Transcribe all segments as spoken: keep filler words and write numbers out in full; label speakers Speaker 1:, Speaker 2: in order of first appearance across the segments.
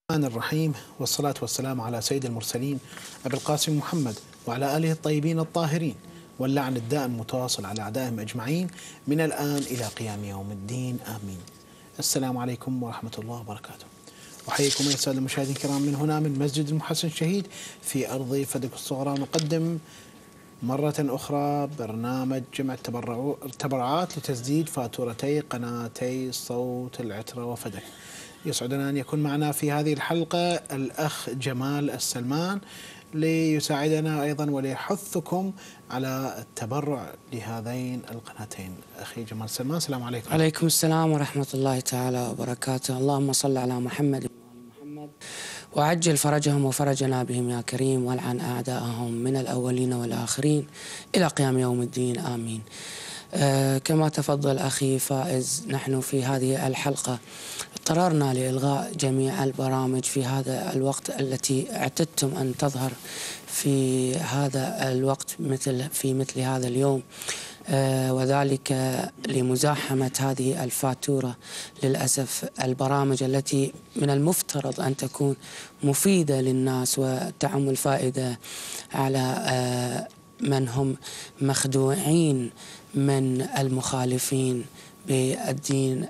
Speaker 1: الرحمن الرحيم، والصلاة والسلام على سيد المرسلين أبي القاسم محمد وعلى آله الطيبين الطاهرين، واللعن الدائم متواصل على أعدائهم أجمعين من الآن إلى قيام يوم الدين، آمين. السلام عليكم ورحمة الله وبركاته. أحييكم يا السادة المشاهدين الكرام من هنا من مسجد المحسن الشهيد في أرض فدك الصغرى. نقدم مرة أخرى برنامج جمع التبرعات لتسديد فاتورتي قناتي صوت العترة وفدك. يسعدنا أن يكون معنا في هذه الحلقة الأخ جمال السلمان ليساعدنا أيضا وليحثكم على التبرع لهذين القناتين. أخي جمال السلمان، السلام عليكم.
Speaker 2: عليكم السلام ورحمة الله تعالى وبركاته. اللهم صل على محمد محمد وعجل فرجهم وفرجنا بهم يا كريم، والعن أعداءهم من الأولين والآخرين إلى قيام يوم الدين، آمين. آه كما تفضل أخي فائز، نحن في هذه الحلقة اضطررنا لإلغاء جميع البرامج في هذا الوقت التي اعتدتم أن تظهر في هذا الوقت مثل في مثل هذا اليوم، آه وذلك لمزاحمة هذه الفاتورة. للأسف البرامج التي من المفترض أن تكون مفيدة للناس وتعم الفائدة على آه من هم مخدوعين من المخالفين بالدين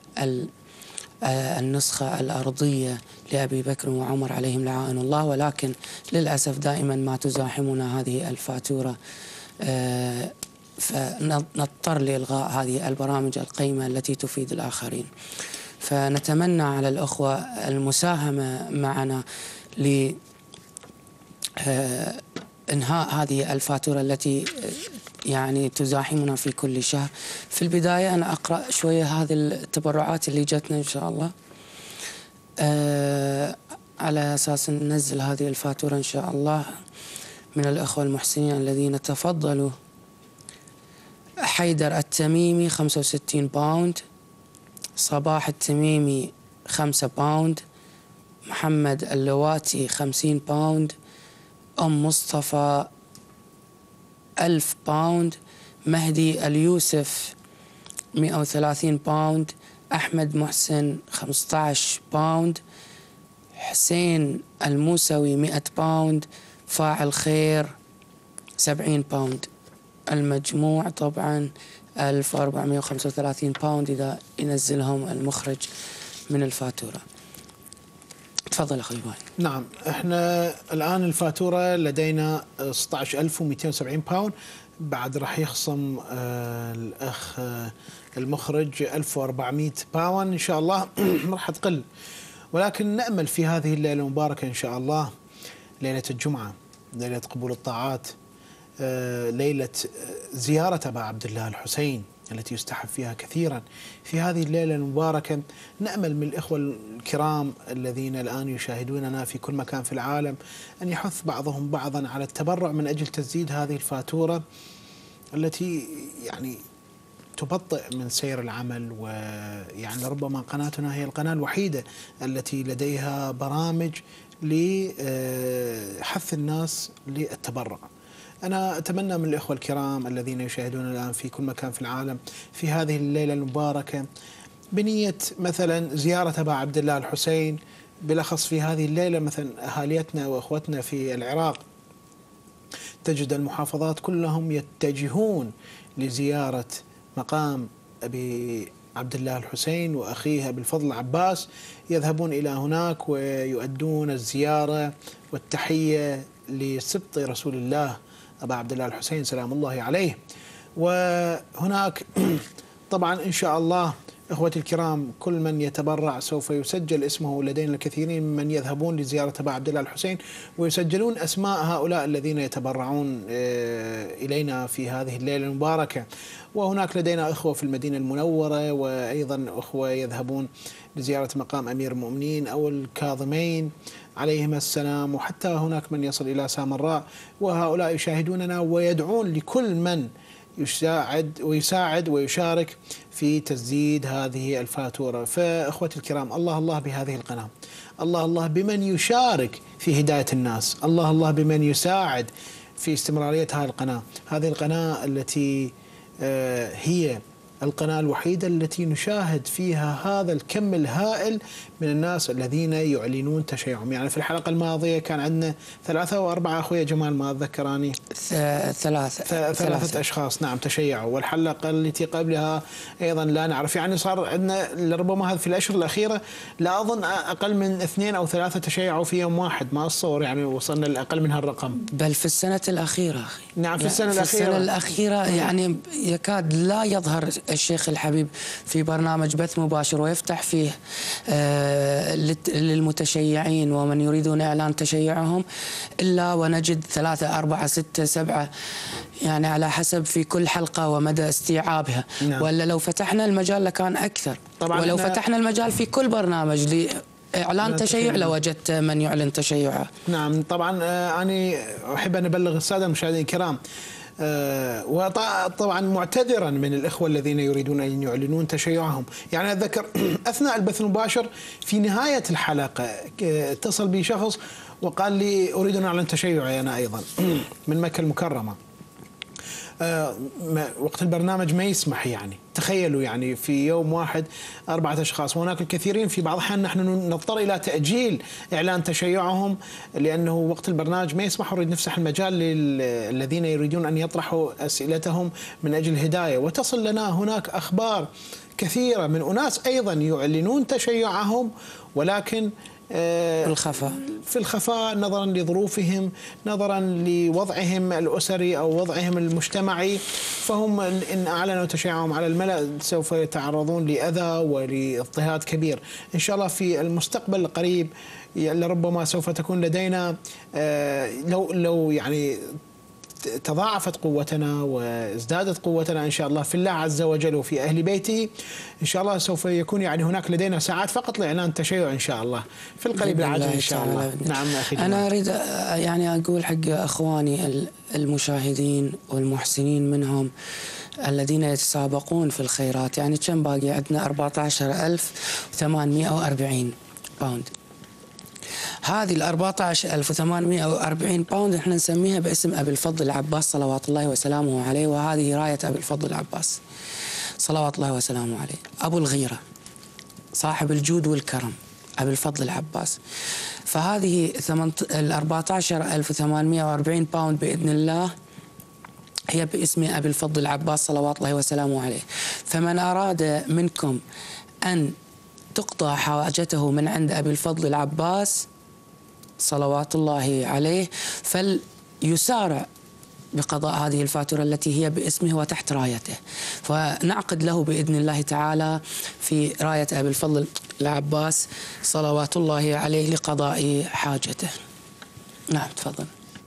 Speaker 2: النسخة الأرضية لأبي بكر وعمر عليهم لعائن الله، ولكن للأسف دائما ما تزاحمنا هذه الفاتورة، فنضطر لإلغاء هذه البرامج القيمة التي تفيد الآخرين. فنتمنى على الأخوة المساهمة معنا ل إنهاء هذه الفاتورة التي يعني تزاحمنا في كل شهر. في البداية أنا أقرأ شوية هذه التبرعات اللي جتنا إن شاء الله، أه على أساس ننزل هذه الفاتورة إن شاء الله من الأخوة المحسنين الذين تفضلوا. حيدر التميمي خمسة وستين باوند، صباح التميمي خمسة باوند، محمد اللواتي خمسين باوند، أم مصطفى ألف باوند، مهدي اليوسف مئة وثلاثين باوند، أحمد محسن خمسة عشر باوند، حسين الموسوي مئة باوند، فاعل خير سبعين باوند. المجموع طبعا ألف وأربعمئة وخمسة وثلاثين باوند إذا ينزلهم المخرج من الفاتورة. تفضل أخي باي.
Speaker 1: نعم، احنا الآن الفاتورة لدينا ستة عشر ألف ومئتين وسبعين باوند، بعد راح يخصم آه الأخ آه المخرج ألف وأربعمئة باوند إن شاء الله راح تقل، ولكن نأمل في هذه الليلة المباركة إن شاء الله، ليلة الجمعة، ليلة قبول الطاعات، آه ليلة زيارة أبا عبد الله الحسين التي يستحب فيها كثيرا. في هذه الليلة المباركة نأمل من الإخوة الكرام الذين الآن يشاهدوننا في كل مكان في العالم أن يحث بعضهم بعضا على التبرع من أجل تسديد هذه الفاتورة التي يعني تبطئ من سير العمل، ويعني ربما قناتنا هي القناة الوحيدة التي لديها برامج لحث الناس للتبرع. أنا أتمنى من الإخوة الكرام الذين يشاهدون الآن في كل مكان في العالم في هذه الليلة المباركة بنية مثلا زيارة أبا عبد الله الحسين، بالأخص في هذه الليلة مثلا أهاليتنا وأخوتنا في العراق تجد المحافظات كلهم يتجهون لزيارة مقام أبي عبد الله الحسين وأخيه أبي الفضل عباس، يذهبون إلى هناك ويؤدون الزيارة والتحية لسبط رسول الله أبا عبد الله الحسين سلام الله عليه. وهناك طبعا إن شاء الله إخوتي الكرام كل من يتبرع سوف يسجل اسمه، لدينا الكثيرين من يذهبون لزيارة أبا عبد الله الحسين ويسجلون أسماء هؤلاء الذين يتبرعون إلينا في هذه الليلة المباركة. وهناك لدينا إخوة في المدينة المنورة، وأيضا أخوة يذهبون لزيارة مقام أمير المؤمنين أو الكاظمين عليهما السلام، وحتى هناك من يصل إلى سامراء، وهؤلاء يشاهدوننا ويدعون لكل من يساعد ويساعد ويشارك في تسديد هذه الفاتورة. فأخوتي الكرام، الله الله بهذه القناة، الله الله بمن يشارك في هداية الناس، الله الله بمن يساعد في استمرارية هذه القناة، هذه القناة التي هي القناة الوحيدة التي نشاهد فيها هذا الكم الهائل من الناس الذين يعلنون تشيعهم. يعني في الحلقة الماضية كان عندنا ثلاثة أو أربعة أخويا جمال ما أتذكراني،
Speaker 2: ثلاثة
Speaker 1: ثلاثة أشخاص نعم تشيعوا، والحلقة التي قبلها أيضا لا نعرف. يعني صار عندنا لربما هذا في الأشهر الأخيرة لا أظن أقل من اثنين أو ثلاثة تشيعوا في يوم واحد، ما أتصور يعني وصلنا لأقل من هالرقم.
Speaker 2: بل في السنة الأخيرة أخي.
Speaker 1: نعم في السنة
Speaker 2: في
Speaker 1: الأخيرة.
Speaker 2: السنة الأخيرة يعني يكاد لا يظهر الشيخ الحبيب في برنامج بث مباشر ويفتح فيه آه للمتشيعين ومن يريدون إعلان تشيعهم إلا ونجد ثلاثة أربعة ستة سبعة، يعني على حسب في كل حلقة ومدى استيعابها. نعم. ولا لو فتحنا المجال لكان أكثر. طبعا ولو فتحنا المجال في كل برنامج لإعلان تشيع لوجدت من يعلن تشيعه.
Speaker 1: نعم طبعا أنا أحب أن أبلغ السادة المشاهدين الكرام وطبعا معتذرا من الإخوة الذين يريدون أن يعلنون تشيعهم. يعني أتذكر أثناء البث المباشر في نهاية الحلقة اتصل بي شخص وقال لي أريد أن أعلن تشيعي أنا أيضا من مكة المكرمة. آه وقت البرنامج ما يسمح. يعني تخيلوا يعني في يوم واحد أربعة أشخاص، وهناك الكثيرين في بعض الأحيان نحن نضطر إلى تأجيل إعلان تشيعهم لأنه وقت البرنامج ما يسمح. نريد نفسح المجال للذين يريدون أن يطرحوا أسئلتهم من أجل الهداية. وتصل لنا هناك أخبار كثيرة من أناس أيضا يعلنون تشيعهم ولكن
Speaker 2: في الخفاء
Speaker 1: في الخفاء نظرا لظروفهم، نظرا لوضعهم الأسري أو وضعهم المجتمعي، فهم إن أعلنوا تشيعهم على الملأ سوف يتعرضون لأذى ولاضطهاد كبير. إن شاء الله في المستقبل القريب لربما سوف تكون لدينا لو لو يعني تضاعفت قوتنا وازدادت قوتنا إن شاء الله في الله عز وجل وفي أهل بيته، إن شاء الله سوف يكون يعني هناك لدينا ساعات فقط لإعلان تشيع إن شاء الله في القريب العاجل إن شاء الله. نعم أخي جمال.
Speaker 2: أنا أريد يعني أقول حق أخواني المشاهدين والمحسنين منهم الذين يتسابقون في الخيرات، يعني كم باقي عندنا أربعة عشر ألف وثمانمئة وأربعين باوند. هذه ال أربعة عشر ألف وثمانمئة وأربعين باوند احنا نسميها باسم أبي الفضل العباس صلوات الله وسلامه عليه، وهذه راية أبي الفضل العباس صلوات الله وسلامه عليه، أبو الغيرة صاحب الجود والكرم أبي الفضل العباس. فهذه ال أربعة عشر ألف وثمانمئة وأربعين باوند بإذن الله هي باسم أبي الفضل العباس صلوات الله وسلامه عليه. فمن أراد منكم أن تقضى حاجته من عند أبي الفضل العباس صلوات الله عليه فليسارع بقضاء هذه الفاتورة التي هي باسمه وتحت رايته، فنعقد له بإذن الله تعالى في راية أبي الفضل العباس صلوات الله عليه لقضاء حاجته. نعم تفضل.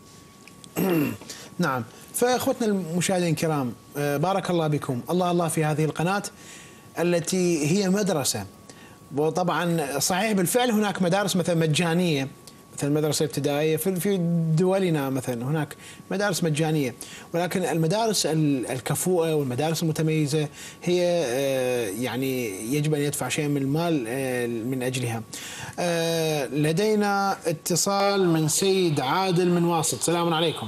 Speaker 1: نعم، فأخوتنا المشاهدين الكرام بارك الله بكم، الله الله في هذه القناة التي هي مدرسة. وطبعا صحيح بالفعل هناك مدارس مثلا مجانية، مثل المدرسة الابتدائية في دولنا مثلا هناك مدارس مجانية، ولكن المدارس الكفؤة والمدارس المتميزة هي يعني يجب أن يدفع شيء من المال من أجلها. لدينا اتصال من سيد عادل من واسط. سلام عليكم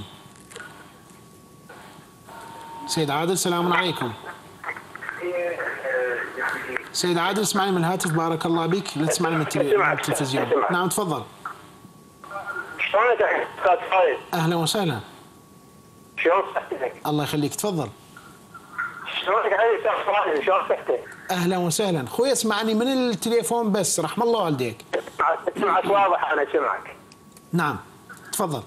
Speaker 1: سيد عادل. سلام عليكم سيد عادل، اسمعني من الهاتف بارك الله بك، لا تسمعني من التلفزيون. نعم تفضل.
Speaker 3: شلونك يا استاذ خالد؟
Speaker 1: اهلا وسهلا.
Speaker 3: شلون صحتك؟ الله
Speaker 1: يخليك تفضل.
Speaker 3: شلونك يا استاذ خالد؟ شلون صحتك؟
Speaker 1: اهلا وسهلا اخوي، اسمعني من التليفون بس رحم الله والديك.
Speaker 3: اسمعك واضح، انا اسمعك.
Speaker 1: نعم تفضل.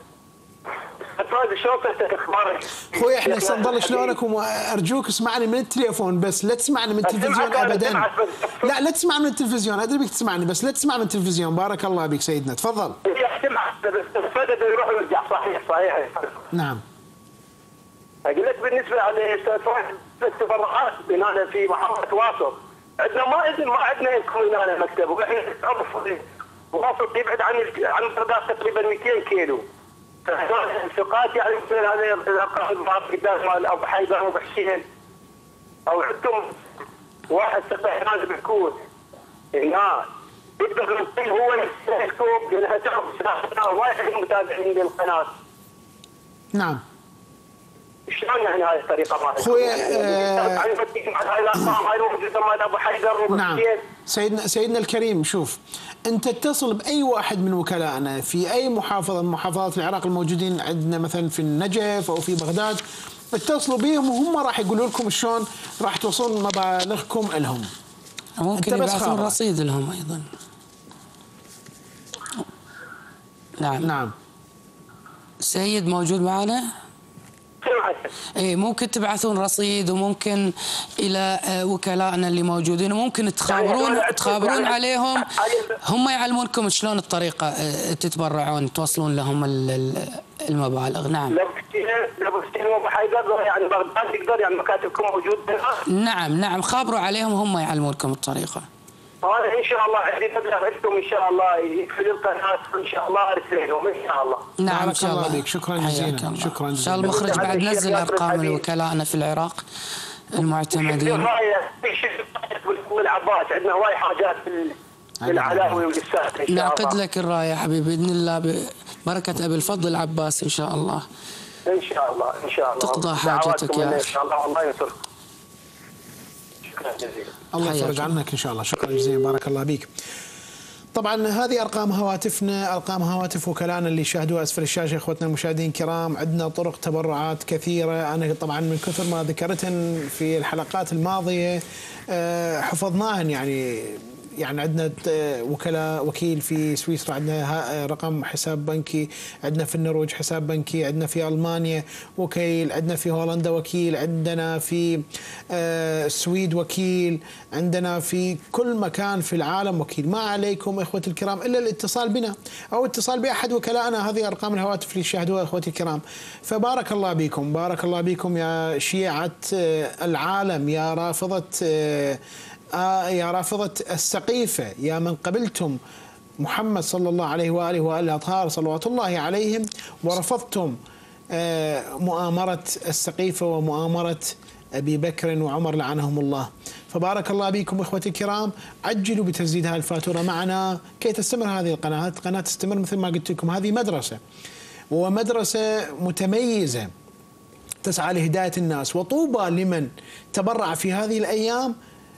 Speaker 3: شلون صحتك اخبارك؟
Speaker 1: اخوي احنا نظل شلونك وارجوك اسمعني من التليفون بس، لا تسمعني من التلفزيون ابدا. لا لا تسمع من التلفزيون، ادري بك تسمعني بس لا تسمع من التلفزيون. بارك الله بك سيدنا تفضل.
Speaker 3: اسمع بس يروح ويرجع. صحيح صحيح.
Speaker 1: نعم.
Speaker 3: اقول لك بالنسبه للتبرعات بناء في محافظه واسط، عندنا ما اذن ما عندنا يكون هنا مكتب، واحنا نتصرف واسط يبعد عن عن الرداء تقريبا مئتين كيلو. الثقات يعني مثل هذه الارقام قدام مال ابو حيدر وابو حسين، او عندكم واحد ثقه هنا بالكوت هنا يقدر يمكن هو نفسه الكوب لانها تعرف واحد متابعين للقناه.
Speaker 1: نعم.
Speaker 3: شلون يعني هاي الطريقه مالتكم؟
Speaker 1: اخويا
Speaker 3: يعني هاي الارقام هاي موجوده مال ابو حيدر.
Speaker 1: نعم سيدنا سيدنا الكريم، شوف انت اتصل باي واحد من وكلائنا في اي محافظه من محافظات العراق الموجودين عندنا، مثلا في النجف او في بغداد، اتصلوا بهم وهم راح يقولوا لكم شلون راح توصلون مبالغكم لهم.
Speaker 2: ممكن يبعثون رصيد لهم ايضا. نعم
Speaker 1: نعم.
Speaker 2: سيد موجود معنا؟ ايه ممكن تبعثون رصيد، وممكن الى وكلائنا اللي موجودين، وممكن تخابرون تخابرون عليهم، هم يعلمونكم شلون الطريقه تتبرعون توصلون لهم المبالغ. نعم.
Speaker 3: لو لو ابو حيدر يعني بغداد يقدر يعني مكاتبكم موجود هنا؟
Speaker 2: نعم نعم، خابروا عليهم هم يعلمونكم الطريقه.
Speaker 3: انا ان شاء الله عندي مبلغ عندكم ان شاء الله يكفي القناه ان شاء الله ارسل لهم ان شاء الله.
Speaker 2: نعم ان شاء الله.
Speaker 1: بك. شكرا جزيلا. شكرا جزيلا.
Speaker 2: ان شاء الله المخرج بعد نزل ارقام الوكلائنا في العراق المعتمدين.
Speaker 3: والعباس عندنا هواي حاجات في العلاوي واللسات ان شاء الله.
Speaker 2: نعقد لك الرايه حبيبي باذن الله ببركه ابي الفضل العباس ان شاء الله.
Speaker 3: ان شاء الله ان شاء الله.
Speaker 2: تقضى حاجتك يا
Speaker 3: اخي. ان شاء الله الله ينصرك.
Speaker 1: الله يفرج عنك ان شاء الله. شكرا جزيلا بارك الله بك. طبعا هذه ارقام هواتفنا، ارقام هواتف وكلائنا اللي شاهدوها اسفل الشاشه اخوتنا المشاهدين الكرام. عندنا طرق تبرعات كثيره، انا طبعا من كثر ما ذكرتهن في الحلقات الماضيه حفظناهن. يعني يعني عندنا وكلاء وكيل في سويسرا، عندنا رقم حساب بنكي، عندنا في النرويج حساب بنكي، عندنا في ألمانيا وكيل، عندنا في هولندا وكيل، عندنا في السويد وكيل، عندنا في كل مكان في العالم وكيل. ما عليكم اخوتي الكرام الا الاتصال بنا او اتصال باحد وكلائنا. هذه ارقام الهواتف اللي تشاهدوها اخوتي الكرام. فبارك الله بكم، بارك الله بكم يا شيعة العالم، يا رافضة آه يا رافضة السقيفة، يا من قبلتم محمد صلى الله عليه وآله وآله الأطهار صلوات الله عليهم، ورفضتم آه مؤامرة السقيفة ومؤامرة أبي بكر وعمر لعنهم الله. فبارك الله بكم إخوتي الكرام. عجلوا بتسديد هذه الفاتورة معنا كي تستمر هذه القناة. القناة تستمر مثل ما قلت لكم، هذه مدرسة ومدرسة متميزة تسعى لهداية الناس، وطوبى لمن تبرع في هذه الأيام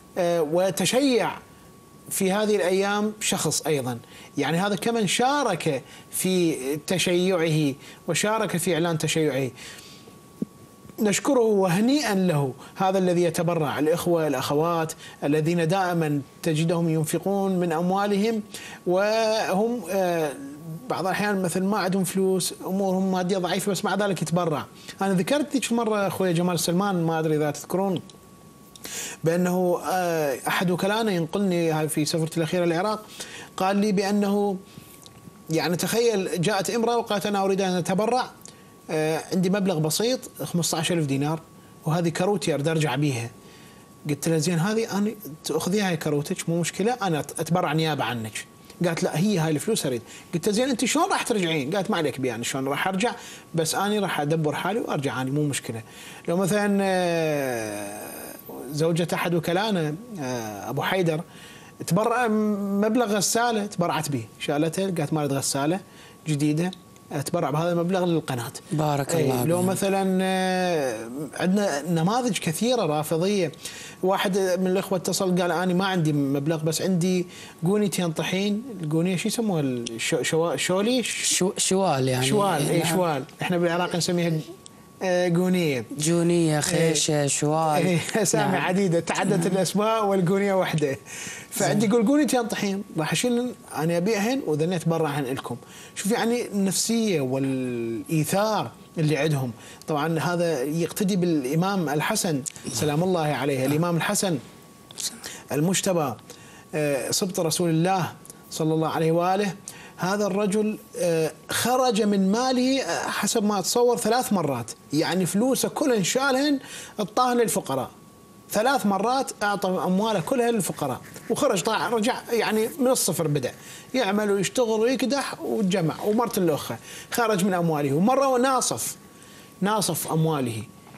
Speaker 1: وتشيع في هذه الأيام شخص أيضا، يعني هذا كمن شارك في تشيعه وشارك في إعلان تشيعه. نشكره وهنيئا له هذا الذي يتبرع. الإخوة الأخوات الذين دائما تجدهم ينفقون من أموالهم وهم بعض الأحيان مثل ما عندهم فلوس، أمورهم مادية ضعيفة، بس مع ذلك يتبرع. أنا ذكرت ذيك مرة أخوي جمال سلمان، ما أدري إذا تذكرون، بأنه أحد وكلائنا ينقلني في سفرتي الأخيرة العراق، قال لي بأنه يعني تخيل جاءت امرأة وقالت أنا أريد أن أتبرع، عندي مبلغ بسيط خمسة عشر ألف دينار وهذه كروتي أريد أرجع بيها. قلت لها زين هذه أنا تأخذيها هاي كروتك مو مشكلة، أنا أتبرع نيابة عنك. قالت لا هي هاي الفلوس أريد. قلت لها زين أنت شلون راح ترجعين؟ قالت ما عليك بي، أنا شلون راح أرجع، بس أنا راح أدبر حالي وأرجع أنا مو مشكلة. لو مثلا زوجة أحد وكلائنا أبو حيدر تبرع مبلغ غسالة تبرعت به، شالته قالت ما أريد غسالة جديدة، تبرع بهذا المبلغ للقناة.
Speaker 2: بارك الله.
Speaker 1: لو مثلا عندنا نماذج كثيرة رافضية. واحد من الإخوة اتصل قال أنا ما عندي مبلغ بس عندي قونيتين طحين. القونية شو يسموها؟ الشو شولي
Speaker 2: شو شوال يعني
Speaker 1: شوال. اي شوال، احنا بالعراق نسميها قونية،
Speaker 2: جونية، خيشة، شوال،
Speaker 1: اسامي نعم. عديدة، تعدت الاسماء والقونية وحدة. فعندي يقول قونيتين طحين راح اشيل انا ابيعهن وذني اتبرعهن لكم. شوف يعني النفسية والايثار اللي عندهم. طبعا هذا يقتدي بالامام الحسن سلام الله عليه، الامام الحسن المجتبى صبط رسول الله صلى الله عليه واله. هذا الرجل خرج من ماله حسب ما أتصور ثلاث مرات، يعني فلوسه كلها انشالهن اعطاهن للفقراء. ثلاث مرات أعطى أمواله كلها للفقراء وخرج طلع رجع يعني من الصفر، بدأ يعمل ويشتغل ويكدح وجمع. ومرت الأخرى خرج من أمواله، ومرة ناصف ناصف أمواله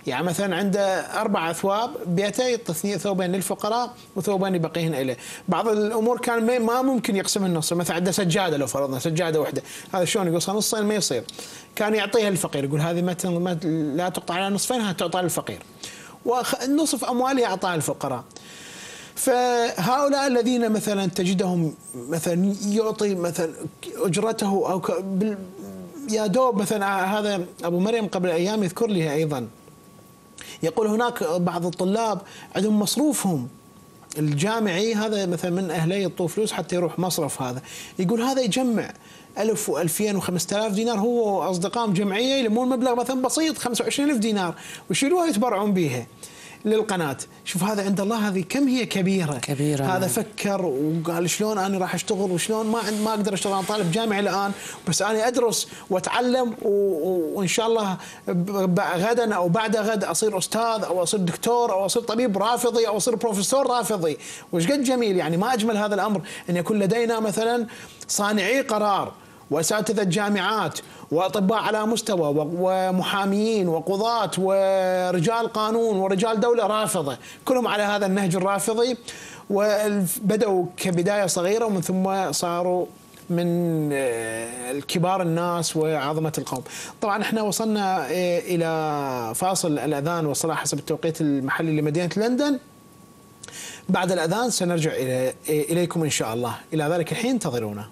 Speaker 1: يعني مثلا عنده أربع أثواب بيته يعطي ثوبين للفقراء وثوبين يبقيهن إليه. بعض الأمور كان ما ممكن يقسم النص، مثلا عنده سجادة لو فرضنا سجادة واحدة، هذا شلون يقصها نصين؟ ما يصير، كان يعطيها للفقير، يقول هذه ما لا تقطع على نصفين، هتعطى للفقير، ونصف أمواله أعطاها للفقراء. فهؤلاء الذين مثلا تجدهم مثلا يعطي مثلا أجرته أو يا دوب، مثلا هذا أبو مريم قبل أيام يذكر لي أيضا، يقول هناك بعض الطلاب عندهم مصروفهم الجامعي، هذا مثلا من أهلي يعطوه فلوس حتى يروح مصرف، هذا يقول هذا يجمع ألف وألفين وخمسة آلاف دينار، هو وأصدقائهم جمعية يلمون مبلغ مثلا بسيط خمسة وعشرين ألف دينار ويشيلوها يتبرعون بها للقناة. شوف هذا عند الله هذه كم هي كبيرة.
Speaker 2: كبيرة.
Speaker 1: هذا فكر وقال شلون أنا راح أشتغل وشلون ما ما أقدر أشتغل، أنا طالب جامعي الآن بس أنا أدرس وأتعلم وإن شاء الله غدا أو بعد غد أصير أستاذ أو أصير دكتور أو أصير طبيب رافضي أو أصير بروفيسور رافضي. وش قد جميل، يعني ما أجمل هذا الأمر أن يكون لدينا مثلا صانعي قرار وأساتذة جامعات وأطباء على مستوى ومحاميين وقضاة ورجال قانون ورجال دولة رافضة، كلهم على هذا النهج الرافضي، وبدأوا كبداية صغيرة ومن ثم صاروا من الكبار الناس وعظمة القوم. طبعا احنا وصلنا إلى فاصل الأذان والصلاة حسب التوقيت المحلي لمدينة لندن. بعد الأذان سنرجع إليكم إن شاء الله، إلى ذلك الحين انتظرونا.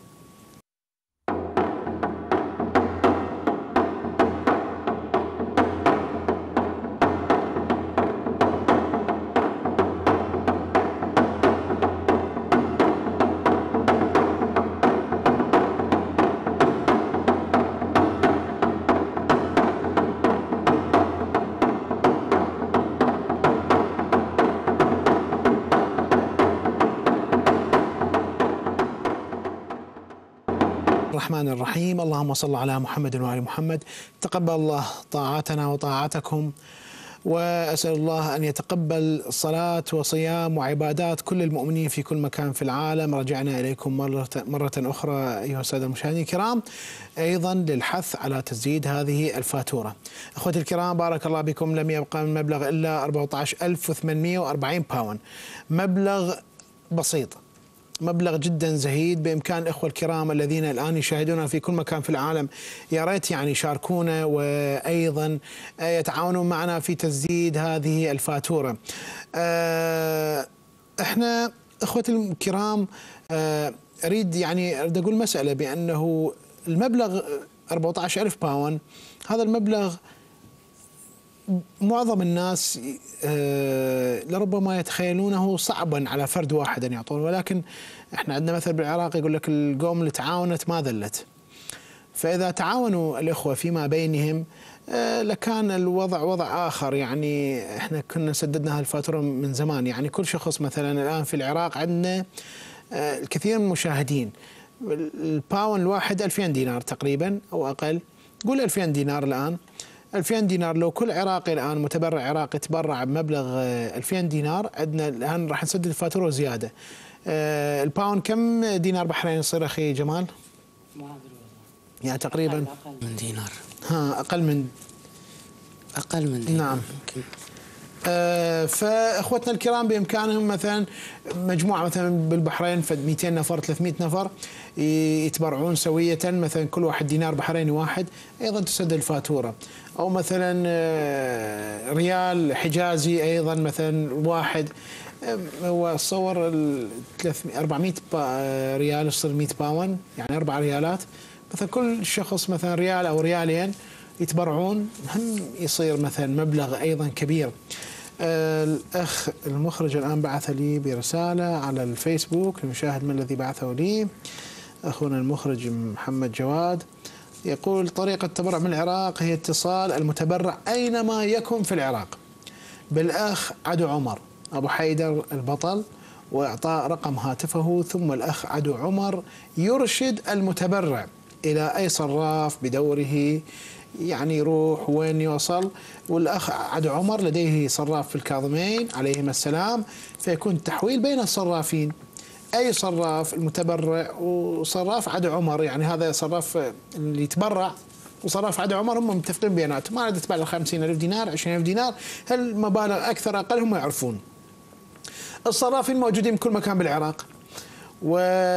Speaker 1: الرحمن الرحيم. اللهم صل على محمد وآل محمد. تقبل الله طاعاتنا وطاعاتكم، وأسأل الله أن يتقبل صلاة وصيام وعبادات كل المؤمنين في كل مكان في العالم. رجعنا إليكم مرة, مرة أخرى أيها السادة المشاهدين الكرام، أيضا للحث على تسديد هذه الفاتورة. أخوتي الكرام بارك الله بكم، لم يبقى من مبلغ إلا أربعة عشر ألف وثمانمئة وأربعين باوند، مبلغ بسيط، مبلغ جدا زهيد. بإمكان الإخوة الكرام الذين الآن يشاهدونا في كل مكان في العالم يا ريت يعني يشاركونا وأيضا يتعاونون معنا في تسديد هذه الفاتورة. احنا إخوتي الكرام أريد يعني أريد أقول مسألة، بأنه المبلغ أربعة عشر ألف باوند، هذا المبلغ معظم الناس لربما يتخيلونه صعبا على فرد واحد أن يعطون، ولكن احنا عندنا مثل بالعراق يقول لك القوم اللي تعاونت ما ذلت. فإذا تعاونوا الإخوة فيما بينهم لكان الوضع وضع آخر. يعني احنا كنا سددنا هالفاتورة من زمان. يعني كل شخص مثلا الآن في العراق عندنا الكثير من المشاهدين، الباوند الواحد ألفين دينار تقريبا أو أقل، قول ألفين دينار الآن. ألفين دينار لو كل عراقي الآن متبرع عراقي تبرع بمبلغ ألفين دينار، عندنا الآن راح نسدد الفاتورة زيادة. الباوند كم دينار بحرين يصير أخي جمال؟
Speaker 2: ما أدري
Speaker 1: يعني تقريبا
Speaker 2: أقل من دينار.
Speaker 1: ها أقل من
Speaker 2: أقل من دينار.
Speaker 1: نعم. آه فاخوتنا الكرام بامكانهم مثلا مجموعه مثلا بالبحرين فد مئتين نفر ثلاثمئة نفر يتبرعون سويه، مثلا كل واحد دينار بحريني واحد ايضا تسدد الفاتوره، او مثلا آه ريال حجازي ايضا مثلا واحد، هو صور أربعمئة ريال يصير مئة باوند، يعني أربع ريالات، مثلا كل شخص مثلا ريال او ريالين يتبرعون هم يصير مثلا مبلغ ايضا كبير. آه الاخ المخرج الان بعث لي برساله على الفيسبوك، نشاهد من الذي بعثه لي. اخونا المخرج محمد جواد يقول طريقه التبرع من العراق هي اتصال المتبرع اينما يكن في العراق بالاخ عدو عمر ابو حيدر البطل واعطاء رقم هاتفه، ثم الاخ عدو عمر يرشد المتبرع الى اي صراف بدوره، يعني يروح وين يوصل. والأخ عدو عمر لديه صراف في الكاظمين عليهما السلام، فيكون التحويل بين الصرافين، أي صراف المتبرع وصراف عدو عمر، يعني هذا صراف اللي يتبرع وصرف عدا عمر هم متفقين بيناتهم، ما ردت بعد الخمسين ألف دينار عشرين ألف دينار، هالمبالغ أكثر أقل هم يعرفون. الصرافين موجودين بكل مكان بالعراق، و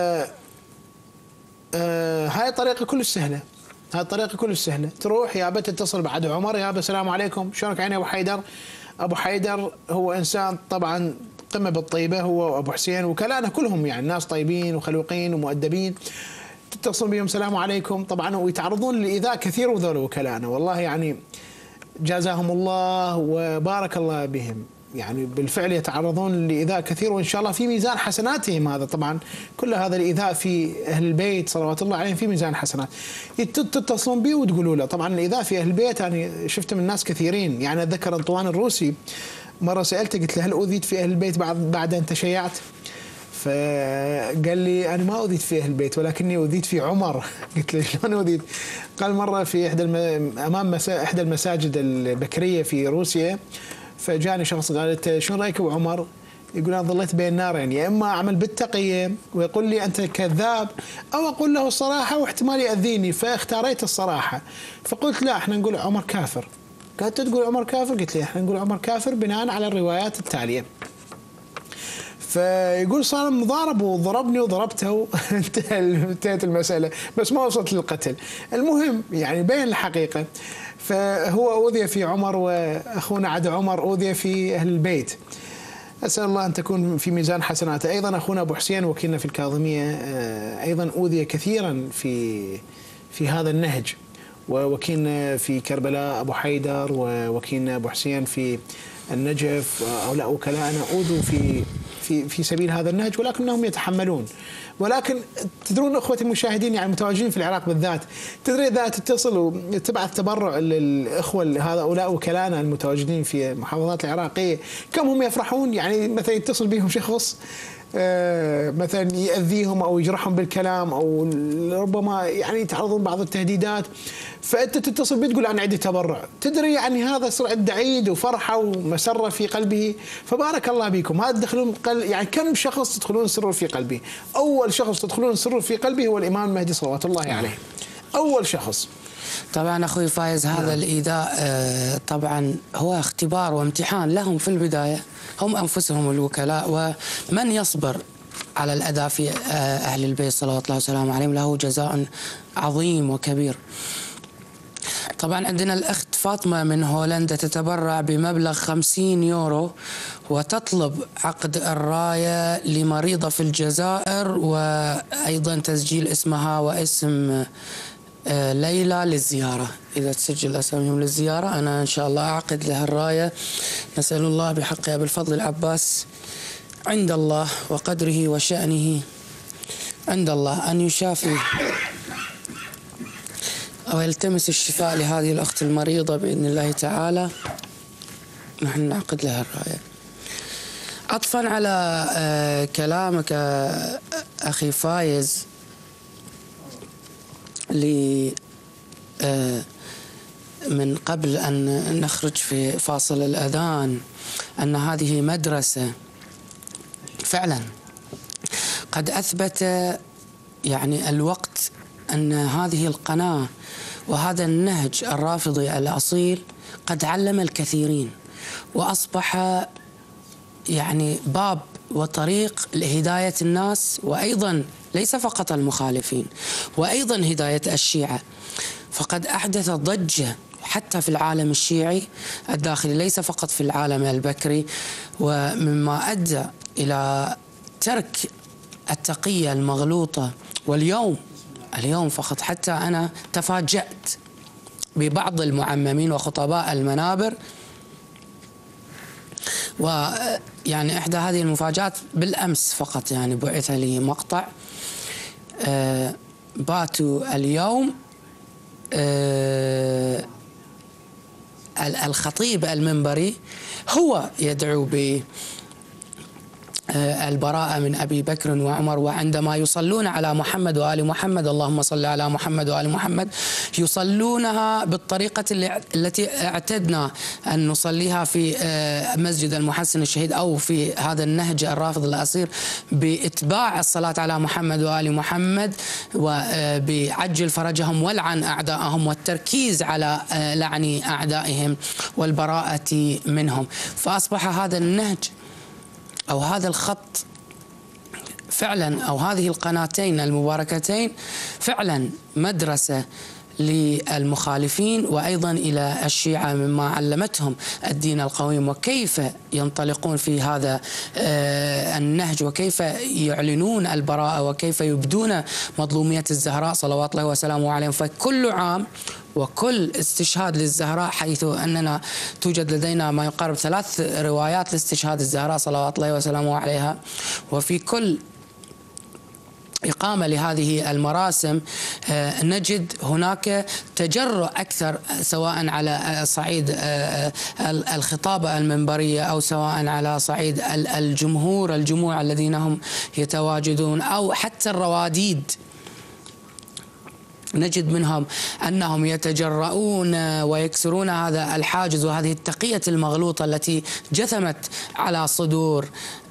Speaker 1: آه هاي الطريقة كلش سهلة، هاي الطريقة كلش سهلة، تروح يابا تتصل بعد عمر، يابا السلام عليكم شلونك عيني أبو حيدر. أبو حيدر هو إنسان طبعا قمة بالطيبة، هو وأبو حسين وكلانه كلهم يعني ناس طيبين وخلوقين ومؤدبين. تتصل بهم السلام عليكم طبعا، ويتعرضون للإيذاء كثير وذول وكلانه، والله يعني جازاهم الله وبارك الله بهم، يعني بالفعل يتعرضون لإيذاء كثير، وإن شاء الله في ميزان حسناتهم هذا. طبعا كل هذا الإيذاء في أهل البيت صلوات الله عليهم في ميزان حسنات. تتصلون به وتقولوا له. طبعا الإيذاء في أهل البيت أنا شفت من ناس كثيرين، يعني أتذكر أنطوان الروسي مرة سألته قلت له هل أوذيت في أهل البيت بعد بعد أن تشيعت؟ فقال لي أنا ما أوذيت في أهل البيت ولكني أوذيت في عمر. قلت له شلون أوذيت؟ قال مرة في إحدى الم... أمام مسا... إحدى المساجد البكرية في روسيا، فجاني شخص قال شلون رايك ابو عمر؟ يقول انا ظليت بين نارين، يا اما اعمل بالتقيه ويقول لي انت كذاب، او اقول له الصراحه واحتمال ياذيني، فاختاريت الصراحه. فقلت لا احنا نقول عمر كافر. قالت تقول عمر كافر؟ قلت له احنا نقول عمر كافر بناء على الروايات التاليه. فيقول صار مضارب وضربني وضربته انتهت المساله، بس ما وصلت للقتل. المهم يعني بين الحقيقه. فهو أوذي في عمر، وأخونا عدا عمر أوذي في أهل البيت. أسأل الله أن تكون في ميزان حسناته. أيضا أخونا أبو حسين وكيلنا في الكاظمية أيضا أوذي كثيرا في في هذا النهج، ووكيلنا في كربلاء أبو حيدر، ووكيلنا أبو حسين في النجف، هؤلاء وكلاءنا أوذوا في في في سبيل هذا النهج، ولكنهم يتحملون. ولكن تدرون اخوتي المشاهدين يعني المتواجدين في العراق بالذات، تدري اذا تتصل وتبعث تبرع للاخوه هؤلاء وكلانا المتواجدين في المحافظات العراقيه، كم هم يفرحون. يعني مثلا يتصل بهم شخص مثلا يأذيهم او يجرحهم بالكلام، او ربما يعني يتعرضون بعض التهديدات، فانت تتصل به تقول انا عندي تبرع. تدري يعني هذا يصير عنده عيد وفرحه ومسره في قلبه، فبارك الله بكم. هذا تدخلون يعني كم شخص تدخلون سرور في قلبه؟ اول شخص تدخلون سرور في قلبه هو الامام المهدي صلوات الله عليه، اول شخص.
Speaker 2: طبعا اخوي فايز هذا نعم. الايذاء طبعا هو اختبار وامتحان لهم في البدايه، هم انفسهم الوكلاء، ومن يصبر على الاذى في اهل البيت صلوات الله وسلامه عليهم له جزاء عظيم وكبير. طبعا عندنا الاخت فاطمه من هولندا تتبرع بمبلغ خمسين يورو وتطلب عقد الرايه لمريضه في الجزائر، وايضا تسجيل اسمها واسم ليلى للزيارة. إذا تسجل أساميهم للزيارة أنا إن شاء الله أعقد لها الراية. نسأل الله بحق أبي الفضل العباس عند الله وقدره وشأنه عند الله أن يشافي ويلتمس الشفاء لهذه الأخت المريضة بإذن الله تعالى. نحن نعقد لها الراية. عطفا على كلامك أخي فايز لي من قبل أن نخرج في فاصل الأذان أن هذه مدرسة فعلا قد أثبت يعني الوقت أن هذه القناة وهذا النهج الرافضي الأصيل قد علم الكثيرين، وأصبح يعني باب وطريق لهداية الناس، وأيضا ليس فقط المخالفين، وأيضا هداية الشيعة. فقد أحدث ضجة حتى في العالم الشيعي الداخلي، ليس فقط في العالم البكري، ومما أدى إلى ترك التقية المغلوطة. واليوم اليوم فقط حتى أنا تفاجأت ببعض المعممين وخطباء المنابر، ويعني إحدى هذه المفاجآت بالأمس فقط يعني بعث لي مقطع آه باتوا اليوم آه الخطيب المنبري هو يدعو ب البراءة من أبي بكر وعمر، وعندما يصلون على محمد وآل محمد اللهم صل على محمد وآل محمد يصلونها بالطريقة التي اعتدنا أن نصليها في مسجد المحسن الشهيد أو في هذا النهج الرافض الأصيل، بإتباع الصلاة على محمد وآل محمد وبعجل فرجهم والعن أعداءهم والتركيز على لعن أعدائهم والبراءة منهم. فأصبح هذا النهج أو هذا الخط فعلا أو هذه القناتين المباركتين فعلا مدرسة للمخالفين وأيضا إلى الشيعة مما علمتهم الدين القويم، وكيف ينطلقون في هذا النهج وكيف يعلنون البراءة وكيف يبدون مظلومية الزهراء صلوات الله وسلامه عليهم. فكل عام وكل استشهاد للزهراء، حيث أننا توجد لدينا ما يقارب ثلاث روايات لاستشهاد الزهراء صلوات الله وسلامه عليها، وفي كل إقامة لهذه المراسم نجد هناك تجرؤ أكثر، سواء على صعيد الخطابة المنبرية أو سواء على صعيد الجمهور الجموع الذين هم يتواجدون أو حتى الرواديد. نجد منهم أنهم يتجرؤون ويكسرون هذا الحاجز وهذه التقية المغلوطة التي جثمت على صدور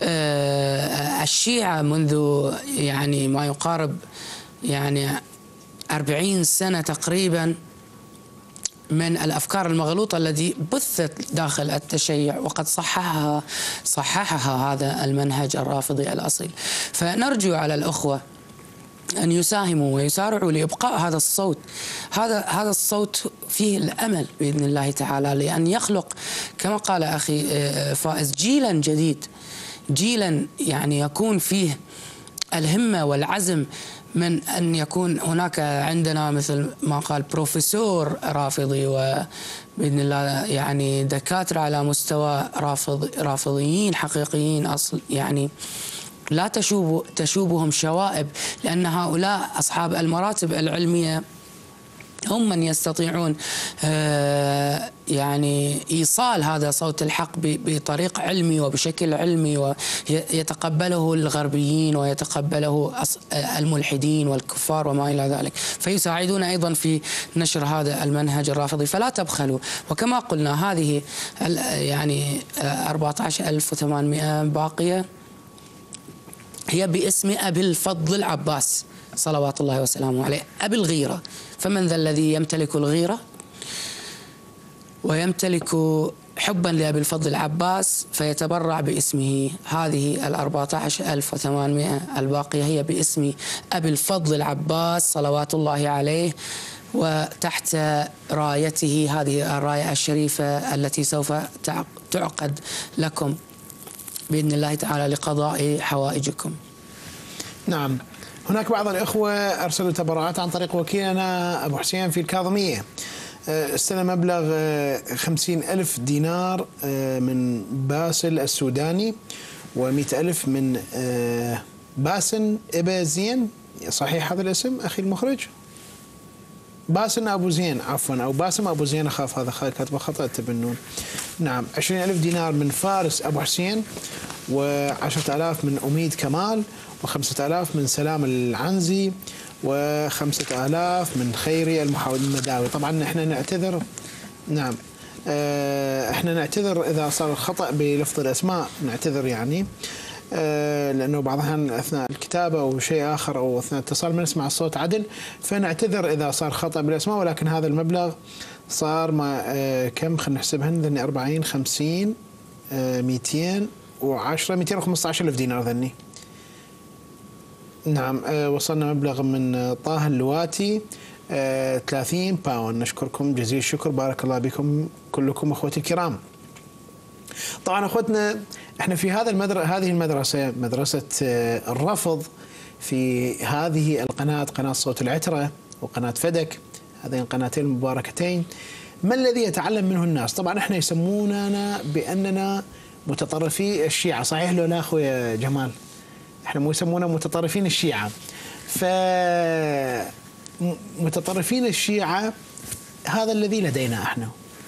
Speaker 2: الشيعة منذ يعني ما يقارب يعني أربعين سنة تقريبا من الأفكار المغلوطة التي بثت داخل التشيع، وقد صححها صححها هذا المنهج الرافضي الأصيل. فنرجو على الأخوة أن يساهموا ويسارعوا لإبقاء هذا الصوت. هذا هذا الصوت فيه الأمل بإذن الله تعالى، لأن يخلق كما قال أخي فائز جيلا جديد، جيلا يعني يكون فيه الهمة والعزم من أن يكون هناك عندنا مثل ما قال بروفيسور رافضي، وبإذن الله يعني دكاترة على مستوى رافض رافضيين حقيقيين أصل، يعني لا تشوب تشوبهم شوائب، لأن هؤلاء أصحاب المراتب العلمية هم من يستطيعون يعني إيصال هذا صوت الحق بطريق علمي وبشكل علمي، ويتقبله الغربيين ويتقبله الملحدين والكفار وما إلى ذلك، فيساعدون أيضا في نشر هذا المنهج الرافضي. فلا تبخلوا. وكما قلنا هذه يعني أربعة عشر ألف وثمانمئة باقية هي باسم أبي الفضل العباس صلوات الله وسلامه عليه، أبي الغيرة. فمن ذا الذي يمتلك الغيرة ويمتلك حبا لأبي الفضل العباس فيتبرع باسمه؟ هذه الأربعة عشر ألف وثمانمئة الباقية هي باسم أبي الفضل العباس صلوات الله عليه، وتحت رايته هذه الراية الشريفة التي سوف تعقد لكم بإذن الله تعالى لقضاء حوائجكم.
Speaker 1: نعم، هناك بعض الإخوة أرسلوا تبرعات عن طريق وكيلنا أبو حسين في الكاظمية، استلم مبلغ خمسين ألف دينار من باسل السوداني ومئة ألف من باسن إبا زين، صحيح هذا الاسم أخي المخرج؟ باسم أبو زين عفوا، أو باسم أبو زين، أخاف هذا كاتبه خطأ التبنون. نعم، عشرين ألف دينار من فارس أبو حسين، وعشرة آلاف من أميد كمال، وخمسة آلاف من سلام العنزي، وخمسة آلاف من خيري المحاول المداوي. طبعا احنا نعتذر، نعم احنا نعتذر إذا صار خطأ بلفظ الأسماء، نعتذر يعني لأنه بعضها أثناء الكتابة أو شيء آخر أو أثناء الاتصال ما نسمع الصوت عدل، فنعتذر إذا صار خطأ بالأسماء. ولكن هذا المبلغ صار ما كم، خلينا نحسبهن، ذني أربعين خمسين مئتين وعشرة مئتين وخمسة عشر ألف دينار ذني. نعم، وصلنا مبلغ من طه اللواتي ثلاثين باوند. نشكركم جزيل الشكر، بارك الله بكم كلكم أخوتي الكرام. طبعا أخوتنا احنا في هذا المدرسة هذه المدرسة مدرسة الرفض في هذه القناة، قناة صوت العترة وقناة فدك، هذين القناتين المباركتين، ما الذي يتعلم منه الناس؟ طبعا احنا يسموننا بأننا متطرفي الشيعة، صحيح لو لا أخويا جمال؟ احنا مو يسمونا متطرفين الشيعة. ف متطرفين الشيعة هذا الذي لدينا احنا،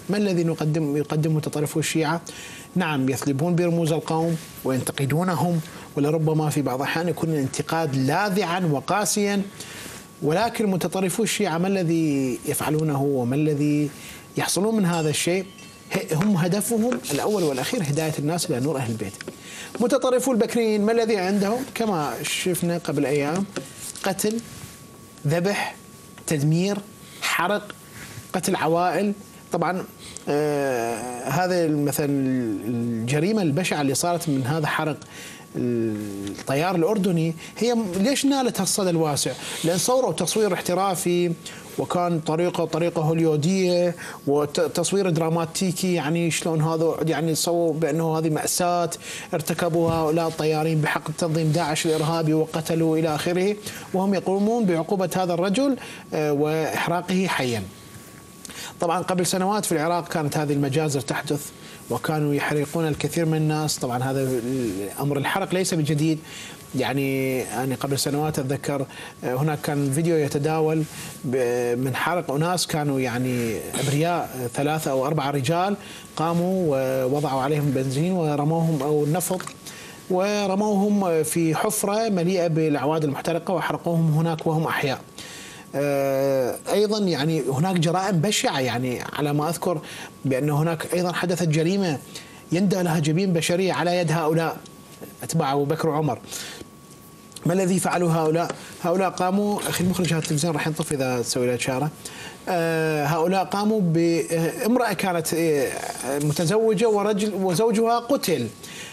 Speaker 1: ما الذي نقدم يقدمه متطرفو الشيعة؟ نعم، يثلبون برموز القوم وينتقدونهم، ولربما في بعض الأحيان يكون الانتقاد لاذعا وقاسيا، ولكن متطرفو الشيعة ما الذي يفعلونه وما الذي يحصلون من هذا الشيء؟ هم هدفهم الأول والأخير هداية الناس إلى نور أهل البيت. متطرفو البكريين ما الذي عندهم؟ كما شفنا قبل أيام، قتل، ذبح، تدمير، حرق، قتل عوائل. طبعا آه هذا مثلا الجريمة البشعة اللي صارت من هذا حرق الطيار الأردني، هي ليش نالت هالصدى الواسع؟ لأن صوروا تصوير احترافي، وكان طريقة طريقة هوليودية وتصوير دراماتيكي، يعني شلون هذا يعني صوروا بأنه هذه مأساة ارتكبوها هؤلاء الطيارين بحق تنظيم داعش الإرهابي وقتلوا إلى آخره، وهم يقومون بعقوبة هذا الرجل وإحراقه حيا. طبعا قبل سنوات في العراق كانت هذه المجازر تحدث، وكانوا يحرقون الكثير من الناس. طبعا هذا أمر الحرق ليس بجديد، يعني أنا قبل سنوات أتذكر هناك كان فيديو يتداول من حرق أناس كانوا يعني أبرياء، ثلاثة أو أربعة رجال قاموا ووضعوا عليهم بنزين ورموهم أو نفط ورموهم في حفرة مليئة بالأعواد المحترقة وحرقوهم هناك وهم أحياء. أيضا يعني هناك جرائم بشعة، يعني على ما أذكر بأن هناك أيضا حدثت جريمة يندى لها جبين بشرية على يد هؤلاء أتباع أبو بكر وعمر. ما الذي فعلوا هؤلاء؟ هؤلاء قاموا، أخي المخرج هذا التلفزيون راح ينطفي إذا تسوي له إشارة. هؤلاء قاموا بامرأة كانت متزوجة ورجل وزوجها قتل،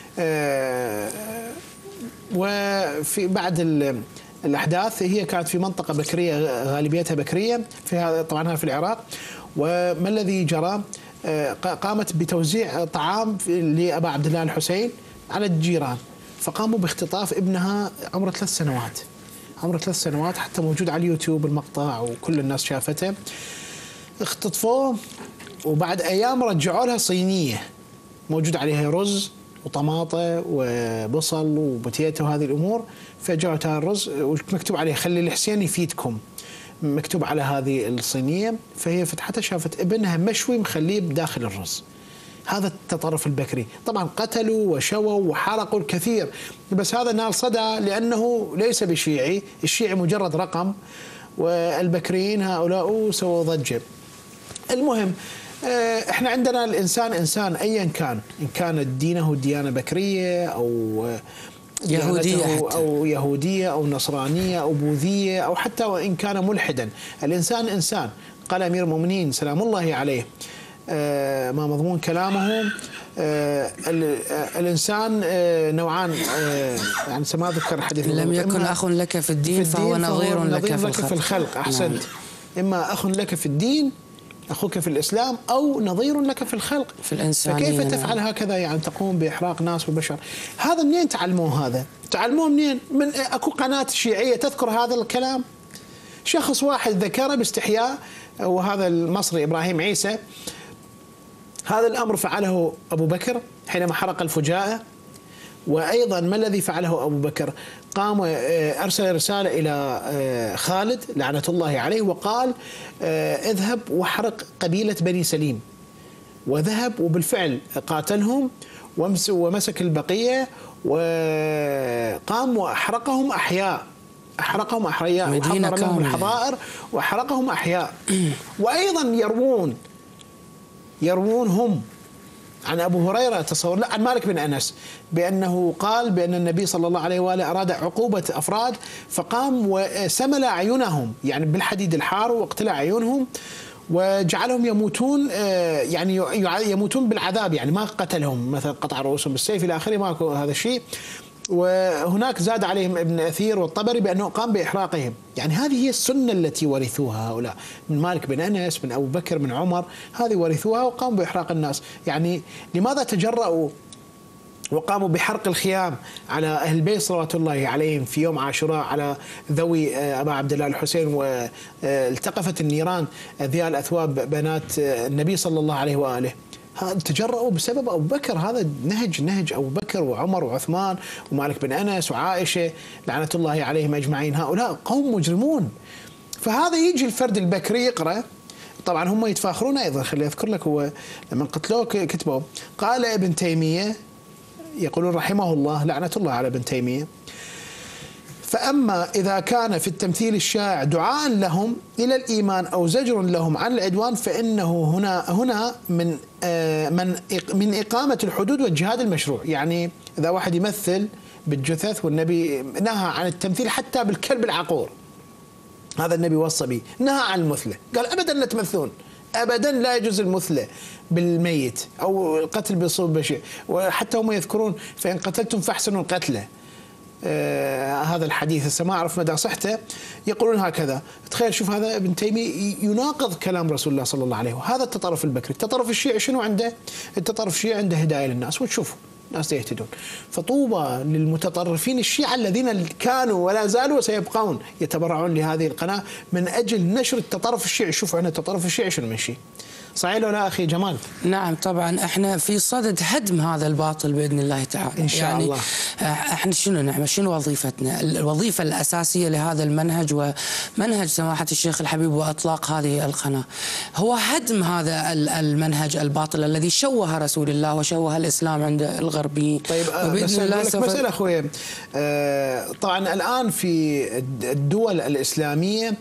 Speaker 1: وفي بعد الأحداث هي كانت في منطقة بكرية غالبيتها بكرية في هذا طبعا في العراق. وما الذي جرى؟ قامت بتوزيع طعام لأبا عبد الله الحسين على الجيران، فقاموا باختطاف ابنها عمره ثلاث سنوات عمره ثلاث سنوات حتى موجود على اليوتيوب المقطع وكل الناس شافته. اختطفوه وبعد أيام رجعوا لها صينية موجود عليها رز وطماطة وبصل وبوتيتو وهذه الأمور، فجاءت هذا الرز ومكتوب عليه خلي الحسين يفيدكم، مكتوب على هذه الصينية. فهي فتحتها شافت ابنها مشوي مخليه بداخل الرز. هذا التطرف البكري. طبعا قتلوا وشووا وحرقوا الكثير، بس هذا نال صدى لأنه ليس بشيعي، الشيعي مجرد رقم، والبكريين هؤلاء سووا ضجة. المهم احنا عندنا الإنسان إنسان أيا كان، إن كانت دينه ديانة بكرية أو
Speaker 2: يهودية
Speaker 1: أو يهودية أو نصرانية أو بوذية أو حتى وإن كان ملحدا، الإنسان إنسان. قال أمير المؤمنين سلام الله عليه آه ما مضمون كلامه، آه الإنسان آه نوعان، آه يعني ما أذكر حديث
Speaker 2: لم يكن أخ لك في الدين, في الدين فهو نظير لك,
Speaker 1: لك,
Speaker 2: في,
Speaker 1: لك في الخلق. أحسنت. نعم. إما أخ لك في الدين أخوك في الإسلام أو نظير لك في الخلق
Speaker 2: في الإنسانية.
Speaker 1: فكيف تفعل هكذا يعني تقوم بإحراق ناس وبشر؟ هذا منين تعلموه؟ هذا تعلموه منين؟ من أكو قناة شيعية تذكر هذا الكلام؟ شخص واحد ذكره باستحياء، وهذا المصري إبراهيم عيسى. هذا الأمر فعله أبو بكر حينما حرق الفجاءة. وأيضا ما الذي فعله أبو بكر؟ قام أرسل رسالة إلى خالد لعنة الله عليه وقال اذهب واحرق قبيلة بني سليم، وذهب وبالفعل قاتلهم ومسك البقية وقام وأحرقهم أحياء أحرقهم أحياء وحضر لهم الحظائر وأحرقهم أحياء. وأيضا يروون يروون هم عن أبو هريرة تصور لا عن مالك بن أنس بأنه قال بأن النبي صلى الله عليه وآله أراد عقوبة أفراد فقام وسمل أعينهم يعني بالحديد الحار واقتلع عيونهم وجعلهم يموتون يعني يموتون بالعذاب، يعني ما قتلهم مثلا قطع رؤوسهم بالسيف إلى آخره، ماكو هذا الشيء. وهناك زاد عليهم ابن أثير والطبري بأنه قام بإحراقهم. يعني هذه هي السنة التي ورثوها هؤلاء من مالك بن أنس من أبو بكر من عمر، هذه ورثوها وقاموا بإحراق الناس. يعني لماذا تجرؤوا وقاموا بحرق الخيام على أهل البيت صلوات الله عليهم في يوم عاشوراء على ذوي أبا عبد الله الحسين، والتقفت النيران ذيال أثواب بنات النبي صلى الله عليه وآله؟ تجرؤوا بسبب أبو بكر. هذا نهج نهج أبو بكر وعمر وعثمان ومالك بن أنس وعائشة لعنة الله عليهم أجمعين. هؤلاء قوم مجرمون. فهذا يجي الفرد البكري يقرأ طبعا هم يتفاخرون أيضا. خلي أذكر لك، هو لما قتلوه كتبوا قال ابن تيمية، يقولون رحمه الله، لعنة الله على ابن تيمية: فأما إذا كان في التمثيل الشائع دعاء لهم إلى الإيمان أو زجر لهم عن العدوان فإنه هنا هنا من من من إقامة الحدود والجهاد المشروع. يعني إذا واحد يمثل بالجثث، والنبي نهى عن التمثيل حتى بالكلب العقور، هذا النبي وصى به، نهى عن المثلة، قال أبدا لا تمثلون، أبدا لا يجوز المثلة بالميت أو القتل بصوب بشيء. وحتى هم يذكرون: فإن قتلتم فاحسنوا القتلة. آه هذا الحديث هسه ما أعرف مدى صحته، يقولون هكذا. تخيل، شوف هذا ابن تيمية يناقض كلام رسول الله صلى الله عليه وسلم. وهذا التطرف البكري. التطرف الشيعي شنو عنده؟ التطرف الشيعي عنده هداية للناس، وتشوفوا الناس يهتدون. فطوبى للمتطرفين الشيعة الذين كانوا ولا زالوا وسيبقون يتبرعون لهذه القناة من أجل نشر التطرف الشيعي. شوفوا عندنا التطرف الشيعي شنو من شيء. صحيح ولا أخي جمال؟
Speaker 2: نعم طبعا، احنا في صدد هدم هذا الباطل بإذن الله تعالى
Speaker 1: إن شاء
Speaker 2: يعني
Speaker 1: الله.
Speaker 2: احنا شنو نعمل؟ شنو وظيفتنا؟ الوظيفة الأساسية لهذا المنهج ومنهج سماحة الشيخ الحبيب وإطلاق هذه القناة هو هدم هذا المنهج الباطل الذي شوه رسول الله وشوه الإسلام عند الغربيين.
Speaker 1: طيب وبإذن الله سوف... مسألة أخوي، آه طبعا الآن في الدول الإسلامية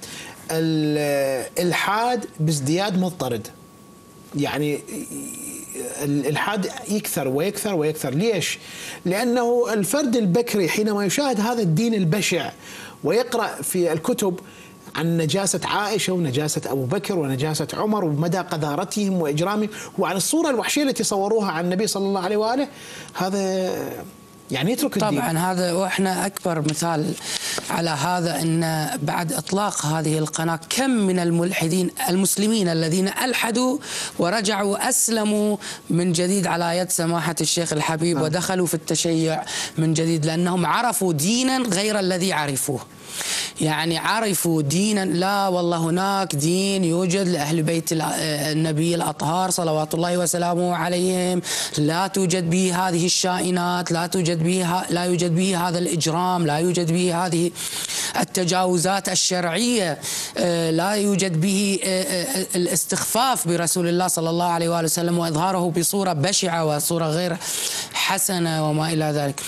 Speaker 1: الإلحاد بازدياد مضطرد. يعني الإلحاد يكثر ويكثر ويكثر. ليش؟ لأنه الفرد البكري حينما يشاهد هذا الدين البشع ويقرأ في الكتب عن نجاسة عائشة ونجاسة أبو بكر ونجاسة عمر ومدى قذارتهم وإجرامهم، وعن الصورة الوحشية التي صوروها عن النبي صلى الله عليه وآله، هذا يعني يترك الدين.
Speaker 2: طبعا هذا، واحنا اكبر مثال على هذا ان بعد اطلاق هذه القناه كم من الملحدين المسلمين الذين الحدوا ورجعوا اسلموا من جديد على يد سماحه الشيخ الحبيب آه. ودخلوا في التشيع من جديد، لانهم عرفوا دينا غير الذي عرفوه. يعني عرفوا دينا، لا والله هناك دين يوجد لأهل بيت النبي الأطهار صلوات الله وسلامه عليهم، لا توجد به هذه الشائنات، لا توجد به لا يوجد به هذا الإجرام، لا يوجد به هذه التجاوزات الشرعية، لا يوجد به الاستخفاف برسول الله صلى الله عليه وآله وسلم وإظهاره بصورة بشعة وصورة غير حسنة وما إلى ذلك.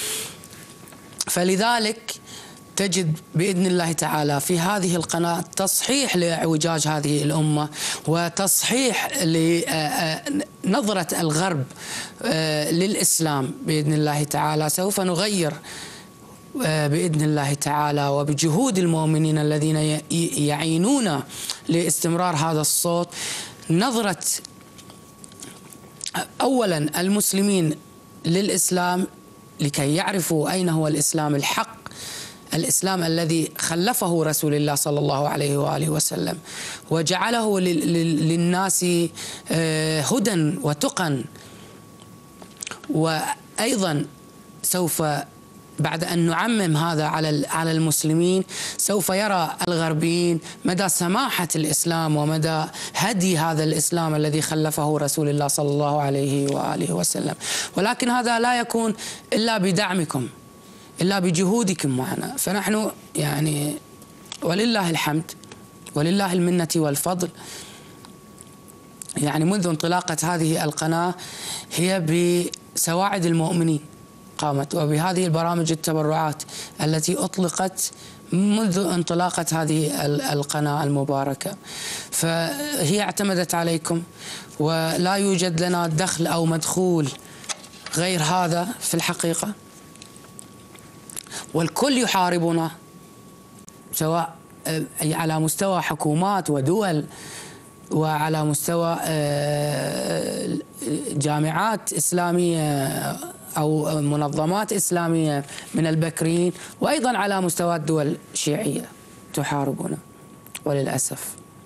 Speaker 2: فلذلك تجد بإذن الله تعالى في هذه القناة تصحيح لاعوجاج هذه الأمة وتصحيح لنظرة الغرب للإسلام بإذن الله تعالى. سوف نغير بإذن الله تعالى وبجهود المؤمنين الذين يعينون لاستمرار هذا الصوت نظرة أولا المسلمين للإسلام لكي يعرفوا أين هو الإسلام الحق، الإسلام الذي خلفه رسول الله صلى الله عليه وآله وسلم وجعله للناس هدى وتقى. وأيضا سوف بعد أن نعمم هذا على على المسلمين سوف يرى الغربيين مدى سماحة الإسلام ومدى هدي هذا الإسلام الذي خلفه رسول الله صلى الله عليه وآله وسلم. ولكن هذا لا يكون إلا بدعمكم، إلا بجهودكم معنا. فنحن يعني ولله الحمد ولله المنة والفضل، يعني منذ انطلاقة هذه القناة هي بسواعد المؤمنين قامت، وبهذه البرامج التبرعات التي أطلقت منذ انطلاقة هذه القناة المباركة، فهي اعتمدت عليكم ولا يوجد لنا دخل أو مدخول غير هذا في الحقيقة. والكل يحاربنا سواء على مستوى حكومات ودول وعلى مستوى جامعات إسلامية أو منظمات إسلامية من البكريين، وأيضا على مستوى الدول الشيعية تحاربنا وللأسف.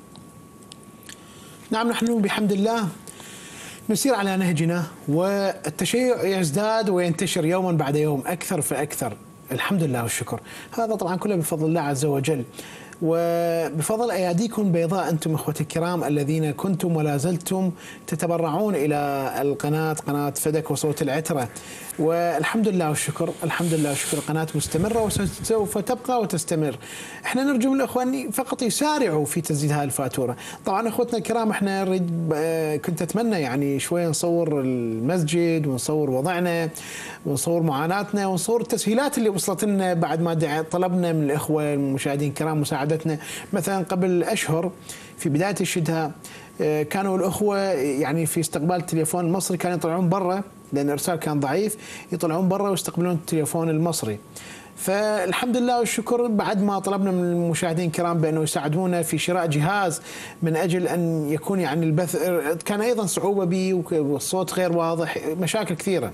Speaker 1: نعم، نحن بحمد الله نسير على نهجنا والتشيع يزداد وينتشر يوما بعد يوم أكثر فأكثر، الحمد لله والشكر. هذا طبعا كله بفضل الله عز وجل. وبفضل أياديكم بيضاء أنتم إخوتي الكرام الذين كنتم ولا زلتم تتبرعون إلى القناة قناة فدك وصوت العترة، والحمد لله والشكر، الحمد لله والشكر، القناة مستمرة وسوف تبقى وتستمر. احنا نرجو من الأخوة أن فقط يسارعوا في تسديد هذه الفاتورة. طبعا إخوتنا الكرام احنا نريد، كنت أتمنى يعني شوية نصور المسجد ونصور وضعنا ونصور معاناتنا ونصور التسهيلات اللي وصلت لنا بعد ما طلبنا من الإخوة المشاهدين الكرام مساعدتنا. مثلا قبل أشهر في بداية الشتاء كانوا الأخوة يعني في استقبال التليفون المصري كانوا يطلعون برا لأن الإرسال كان ضعيف، يطلعون برا ويستقبلون التليفون المصري. فالحمد لله والشكر بعد ما طلبنا من المشاهدين الكرام بأنه يساعدونا في شراء جهاز من أجل أن يكون يعني البث، كان أيضا صعوبة به والصوت غير واضح، مشاكل كثيرة.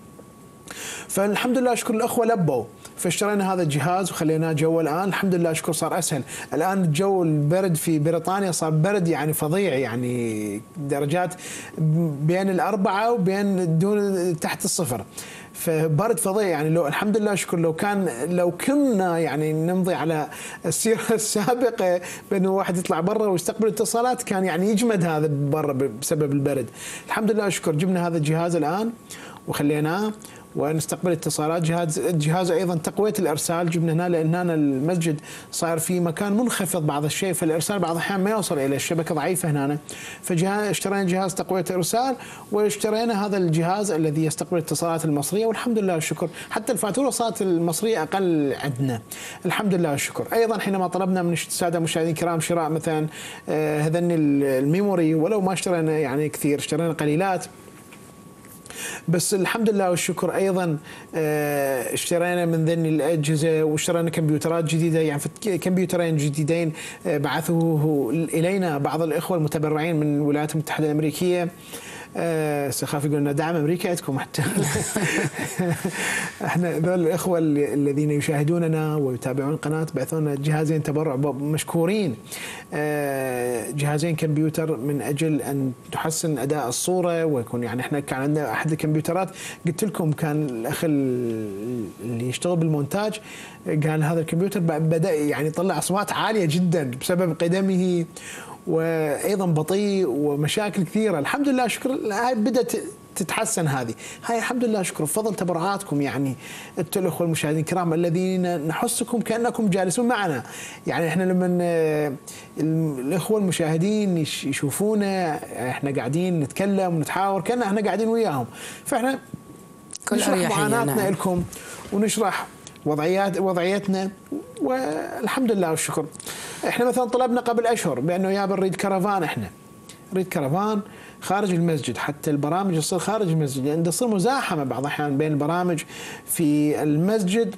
Speaker 1: فالحمد لله شكر الأخوة لبوا، فاشترينا هذا الجهاز وخليناه جو. الآن الحمد لله شكر صار أسهل. الآن الجو البرد في بريطانيا صار برد يعني فظيع، يعني درجات بين الأربعة وبين دون تحت الصفر، فبرد فظيع. يعني لو الحمد لله شكر لو كان لو كنا يعني نمضي على السيرة السابقة بأنه واحد يطلع برا ويستقبل اتصالات كان يعني يجمد هذا برا بسبب البرد. الحمد لله شكر جبنا هذا الجهاز الآن وخليناه ونستقبل اتصالات. جهاز الجهاز ايضا تقويه الارسال جبنا هنا لان هنا المسجد صاير في مكان منخفض بعض الشيء، فالارسال بعض الاحيان ما يوصل الى الشبكه ضعيفه هنا، فاشترينا جهاز تقويه ارسال واشترينا هذا الجهاز الذي يستقبل الاتصالات المصريه، والحمد لله والشكر حتى الفاتوره صارت المصريه اقل عندنا الحمد لله والشكر. ايضا حينما طلبنا من الساده المشاهدين الكرام شراء مثلا هذن الميموري ولو ما اشترينا يعني كثير، اشترينا قليلات بس الحمد لله والشكر. ايضا اشترينا من ذني الاجهزه واشترينا كمبيوترات جديده، يعني كمبيوترين جديدين بعثوه الينا بعض الاخوه المتبرعين من الولايات المتحده الامريكيه. أه سخاف يقول لنا دعم امريكا عندكم حتى احنا ذول الاخوه الذين يشاهدوننا ويتابعون القناه بعثوا لنا جهازين تبرع مشكورين، أه جهازين كمبيوتر من اجل ان تحسن اداء الصوره ويكون يعني احنا كان عندنا احد الكمبيوترات قلت لكم كان الاخ اللي يشتغل بالمونتاج قال هذا الكمبيوتر بدا يعني يطلع اصوات عاليه جدا بسبب قدمه وايضا بطيء ومشاكل كثيره. الحمد لله شكر هاي بدات تتحسن، هذه هاي الحمد لله شكر بفضل تبرعاتكم يعني انتم الاخوه المشاهدين الكرام الذين نحسكم كانكم جالسون معنا. يعني احنا لما الاخوه المشاهدين يشوفونا احنا قاعدين نتكلم ونتحاور كأن احنا قاعدين وياهم، فاحنا نشرح معاناتنا نعم. لكم ونشرح وضعيات وضعيتنا والحمد لله والشكر. احنا مثلا طلبنا قبل اشهر بانه يا نريد كرفان، احنا نريد كرفان خارج المسجد، حتى البرامج تصير خارج المسجد لان تصير مزاحمه بعض الاحيان بين البرامج في المسجد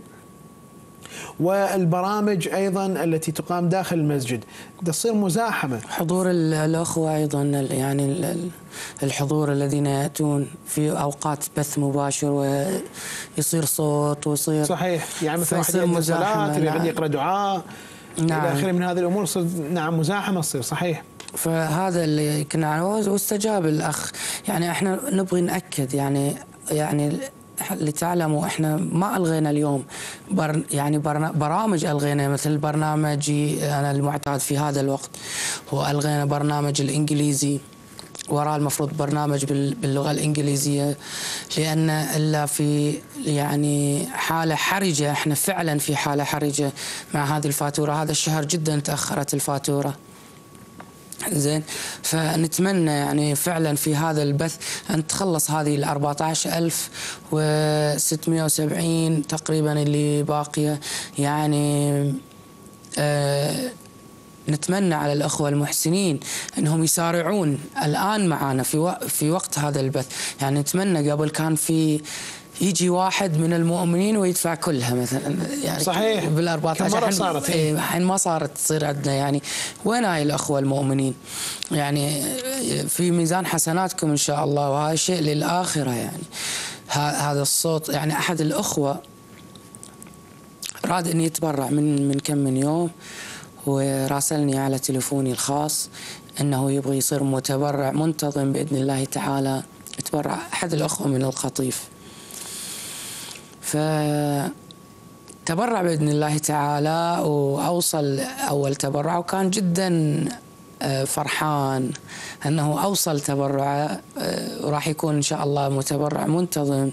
Speaker 1: والبرامج ايضا التي تقام داخل المسجد، تصير مزاحمه.
Speaker 2: حضور الاخوه ايضا يعني الحضور الذين ياتون في اوقات بث مباشر ويصير صوت ويصير
Speaker 1: صحيح، يعني مثلا واحد يقرا صلاه يريد يقرا دعاء نعم. الى اخره من هذه الامور تصير نعم مزاحمه تصير صحيح.
Speaker 2: فهذا اللي كنا واستجاب الاخ. يعني احنا نبغي ناكد يعني يعني لتعلموا احنا ما الغينا اليوم بر يعني برامج الغينا مثل برنامجي انا المعتاد في هذا الوقت هو الغينا برنامج الانجليزي، وراء المفروض برنامج باللغه الانجليزيه، لان الا في يعني حاله حرجه، احنا فعلا في حاله حرجه مع هذه الفاتوره. هذا الشهر جدا تاخرت الفاتوره زين، فنتمنى يعني فعلا في هذا البث ان تخلص هذه ال أربعة عشر ألف وستمئة وسبعين تقريبا اللي باقيه. يعني آه نتمنى على الأخوة المحسنين أنهم يسارعون الآن معنا في وق في وقت هذا البث. يعني نتمنى قبل كان في يجي واحد من المؤمنين ويدفع كلها مثلا يعني
Speaker 1: صحيح
Speaker 2: بالأربعة عشر
Speaker 1: صارت
Speaker 2: الحين ما صارت تصير عندنا. يعني وين هاي الأخوة المؤمنين؟ يعني في ميزان حسناتكم إن شاء الله، وهذا شيء للآخرة. يعني هذا الصوت يعني أحد الأخوة راد أن يتبرع من من كم من يوم وراسلني على تليفوني الخاص أنه يبغى يصير متبرع منتظم بإذن الله تعالى، يتبرع أحد الأخوة من القطيف. ف تبرع بإذن الله تعالى، وأوصل أول تبرع، وكان جدا فرحان أنه أوصل تبرعه، وراح يكون إن شاء الله متبرع منتظم.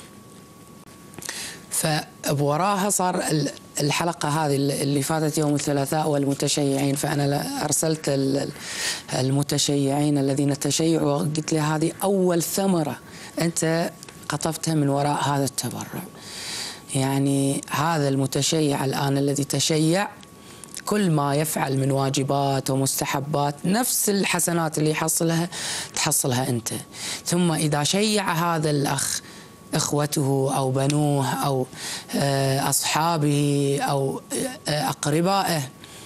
Speaker 2: فبوراها صار الحلقة هذه اللي فاتت يوم الثلاثاء والمتشيعين، فأنا أرسلت المتشيعين الذين تشيعوا وقلت له هذه أول ثمرة أنت قطفتها من وراء هذا التبرع. يعني هذا المتشيع الآن الذي تشيع كل ما يفعل من واجبات ومستحبات نفس الحسنات اللي يحصلها تحصلها أنت. ثم إذا شيع هذا الأخ إخوته أو بنوه أو أصحابه أو أقربائه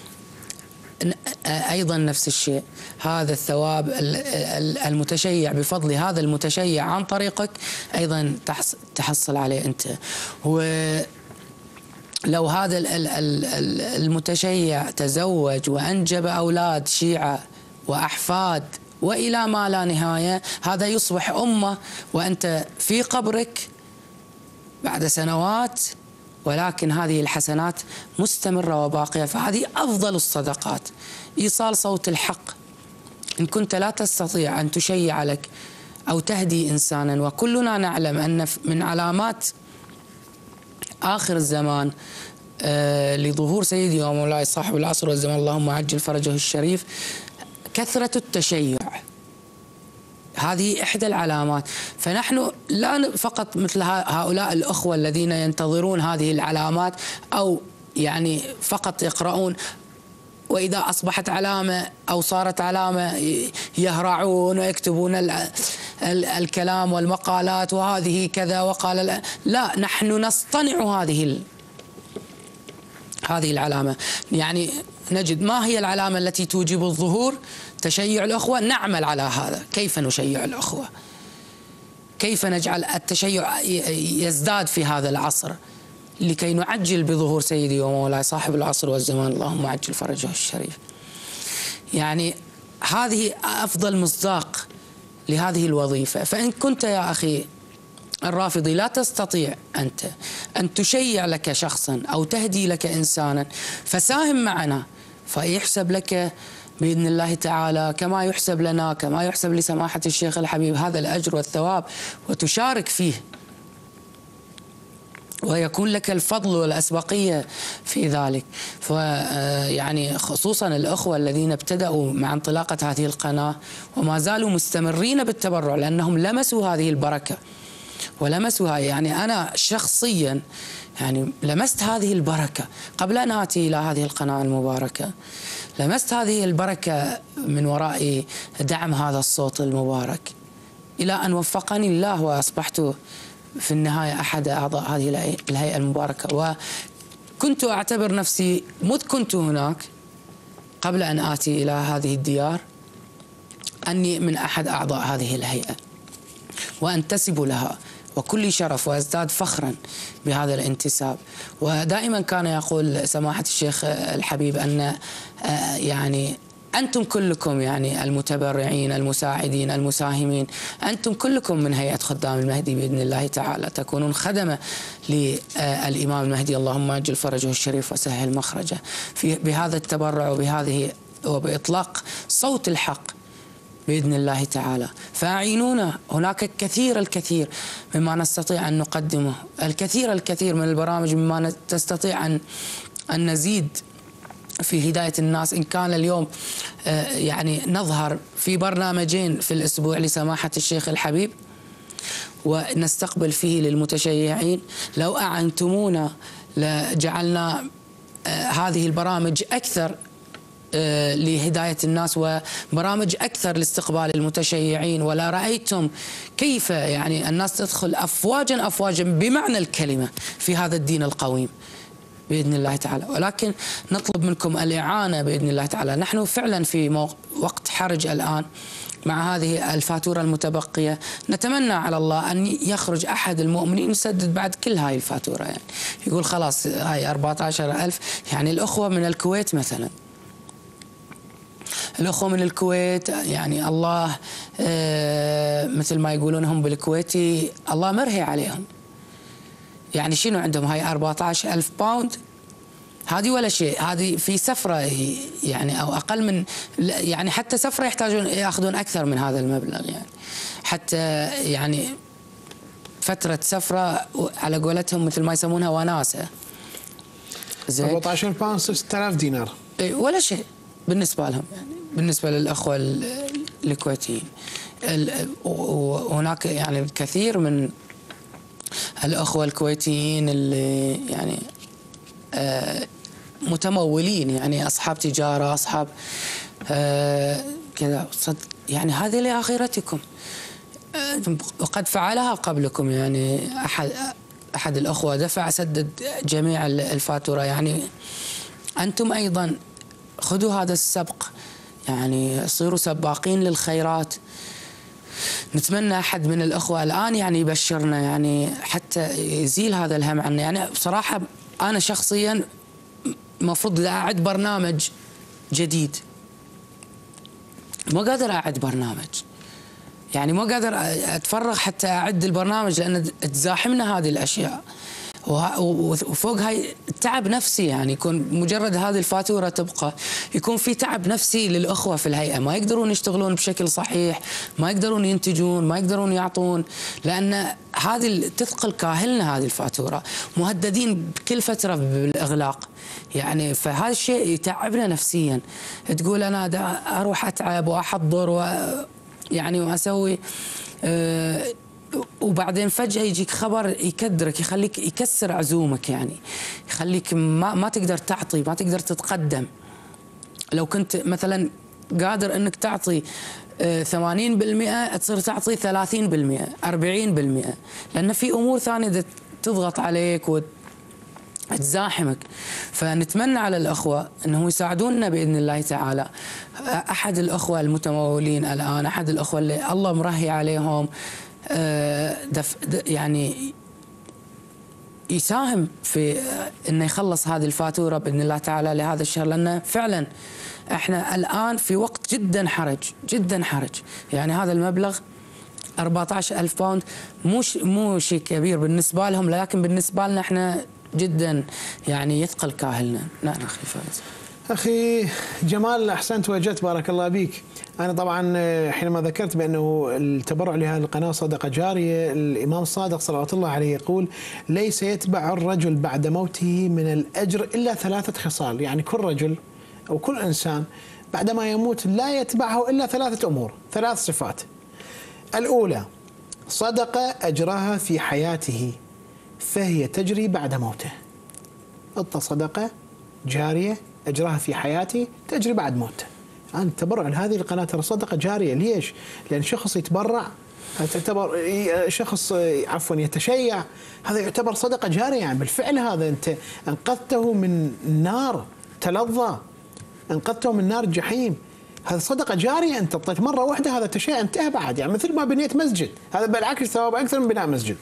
Speaker 2: أيضا نفس الشيء، هذا الثواب المتشيع بفضل هذا المتشيع عن طريقك أيضا تحصل عليه أنت. ولو هذا المتشيع تزوج وأنجب أولاد شيعة وأحفاد وإلى ما لا نهاية، هذا يصبح أمة وأنت في قبرك بعد سنوات، ولكن هذه الحسنات مستمرة وباقية. فهذه أفضل الصدقات، إيصال صوت الحق. إن كنت لا تستطيع أن تشيع لك أو تهدي إنسانا، وكلنا نعلم أن من علامات آخر الزمان آه لظهور سيدي ومولاي صاحب العصر والزمان اللهم عجل فرجه الشريف كثرة التشيع، هذه إحدى العلامات. فنحن لا فقط مثل هؤلاء الأخوة الذين ينتظرون هذه العلامات أو يعني فقط يقرؤون، وإذا أصبحت علامة أو صارت علامة يهرعون ويكتبون ال ال الكلام والمقالات وهذه كذا وقال لا، نحن نصطنع هذه هذه العلامة. يعني نجد ما هي العلامة التي توجب الظهور؟ تشيع الأخوة. نعمل على هذا. كيف نشيع الأخوة؟ كيف نجعل التشيع يزداد في هذا العصر لكي نعجل بظهور سيدي ومولاي صاحب العصر والزمان اللهم عجل فرجه الشريف. يعني هذه أفضل مصداق لهذه الوظيفة. فإن كنت يا أخي الرافضي لا تستطيع أنت أن تشيع لك شخصا أو تهدي لك إنسانا، فساهم معنا فيحسب لك بإذن الله تعالى كما يحسب لنا، كما يحسب لسماحة الشيخ الحبيب هذا الأجر والثواب، وتشارك فيه ويكون لك الفضل والأسبقية في ذلك. فيعني خصوصا الأخوة الذين ابتدأوا مع انطلاقة هذه القناة وما زالوا مستمرين بالتبرع، لأنهم لمسوا هذه البركة ولمسوها. يعني أنا شخصيا يعني لمست هذه البركة قبل أن آتي إلى هذه القناة المباركة، لمست هذه البركة من وراء دعم هذا الصوت المبارك، إلى أن وفقني الله وأصبحت في النهاية أحد أعضاء هذه الهيئة المباركة. وكنت أعتبر نفسي مذ كنت هناك قبل أن آتي إلى هذه الديار أني من أحد أعضاء هذه الهيئة وأنتسب لها، وكل شرف وأزداد فخرا بهذا الانتساب. ودائما كان يقول سماحة الشيخ الحبيب أن يعني أنتم كلكم يعني المتبرعين المساعدين المساهمين، أنتم كلكم من هيئة خدام المهدي بإذن الله تعالى تكونون خدمة للإمام المهدي اللهم عجل فرجه الشريف وسهل مخرجه في بهذا التبرع وبهذه وبإطلاق صوت الحق بإذن الله تعالى. فأعينونا، هناك الكثير الكثير مما نستطيع أن نقدمه، الكثير الكثير من البرامج مما تستطيع أن أن نزيد في هداية الناس. إن كان اليوم يعني نظهر في برنامجين في الأسبوع لسماحة الشيخ الحبيب ونستقبل فيه للمتشيعين، لو أعنتمونا لجعلنا هذه البرامج أكثر لهداية الناس وبرامج أكثر لاستقبال المتشيعين، ولا رأيتم كيف يعني الناس تدخل أفواجا أفواجا بمعنى الكلمة في هذا الدين القويم بإذن الله تعالى. ولكن نطلب منكم الإعانة بإذن الله تعالى. نحن فعلا في وقت حرج الآن مع هذه الفاتورة المتبقية، نتمنى على الله أن يخرج أحد المؤمنين يسدد بعد كل هاي الفاتورة، يعني يقول خلاص هاي أربعة عشر ألف. يعني الأخوة من الكويت مثلا، الأخوة من الكويت يعني الله مثل ما يقولون هم بالكويتي الله مرهي عليهم، يعني شنو عندهم هاي أربعة عشر ألف باوند؟ هذه ولا شيء، هذه في سفرة يعني أو أقل من، يعني حتى سفرة يحتاجون يأخذون أكثر من هذا المبلغ، يعني حتى يعني فترة سفرة على قولتهم مثل ما يسمونها وناسة.
Speaker 1: زين أربعة عشر باوند ستة آلاف دينار
Speaker 2: ولا شيء بالنسبة لهم، يعني بالنسبة للأخوة الكويتيين. وهناك يعني الكثير من الأخوة الكويتيين اللي يعني آه متمولين، يعني أصحاب تجارة، أصحاب آه كذا، يعني هذه لآخرتكم، آه وقد فعلها قبلكم. يعني أحد أحد الأخوة دفع سدد جميع الفاتورة، يعني أنتم أيضا خذوا هذا السبق، يعني صيروا سباقين للخيرات. نتمنى أحد من الأخوة الآن يعني يبشرنا، يعني حتى يزيل هذا الهم عنا. يعني بصراحة أنا شخصيا المفروض إذا أعد برنامج جديد ما قادر أعد برنامج، يعني ما قادر أتفرغ حتى أعد البرنامج، لأن تزاحمنا هذه الأشياء، وفوق هاي تعب نفسي. يعني يكون مجرد هذه الفاتورة تبقى، يكون في تعب نفسي للأخوة في الهيئة، ما يقدرون يشتغلون بشكل صحيح، ما يقدرون ينتجون، ما يقدرون يعطون، لأن هذه تثقل كاهلنا هذه الفاتورة، مهددين بكل فترة بالإغلاق. يعني فهذا الشيء يتعبنا نفسيا. تقول أنا أروح أتعب وأحضر و يعني وأسوي أه وبعدين فجأة يجيك خبر يكدرك، يخليك يكسر عزومك، يعني يخليك ما ما تقدر تعطي، ما تقدر تتقدم. لو كنت مثلا قادر انك تعطي ثمانين بالمئة تصير تعطي ثلاثين بالمئة أربعين بالمئة، لأن في أمور ثانية تضغط عليك وتزاحمك. فنتمنى على الأخوة أنهم يساعدوننا بإذن الله تعالى. أحد الأخوة المتمولين الآن، أحد الأخوة اللي الله مرهي عليهم دف يعني يساهم في انه يخلص هذه الفاتوره باذن الله تعالى لهذا الشهر، لان فعلا احنا الان في وقت جدا حرج، جدا حرج. يعني هذا المبلغ أربعة عشر ألف باوند مو مو شيء كبير بالنسبه لهم، لكن بالنسبه لنا احنا جدا يعني يثقل كاهلنا. نعم اخي فارس.
Speaker 1: أخي جمال أحسنت وجدت، بارك الله بك. أنا طبعا حينما ذكرت بأنه التبرع لهذه القناة صدقة جارية، الإمام الصادق صلوات الله عليه يقول: ليس يتبع الرجل بعد موته من الأجر إلا ثلاثة خصال. يعني كل رجل أو كل إنسان بعدما يموت لا يتبعه إلا ثلاثة أمور، ثلاث صفات. الأولى صدقة أجراها في حياته فهي تجري بعد موته. أعطى صدقة جارية أجراها في حياتي تجري بعد موته. الآن التبرع لهذه القناة ترى صدقة جارية. ليش؟ لأن شخص يتبرع، تعتبر شخص عفوا يتشيع، هذا يعتبر صدقة جارية. يعني بالفعل هذا أنت أنقذته من نار تلظى، أنقذته من نار الجحيم. هذا صدقة جارية، أنت أعطيت مرة واحدة، هذا تشيع انتهى بعد. يعني مثل ما بنيت مسجد، هذا بالعكس ثواب أكثر من بناء مسجد.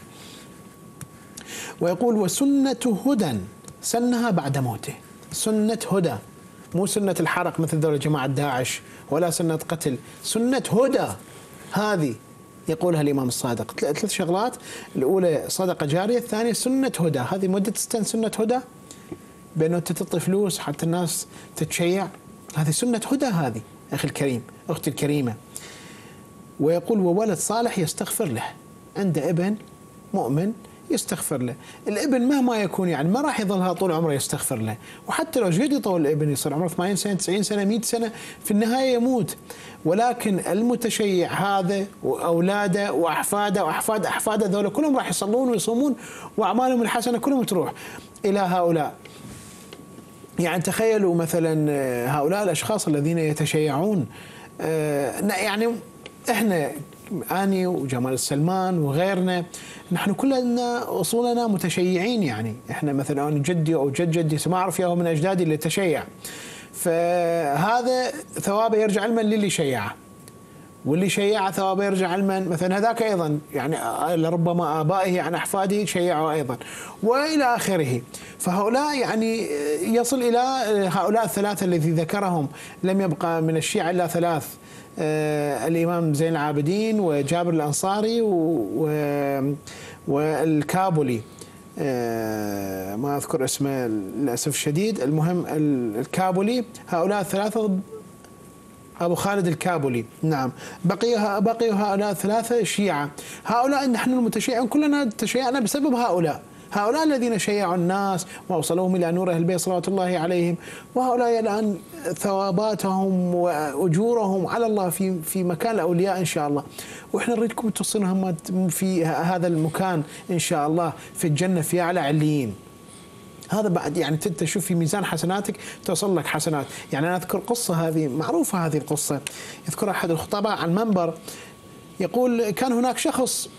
Speaker 1: ويقول: وسنة هدى سنها بعد موته. سنة هدى، مو سنة الحرق مثل ذول جماعة داعش، ولا سنة قتل، سنة هدى هذه يقولها الإمام الصادق. ثلاث شغلات: الأولى صدقة جارية، الثانية سنة هدى. هذه مدة تستن سنة هدى، بأنه أنت تعطي فلوس حتى الناس تتشيع، هذه سنة هدى هذه أخي الكريم، أختي الكريمة. ويقول: وولد صالح يستغفر له. عنده ابن مؤمن يستغفر له. الابن مهما يكون يعني ما راح يظلها طول عمره يستغفر له، وحتى لو جد يطول الابن يصير عمره ثمانين سنة تسعين سنة مئة سنة، في النهاية يموت. ولكن المتشيع هذا وأولاده وأحفاده وأحفاد أحفاده ذولا كلهم راح يصلون ويصومون، وأعمالهم الحسنة كلهم تروح إلى هؤلاء. يعني تخيلوا مثلا هؤلاء الأشخاص الذين يتشيعون، يعني إحنا أني وجمال السلمان وغيرنا نحن كلنا أصولنا متشيعين. يعني إحنا مثلا أنا جدي أو جد جدي ما أعرف ياهو من أجدادي اللي تشيع، فهذا ثوابه يرجع علما للي شيعه، واللي شيع ثوابه يرجع علما مثلا هذاك أيضا، يعني لربما آبائه عن أحفاده شيعوا أيضا، وإلى آخره. فهؤلاء يعني يصل إلى هؤلاء الثلاثة الذي ذكرهم، لم يبقى من الشيعة إلا ثلاث: آه الإمام زين العابدين وجابر الأنصاري والكابولي. ما أذكر اسمه للأسف الشديد، المهم الكابولي، هؤلاء الثلاثة، أبو خالد الكابولي، نعم، بقي بقي هؤلاء الثلاثة شيعة. هؤلاء نحن المتشيعون كلنا تشيعنا بسبب هؤلاء، هؤلاء الذين شيعوا الناس وأوصلوهم إلى نور أهل البيت صلوات الله عليهم، وهؤلاء الآن ثواباتهم وأجورهم على الله في في مكان الأولياء إن شاء الله، وإحنا نريدكم توصلهم في هذا المكان إن شاء الله في الجنة في أعلى عليين. هذا بعد يعني تشوف في ميزان حسناتك توصل لك حسنات. يعني أنا أذكر قصة هذه معروفة، هذه القصة يذكر أحد الخطباء على المنبر، يقول كان هناك شخص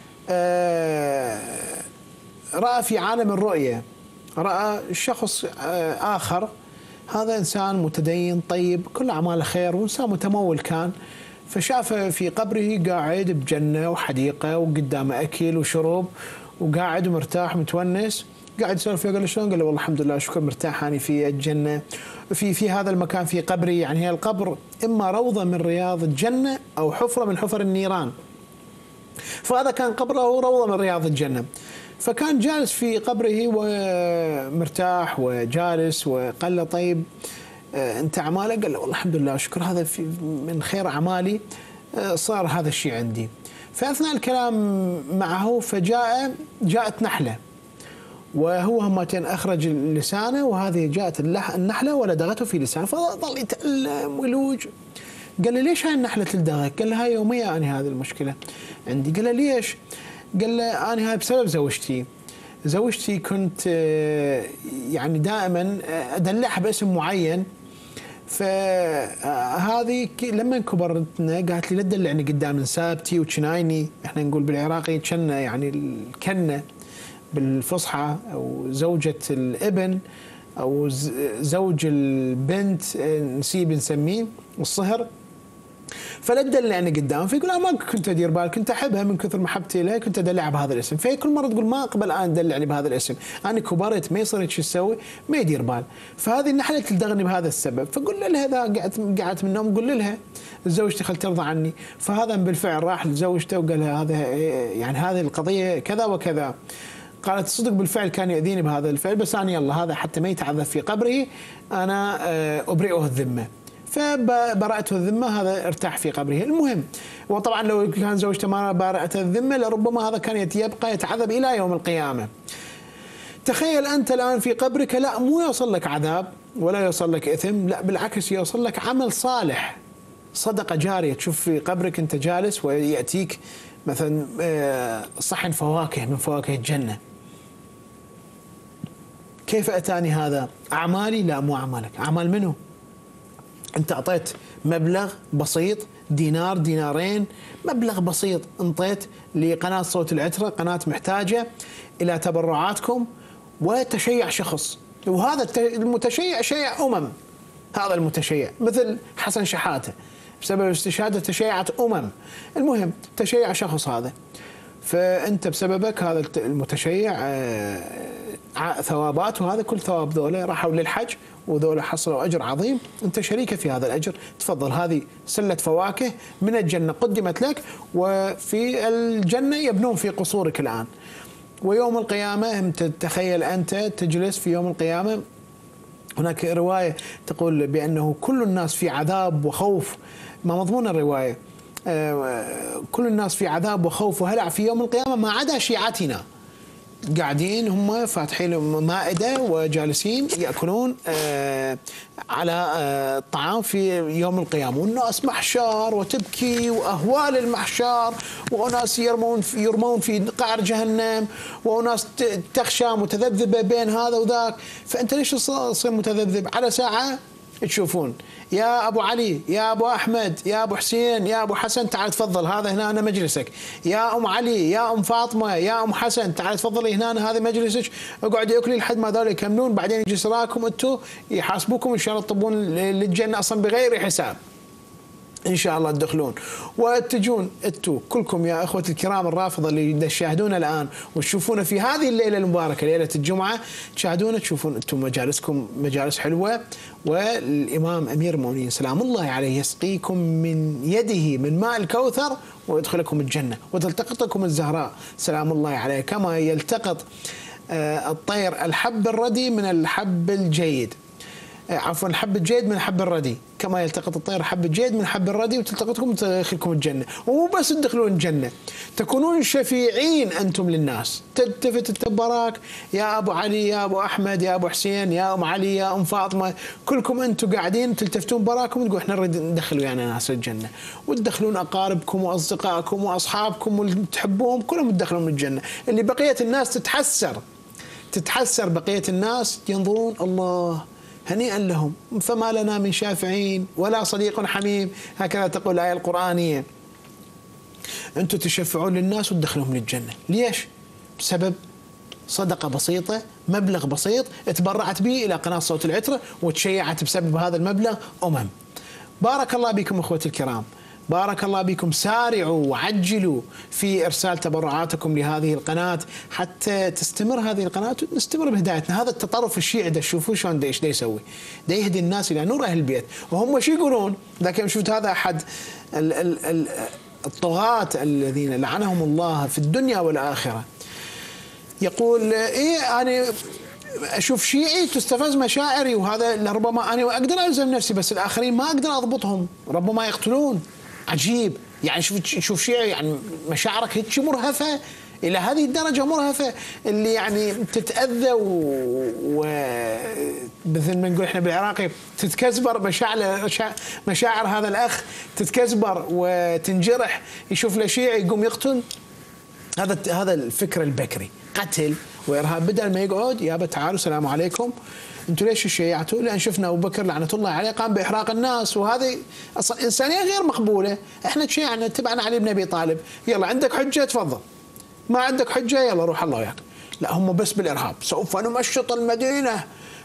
Speaker 1: رأى في عالم الرؤية، رأى شخص آخر، هذا إنسان متدين طيب كل أعماله خير وإنسان متمول كان، فشافه في قبره قاعد بجنة وحديقة وقدامه أكل وشرب وقاعد مرتاح متونس، قاعد يسولف فيه، قال له شلون؟ قال له والله الحمد لله شكرا مرتاح أنا في الجنة في في هذا المكان في قبري. يعني هي القبر إما روضة من رياض الجنة أو حفرة من حفر النيران، فهذا كان قبره روضة من رياض الجنة. فكان جالس في قبره ومرتاح وجالس، وقال له طيب أنت أعمالك؟ قال له والله الحمد لله شكر، هذا في من خير أعمالي صار هذا الشيء عندي. فأثناء الكلام معه فجاء جاءت نحلة، وهو همتين أخرج لسانه، وهذه جاءت النحلة ولدغته في لسانه، فظل يتألم ويلوج. قال له ليش هاي النحلة تلدغك؟ قال له هاي يومية أنا هذه المشكلة عندي. قال له ليش؟ قال له أنا هاي بسبب زوجتي، زوجتي كنت يعني دائما أدلعها باسم معين، فهذه لما كبرتنا قالت لي لا تدلعني قدام نسابتي وتشنايني، احنا نقول بالعراقي تشنى يعني الكنة بالفصحى، أو زوجة الابن أو زوج البنت نسيب نسميه الصهر، فلا تدلعني قدام. فيقول أنا ما كنت أدير بال، كنت أحبها من كثر محبتي لها كنت أدلعها بهذا الاسم. فهي كل مرة تقول ما أقبل الآن تدلعني بهذا الاسم، أنا كبرت ما يصير شو تسوي، ما يدير بال. فهذه النحلة تلدغني بهذا السبب. فقول لها إذا قعدت قعدت من النوم قول لها زوجتي خل ترضى عني. فهذا بالفعل راح لزوجته وقال لها هذا يعني هذه القضية كذا وكذا. قالت صدق بالفعل كان يأذيني بهذا الفعل، بس أنا يلا هذا حتى ما يتعذب في قبره أنا أبرئه الذمة، فبرأته الذمة، هذا ارتاح في قبره. المهم وطبعا لو كان زوجته ما برأته الذمة لربما هذا كان يبقى يتعذب إلى يوم القيامة. تخيل أنت الآن في قبرك لا مو يوصل لك عذاب ولا يوصل لك إثم، لا بالعكس يوصل لك عمل صالح، صدقة جارية. تشوف في قبرك أنت جالس ويأتيك مثلا صحن فواكه من فواكه الجنة. كيف أتاني هذا؟ أعمالي؟ لا مو أعمالك، أعمال منه؟ أنت أعطيت مبلغ بسيط، دينار دينارين، مبلغ بسيط انطيت لقناة صوت العترة، قناة محتاجة إلى تبرعاتكم، وتشيع شخص، وهذا المتشيع شيع أمم. هذا المتشيع مثل حسن شحاتة بسبب استشهاده تشيعت أمم. المهم تشيع شخص هذا، فأنت بسببك هذا المتشيع ثوابات، وهذا كل ثواب ذولا راحوا للحج وذولا حصلوا أجر عظيم، أنت شريكة في هذا الأجر. تفضل هذه سلة فواكه من الجنة قدمت لك، وفي الجنة يبنون في قصورك الآن. ويوم القيامة تخيل أنت تجلس في يوم القيامة، هناك رواية تقول بأنه كل الناس في عذاب وخوف، ما مضمون الرواية، كل الناس في عذاب وخوف وهلع في يوم القيامة ما عدا شيعتنا، قاعدين هم فاتحين مائدة وجالسين يأكلون على الطعام في يوم القيامة، والناس محشر وتبكي وأهوال المحشر، وناس يرمون في يرمون في قعر جهنم، وناس تخشى متذبذبة بين هذا وذاك. فأنت ليش تصير متذبذب؟ على ساعة تشوفون يا أبو علي، يا أبو أحمد، يا أبو حسين، يا أبو حسن تعال تفضل هذا هنا أنا مجلسك، يا أم علي، يا أم فاطمة، يا أم حسن تعال تفضلي هنا أنا هذا مجلسك، اقعدي اكلي لحد ما ذول يكملون، بعدين يجي سراكم انتم يحاسبوكم إن شاء الله تطبون للجنة أصلا بغير حساب إن شاء الله تدخلون. وتجون انتم كلكم يا أخوة الكرام الرافضة اللي تشاهدون الآن وتشوفون في هذه الليلة المباركة ليلة الجمعة، تشاهدون تشوفون انتم مجالسكم مجالس حلوة، والإمام أمير المؤمنين سلام الله عليه يسقيكم من يده من ماء الكوثر ويدخلكم الجنة، وتلتقطكم الزهراء سلام الله عليه، كما يلتقط الطير الحب الردي من الحب الجيد، عفوا الحب الجيد من الحب الردي، كما يلتقط الطير الحب الجيد من الحب الردي وتلتقطكم وتدخلكم الجنة. ومو بس تدخلون الجنة، تكونون شفيعين أنتم للناس. تلتفت التبراك يا أبو علي يا أبو أحمد يا أبو حسين يا أم علي يا أم فاطمة، كلكم أنتم قاعدين تلتفتون براكم وتقولوا إحنا نريد ندخل يعني ناس الجنة، وتدخلون أقاربكم وأصدقائكم وأصحابكم واللي تحبوهم كلهم تدخلون الجنة. اللي بقية الناس تتحسر تتحسر بقية الناس ينظرون الله هنيئا لهم فما لنا من شافعين ولا صديق حميم، هكذا تقول الآية القرآنية. أنتم تشفعون للناس وتدخلهم للجنة، ليش؟ بسبب صدقة بسيطة، مبلغ بسيط تبرعت به إلى قناة صوت العترة وتشيعت بسبب هذا المبلغ أمم. بارك الله بكم أخوتي الكرام، بارك الله بكم. سارعوا وعجلوا في إرسال تبرعاتكم لهذه القناة حتى تستمر هذه القناة ونستمر بهدايتنا. هذا التطرف الشيعي ده شوفوا شلون ايش ده يسوي، ده يهدي الناس إلى نور أهل البيت. وهم شو يقولون؟ ذاك يوم شفت هذا أحد ال ال ال الطغاة الذين لعنهم الله في الدنيا والآخرة يقول إيه أنا أشوف شيعي تستفز مشاعري، وهذا لربما أنا أقدر ألزم نفسي بس الآخرين ما أقدر أضبطهم، ربما يقتلون. عجيب يعني، شوف شوف شيعي يعني مشاعرك هيك مرهفة إلى هذه الدرجة، مرهفة اللي يعني تتأذى و مثل ما نقول إحنا بالعراقي تتكزبر مشاعر مشاعر هذا الأخ تتكزبر وتنجرح، يشوف له شيعي يقوم يقتل. هذا هذا الفكر البكري، قتل وإرهاب. بدل ما يقعد يابا تعالوا السلام عليكم انتم ليش شيعتوا؟ لان شفنا ابو بكر لعنه الله عليه قام باحراق الناس، وهذه اصلا انسانيه غير مقبوله. احنا شيعنا اتبعنا علي بن ابي طالب، يلا عندك حجه تفضل، ما عندك حجه يلا روح الله وياك. لا هم بس بالارهاب، سوف نمشط المدينه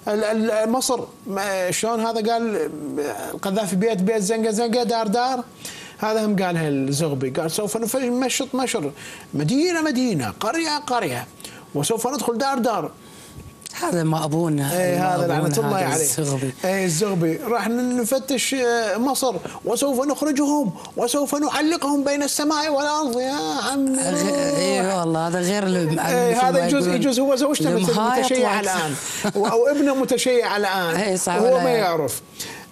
Speaker 1: مصر. شلون هذا قال القذافي بيت بيت زنقه زنقه دار دار، هذا هم قالها الزغبي، قال سوف نمشط مشر مدينه مدينه قريه قريه وسوف ندخل دار دار.
Speaker 2: هذا ما ابونا،
Speaker 1: اي هذا لعنه الله عليه
Speaker 2: الزغبي.
Speaker 1: اي الزغبي راح نفتش مصر وسوف نخرجهم وسوف نعلقهم بين السماء والارض. يا عمي
Speaker 2: اي والله هذا غير
Speaker 1: اي هذا يجوز يجوز هو زوجته متشيعه الان او ابنه متشيع الان وهو ما يعرف.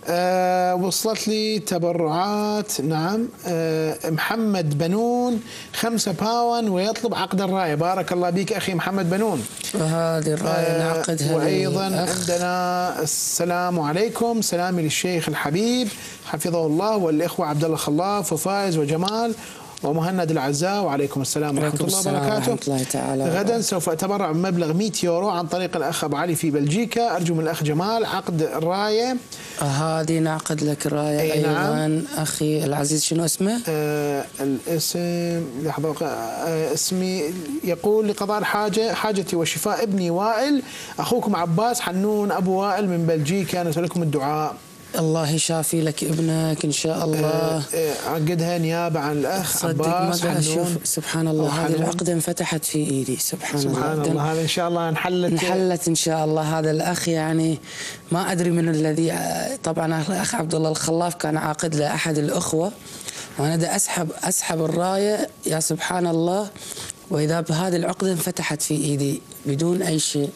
Speaker 1: أه وصلت لي تبرعات. نعم. أه محمد بنون خمسة باون ويطلب عقد الراية. بارك الله بك أخي محمد بنون.
Speaker 2: وهذه الراية أه نعقدها.
Speaker 1: وأيضا عندنا السلام عليكم، سلامي للشيخ الحبيب حفظه الله والإخوة عبد الله خلاف وفايز وجمال ومهند العزاء، وعليكم السلام ورحمة الله وبركاته.
Speaker 2: الله تعالى.
Speaker 1: غدا سوف أتبرع بمبلغ مئة يورو عن طريق الأخ أبو علي في بلجيكا، أرجو من الأخ جمال عقد الراية.
Speaker 2: هذه نعقد لك الراية
Speaker 1: أي
Speaker 2: أيضا.
Speaker 1: نعم.
Speaker 2: أخي العزيز شنو اسمه؟
Speaker 1: آه الاسم لحظة. آه اسمي يقول لقضاء الحاجة حاجتي وشفاء ابني وائل، أخوكم عباس حنون أبو وائل من بلجيكا، نسألكم الدعاء.
Speaker 2: الله يشافي لك ابنك ان شاء الله.
Speaker 1: عقدها نيابه عن الاخ عباس حنون.
Speaker 2: سبحان الله هذه العقده انفتحت في ايدي. سبحان,
Speaker 1: سبحان الله. الله هذا ان شاء الله انحلت
Speaker 2: انحلت ان شاء الله. هذا الاخ يعني ما ادري من الذي، طبعا الاخ عبد الله الخلاف كان عاقد لاحد الاخوه، وانا دا اسحب اسحب الرايه يا سبحان الله، واذا بهذه العقده انفتحت في ايدي بدون اي شيء.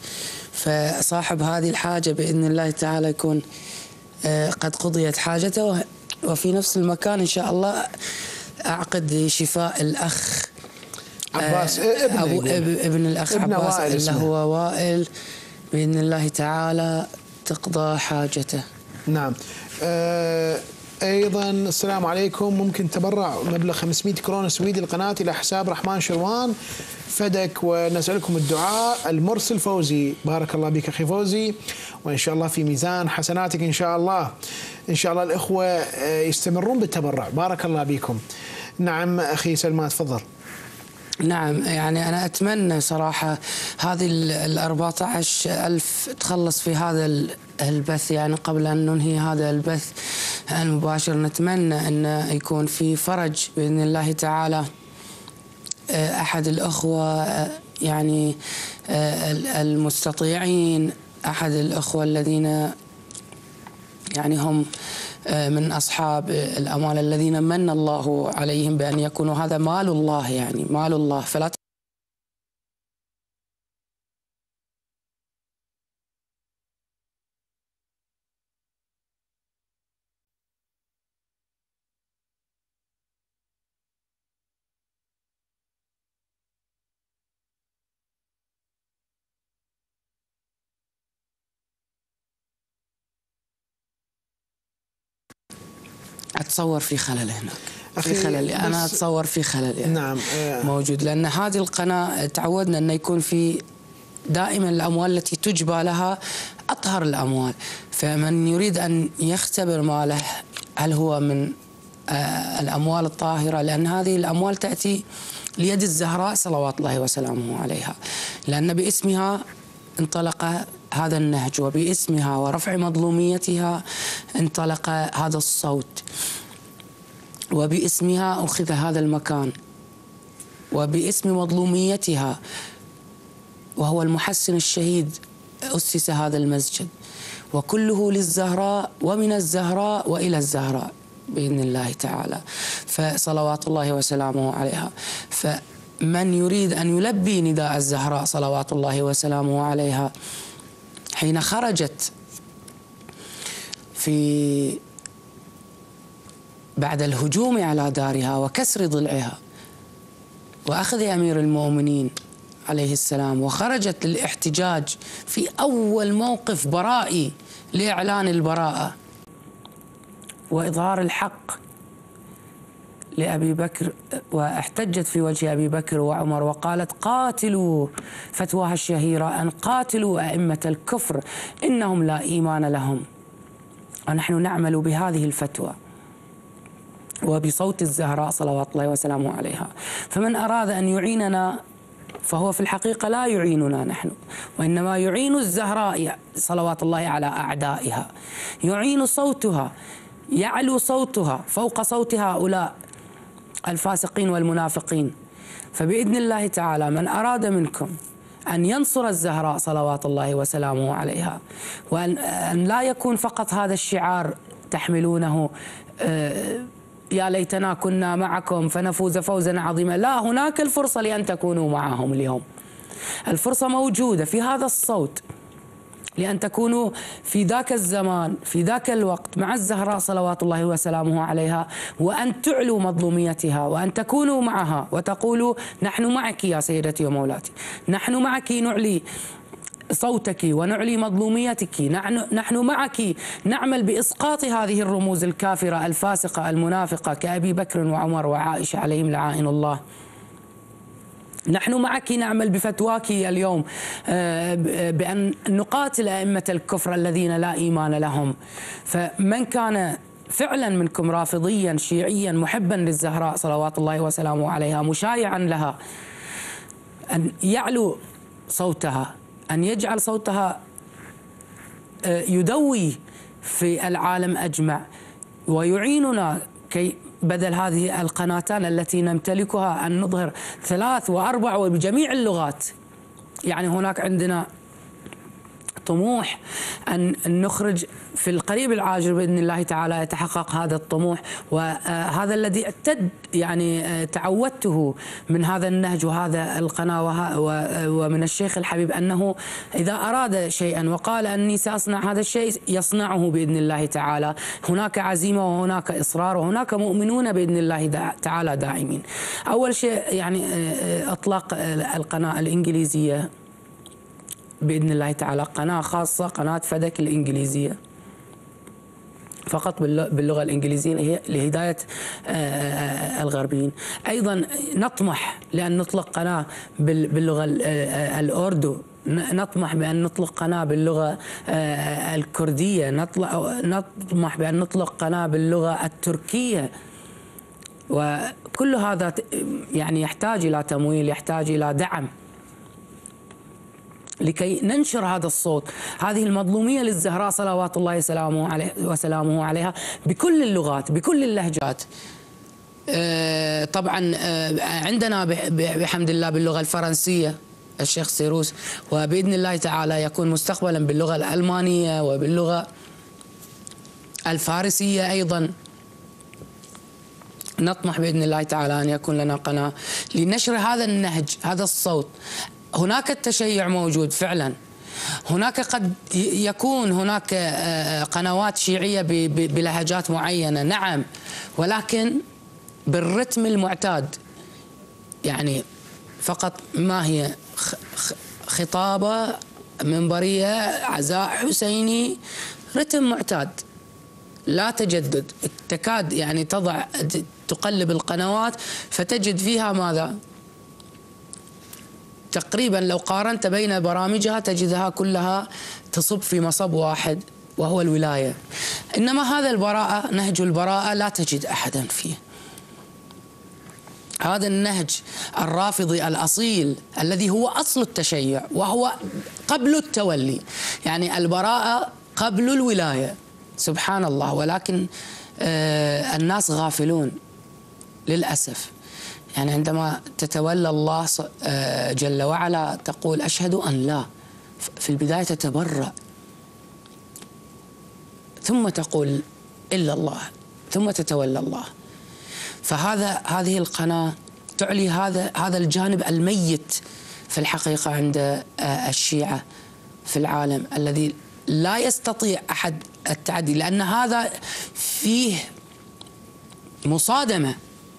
Speaker 2: فصاحب هذه الحاجه باذن الله تعالى يكون قد قضيت حاجته، وفي نفس المكان إن شاء الله أعقد شفاء الأخ
Speaker 1: عباس ابن,
Speaker 2: أبو ابن الأخ
Speaker 1: ابن
Speaker 2: عباس
Speaker 1: وائل
Speaker 2: اللي هو وائل، بإذن الله تعالى تقضى حاجته.
Speaker 1: نعم. أه أيضا السلام عليكم، ممكن تبرع مبلغ خمسمئة كرون سويدي القناة إلى حساب رحمن شروان فدك، ونسألكم الدعاء. المرسل فوزي، بارك الله بك أخي فوزي، وإن شاء الله في ميزان حسناتك إن شاء الله. إن شاء الله الإخوة يستمرون بالتبرع، بارك الله بكم. نعم أخي سلمان تفضل.
Speaker 2: نعم يعني أنا أتمنى صراحة هذه ال أربعة عشر ألف تخلص في هذا البث، يعني قبل أن ننهي هذا البث المباشر. نتمنى أن يكون في فرج بإذن الله تعالى. أحد الأخوة يعني المستطيعين، أحد الأخوة الذين يعني هم من أصحاب الأموال الذين من الله عليهم بأن يكونوا هذا مال الله، يعني مال الله، فلا أتصور في خلل هناك، في
Speaker 1: أخي
Speaker 2: خلل، أنا
Speaker 1: بس-
Speaker 2: أتصور في خلل يعني
Speaker 1: نعم آه،
Speaker 2: موجود، لأن هذه القناة تعودنا أن يكون في دائما الأموال التي تجبى لها أطهر الأموال، فمن يريد أن يختبر ماله هل هو من آه، الأموال الطاهرة، لأن هذه الأموال تأتي ليد الزهراء صلوات الله وسلامه عليها، لأن باسمها انطلق هذا النهج، وباسمها ورفع مظلوميتها انطلق هذا الصوت، وباسمها أخذ هذا المكان، وباسم مظلوميتها وهو المحسن الشهيد أسس هذا المسجد، وكله للزهراء ومن الزهراء وإلى الزهراء بإذن الله تعالى، فصلوات الله وسلامه عليها. فمن يريد أن يلبي نداء الزهراء صلوات الله وسلامه عليها حين خرجت في بعد الهجوم على دارها وكسر ضلعها وأخذ أمير المؤمنين عليه السلام، وخرجت للاحتجاج في أول موقف برائي لإعلان البراءة وإظهار الحق لأبي بكر، واحتجت في وجه أبي بكر وعمر وقالت قاتلوا، فتواها الشهيرة أن قاتلوا أئمة الكفر إنهم لا إيمان لهم، ونحن نعمل بهذه الفتوى وبصوت الزهراء صلوات الله وسلامه عليها. فمن أراد أن يعيننا فهو في الحقيقة لا يعيننا نحن، وإنما يعين الزهراء صلوات الله على أعدائها، يعين صوتها، يعلو صوتها فوق صوت هؤلاء الفاسقين والمنافقين. فبإذن الله تعالى من أراد منكم أن ينصر الزهراء صلوات الله وسلامه عليها، وأن لا يكون فقط هذا الشعار تحملونه يا ليتنا كنا معكم فنفوز فوزا عظيما، لا، هناك الفرصة لأن تكونوا معهم اليوم، الفرصة موجودة في هذا الصوت لأن تكونوا في ذاك الزمان في ذاك الوقت مع الزهراء صلوات الله وسلامه عليها، وأن تعلوا مظلوميتها، وأن تكونوا معها وتقولوا نحن معك يا سيدتي ومولاتي، نحن معك نعلي صوتك ونعلي مظلوميتك، نحن نحن معك نعمل بإسقاط هذه الرموز الكافرة الفاسقة المنافقة كأبي بكر وعمر وعائشة عليهم لعائن الله. نحن معك نعمل بفتواك اليوم بأن نقاتل أئمة الكفر الذين لا إيمان لهم. فمن كان فعلا منكم رافضيا شيعيا محبا للزهراء صلوات الله وسلامه عليها مشايعا لها، أن يعلو صوتها، أن يجعل صوتها يدوي في العالم أجمع، ويعيننا كي بدل هذه القناتان التي نمتلكها أن نظهر ثلاث وأربع وبجميع اللغات. يعني هناك عندنا طموح أن نخرج في القريب العاجل بإذن الله تعالى يتحقق هذا الطموح، وهذا الذي اعتد يعني تعودته من هذا النهج وهذا القناة ومن الشيخ الحبيب أنه إذا أراد شيئا وقال أني سأصنع هذا الشيء يصنعه بإذن الله تعالى. هناك عزيمة وهناك إصرار وهناك مؤمنون بإذن الله تعالى داعمين. أول شيء يعني إطلاق القناة الإنجليزية بإذن الله تعالى، قناة خاصة، قناة فدك الإنجليزية فقط باللغة الإنجليزية لهداية الغربيين. أيضا نطمح لأن نطلق قناة باللغة الأردو، نطمح بأن نطلق قناة باللغة الكردية، نطمح بأن نطلق قناة باللغة التركية، وكل هذا يعني يحتاج إلى تمويل، يحتاج إلى دعم لكي ننشر هذا الصوت، هذه المظلومية للزهراء صلوات الله وسلامه عليها بكل اللغات بكل اللهجات. طبعا عندنا بحمد الله باللغة الفرنسية الشيخ سيروس، وبإذن الله تعالى يكون مستقبلا باللغة الألمانية وباللغة الفارسية أيضا. نطمح بإذن الله تعالى أن يكون لنا قناة لنشر هذا النهج، هذا الصوت. هناك التشيع موجود فعلا، هناك قد يكون هناك قنوات شيعية بلهجات معينة، نعم، ولكن بالرتم المعتاد، يعني فقط ما هي خطابة منبرية عزاء حسيني، رتم معتاد لا تجدد، تكاد يعني تضع تقلب القنوات فتجد فيها ماذا؟ تقريبا لو قارنت بين برامجها تجدها كلها تصب في مصب واحد وهو الولاية. إنما هذا البراءة، نهج البراءة، لا تجد أحدا فيه. هذا النهج الرافضي الأصيل الذي هو أصل التشيع وهو قبل التولي، يعني البراءة قبل الولاية، سبحان الله. ولكن آه الناس غافلون للأسف. يعني عندما تتولى الله آه جل وعلا تقول أشهد أن لا، في البداية تتبرأ، ثم تقول إلا الله، ثم تتولى الله. فهذا هذه القناة تعلي هذا هذا الجانب الميت في الحقيقة عند الشيعة في العالم، الذي لا يستطيع أحد التعدي، لأن هذا فيه مصادمة.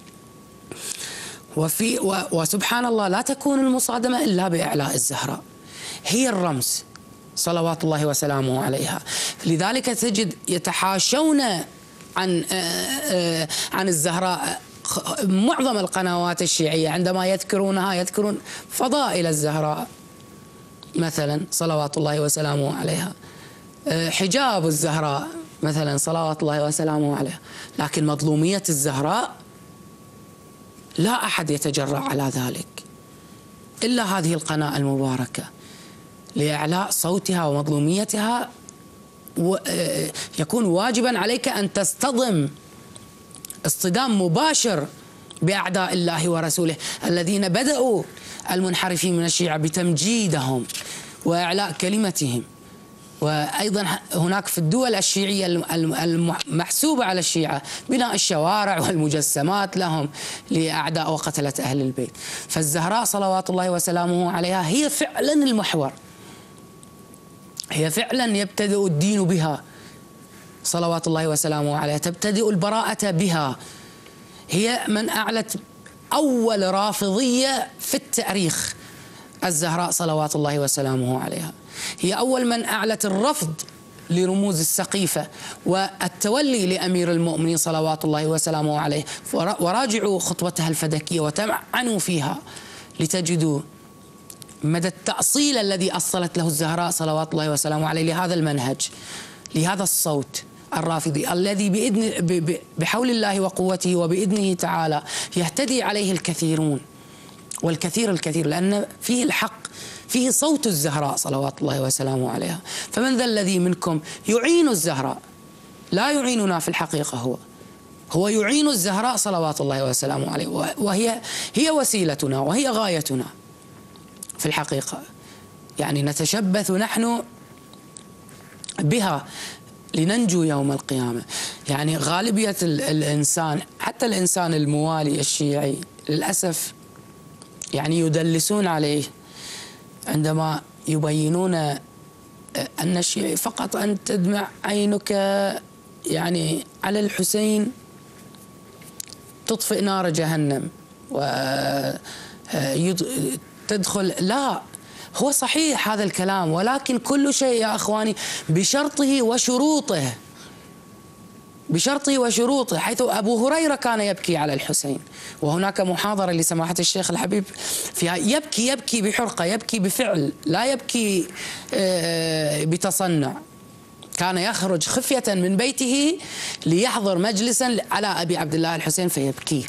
Speaker 2: وفي وسبحان الله لا تكون المصادمة إلا بإعلاء الزهراء، هي الرمز صلوات الله وسلامه عليها. لذلك تجد يتحاشون عن عن الزهراء. معظم القنوات الشيعية عندما يذكرونها يذكرون فضائل الزهراء مثلا صلوات الله وسلامه عليها، حجاب الزهراء مثلا صلوات الله وسلامه عليها، لكن مظلومية الزهراء لا أحد يتجرأ على ذلك إلا هذه القناة المباركة لإعلاء صوتها ومظلوميتها. يكون واجبا عليك أن تصطدم اصطدام مباشر بأعداء الله ورسوله الذين بدأوا المنحرفين من الشيعة بتمجيدهم وإعلاء كلمتهم. وأيضا هناك في الدول الشيعية المحسوبة على الشيعة بناء الشوارع والمجسمات لهم لأعداء وقتلة أهل البيت. فالزهراء صلوات الله وسلامه عليها هي فعلا المحور، هي فعلا يبتدئ الدين بها صلوات الله وسلامه عليها، تبتدئ البراءة بها. هي من أعلت أول رافضية في التاريخ، الزهراء صلوات الله وسلامه عليها. هي أول من أعلت الرفض لرموز السقيفة والتولي لأمير المؤمنين صلوات الله وسلامه عليه. وراجعوا خطوتها الفدكية وتمعنوا فيها لتجدوا مدى التأصيل الذي أصلت له الزهراء صلوات الله وسلامه عليه لهذا المنهج، لهذا الصوت الرافضي الذي بإذن بحول الله وقوته وبإذنه تعالى يهتدي عليه الكثيرون والكثير الكثير، لأن فيه الحق، فيه صوت الزهراء صلوات الله وسلامه عليها. فمن ذا الذي منكم يعين الزهراء؟ لا يعيننا في الحقيقة، هو هو يعين الزهراء صلوات الله وسلامه عليه، وهي هي وسيلتنا وهي غايتنا في الحقيقة. يعني نتشبث نحن بها لننجو يوم القيامة. يعني غالبية الإنسان، حتى الإنسان الموالي الشيعي للأسف، يعني يدلسون عليه عندما يبينون أن الشيعي فقط أن تدمع عينك يعني على الحسين تطفئ نار جهنم وتدخل. لا، هو صحيح هذا الكلام، ولكن كل شيء يا أخواني بشرطه وشروطه، بشرطه وشروطه. حيث أبو هريرة كان يبكي على الحسين، وهناك محاضرة لسماحة الشيخ الحبيب فيها يبكي يبكي بحرقة، يبكي بفعل، لا يبكي بتصنع. كان يخرج خفية من بيته ليحضر مجلسا على أبي عبد الله الحسين فيبكي،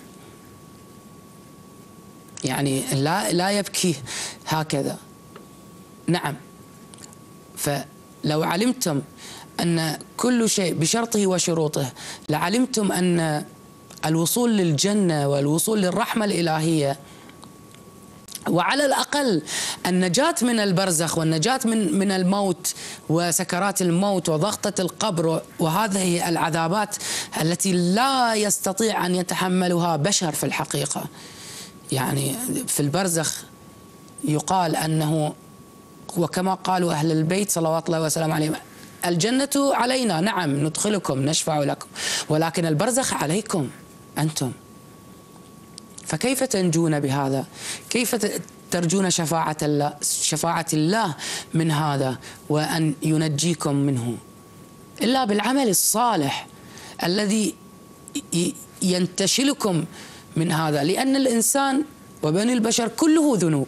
Speaker 2: يعني لا لا يبكي هكذا. نعم، فلو علمتم أن كل شيء بشرطه وشروطه لعلمتم أن الوصول للجنة والوصول للرحمة الإلهية، وعلى الأقل النجاة من البرزخ والنجاة من من الموت وسكرات الموت وضغطة القبر وهذه العذابات التي لا يستطيع أن يتحملها بشر في الحقيقة. يعني في البرزخ يقال أنه، وكما قالوا أهل البيت صلوات الله وسلامه عليهم، الجنة علينا، نعم ندخلكم نشفع لكم، ولكن البرزخ عليكم أنتم. فكيف تنجون بهذا؟ كيف ترجون شفاعة الله شفاعة الله من هذا وأن ينجيكم منه؟ إلا بالعمل الصالح الذي ينتشلكم من هذا، لأن الإنسان وبني البشر كله ذنوب،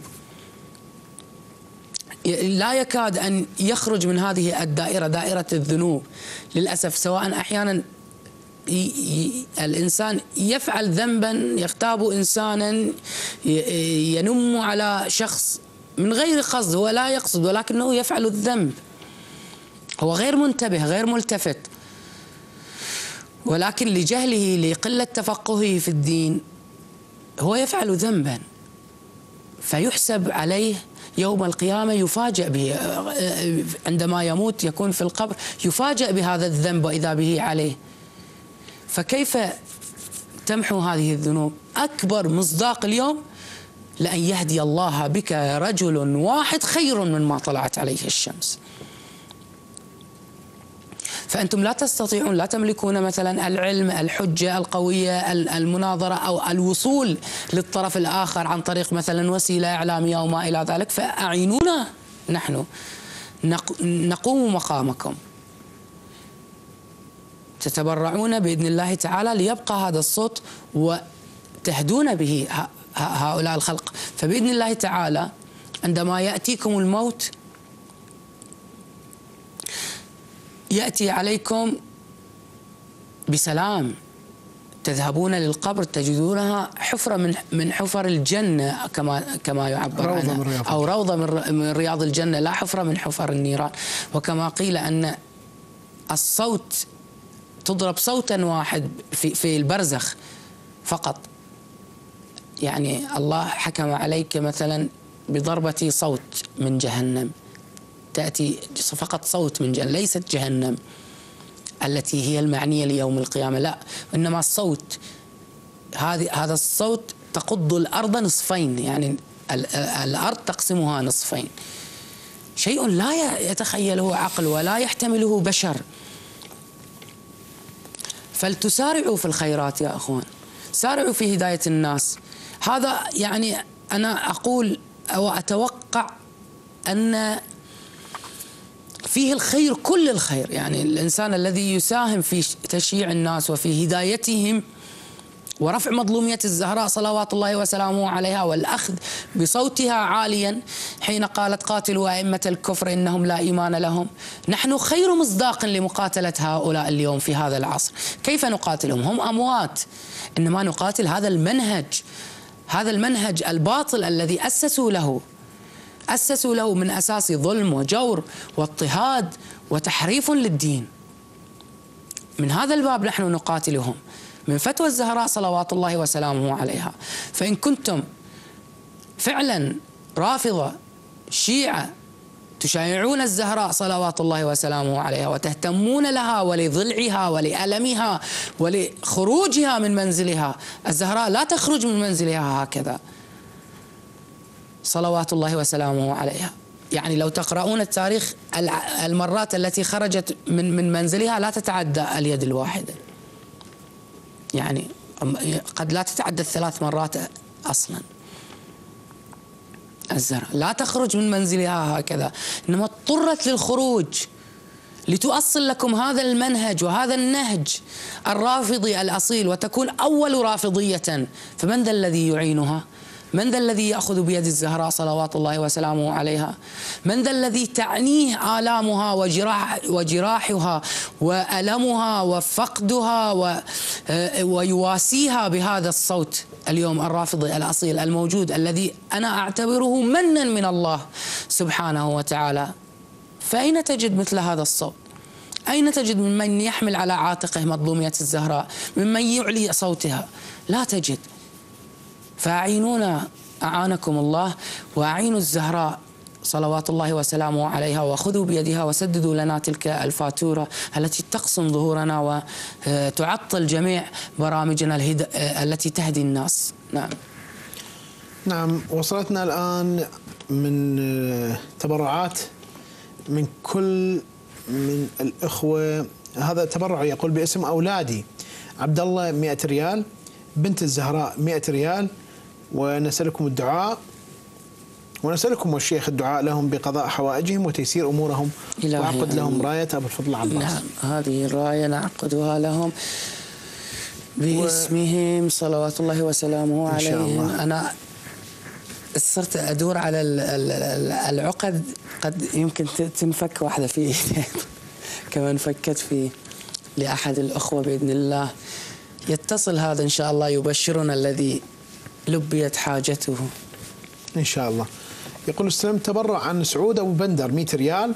Speaker 2: لا يكاد أن يخرج من هذه الدائرة، دائرة الذنوب للأسف. سواء أحيانا الإنسان يفعل ذنبا، يغتاب إنسانا، ينم على شخص من غير قصد، هو لا يقصد ولكنه يفعل الذنب، هو غير منتبه غير ملتفت، ولكن لجهله لقلة تفقهه في الدين هو يفعل ذنبا، فيحسب عليه يوم القيامة، يفاجأ به عندما يموت، يكون في القبر يفاجأ بهذا الذنب وإذا به عليه. فكيف تمحو هذه الذنوب؟ أكبر مصداق اليوم لأن يهدي الله بك رجل واحد خير مما طلعت عليه الشمس. فأنتم لا تستطيعون، لا تملكون مثلا العلم، الحجة القوية، المناظرة أو الوصول للطرف الآخر عن طريق مثلا وسيلة إعلامية أو ما إلى ذلك، فأعينونا نحن نقوم مقامكم. تتبرعون بإذن الله تعالى ليبقى هذا الصوت وتهدون به هؤلاء الخلق. فبإذن الله تعالى عندما يأتيكم الموت يأتي عليكم بسلام، تذهبون للقبر تجدونها حفرة من من حفر الجنة كما كما يعبر عنها، أو روضة من رياض الجنة، لا حفرة من حفر النيران. وكما قيل أن الصوت تضرب صوتا واحد في في البرزخ فقط، يعني الله حكم عليك مثلا بضربة صوت من جهنم، تأتي فقط صوت من جهنم، ليست جهنم التي هي المعنية ليوم القيامة، لا، إنما الصوت، هذه هذا الصوت تقض الأرض نصفين، يعني الأرض تقسمها نصفين، شيء لا يتخيله عقل ولا يحتمله بشر. فلتسارعوا في الخيرات يا أخوان، سارعوا في هداية الناس. هذا يعني أنا أقول أو أتوقع أن فيه الخير، كل الخير، يعني الإنسان الذي يساهم في تشييع الناس وفي هدايتهم ورفع مظلومية الزهراء صلوات الله وسلامه عليها، والأخذ بصوتها عاليا حين قالت قاتلوا أئمة الكفر إنهم لا إيمان لهم. نحن خير مصداق لمقاتلة هؤلاء اليوم في هذا العصر. كيف نقاتلهم؟ هم أموات، إنما نقاتل هذا المنهج، هذا المنهج الباطل الذي أسسوا له أسسوا له من أساس ظلم وجور واضطهاد وتحريف للدين. من هذا الباب نحن نقاتلهم، من فتوى الزهراء صلوات الله وسلامه عليها. فإن كنتم فعلا رافضة شيعة تشايعون الزهراء صلوات الله وسلامه عليها وتهتمون لها ولضلعها ولألمها ولخروجها من منزلها، الزهراء لا تخرج من منزلها هكذا صلوات الله وسلامه عليها. يعني لو تقرؤون التاريخ المرات التي خرجت من من منزلها لا تتعدى اليد الواحدة، يعني قد لا تتعدى الثلاث مرات أصلا. الزهراء لا تخرج من منزلها هكذا، إنما اضطرت للخروج لتؤصل لكم هذا المنهج وهذا النهج الرافضي الأصيل، وتكون أول رافضية. فمن ذا الذي يعينها؟ من ذا الذي يأخذ بيد الزهراء صلوات الله وسلامه عليها؟ من ذا الذي تعنيه آلامها وجراح وجراحها وألمها وفقدها و ويواسيها بهذا الصوت اليوم الرافضي الأصيل الموجود، الذي أنا أعتبره منا من الله سبحانه وتعالى. فأين تجد مثل هذا الصوت؟ أين تجد ممن يحمل على عاتقه مظلومية الزهراء، ممن يعلي صوتها؟ لا تجد. فأعينونا أعانكم الله، وأعينوا الزهراء صلوات الله وسلامه عليها، وخذوا بيدها وسددوا لنا تلك الفاتورة التي تقسم ظهورنا وتعطل جميع برامجنا التي تهدي الناس. نعم
Speaker 1: نعم. وصلتنا الآن من تبرعات من كل من الإخوة. هذا تبرع يقول باسم أولادي: عبد الله مئة ريال، بنت الزهراء مئة ريال، ونسألكم الدعاء. ونسألكم والشيخ الدعاء لهم بقضاء حوائجهم وتيسير أمورهم، وعقد لهم راية أبو الفضل العباس.
Speaker 2: نعم، هذه الراية نعقدها لهم باسمهم و... صلوات الله وسلامه عليهم. أنا صرت أدور على العقد، قد يمكن تنفك واحدة في كما انفكت في لأحد الأخوة بإذن الله. يتصل هذا إن شاء الله يبشرنا الذي لبيت حاجته
Speaker 1: إن شاء الله. يقول استلمت تبرع عن سعود أبو بندر مئة ريال،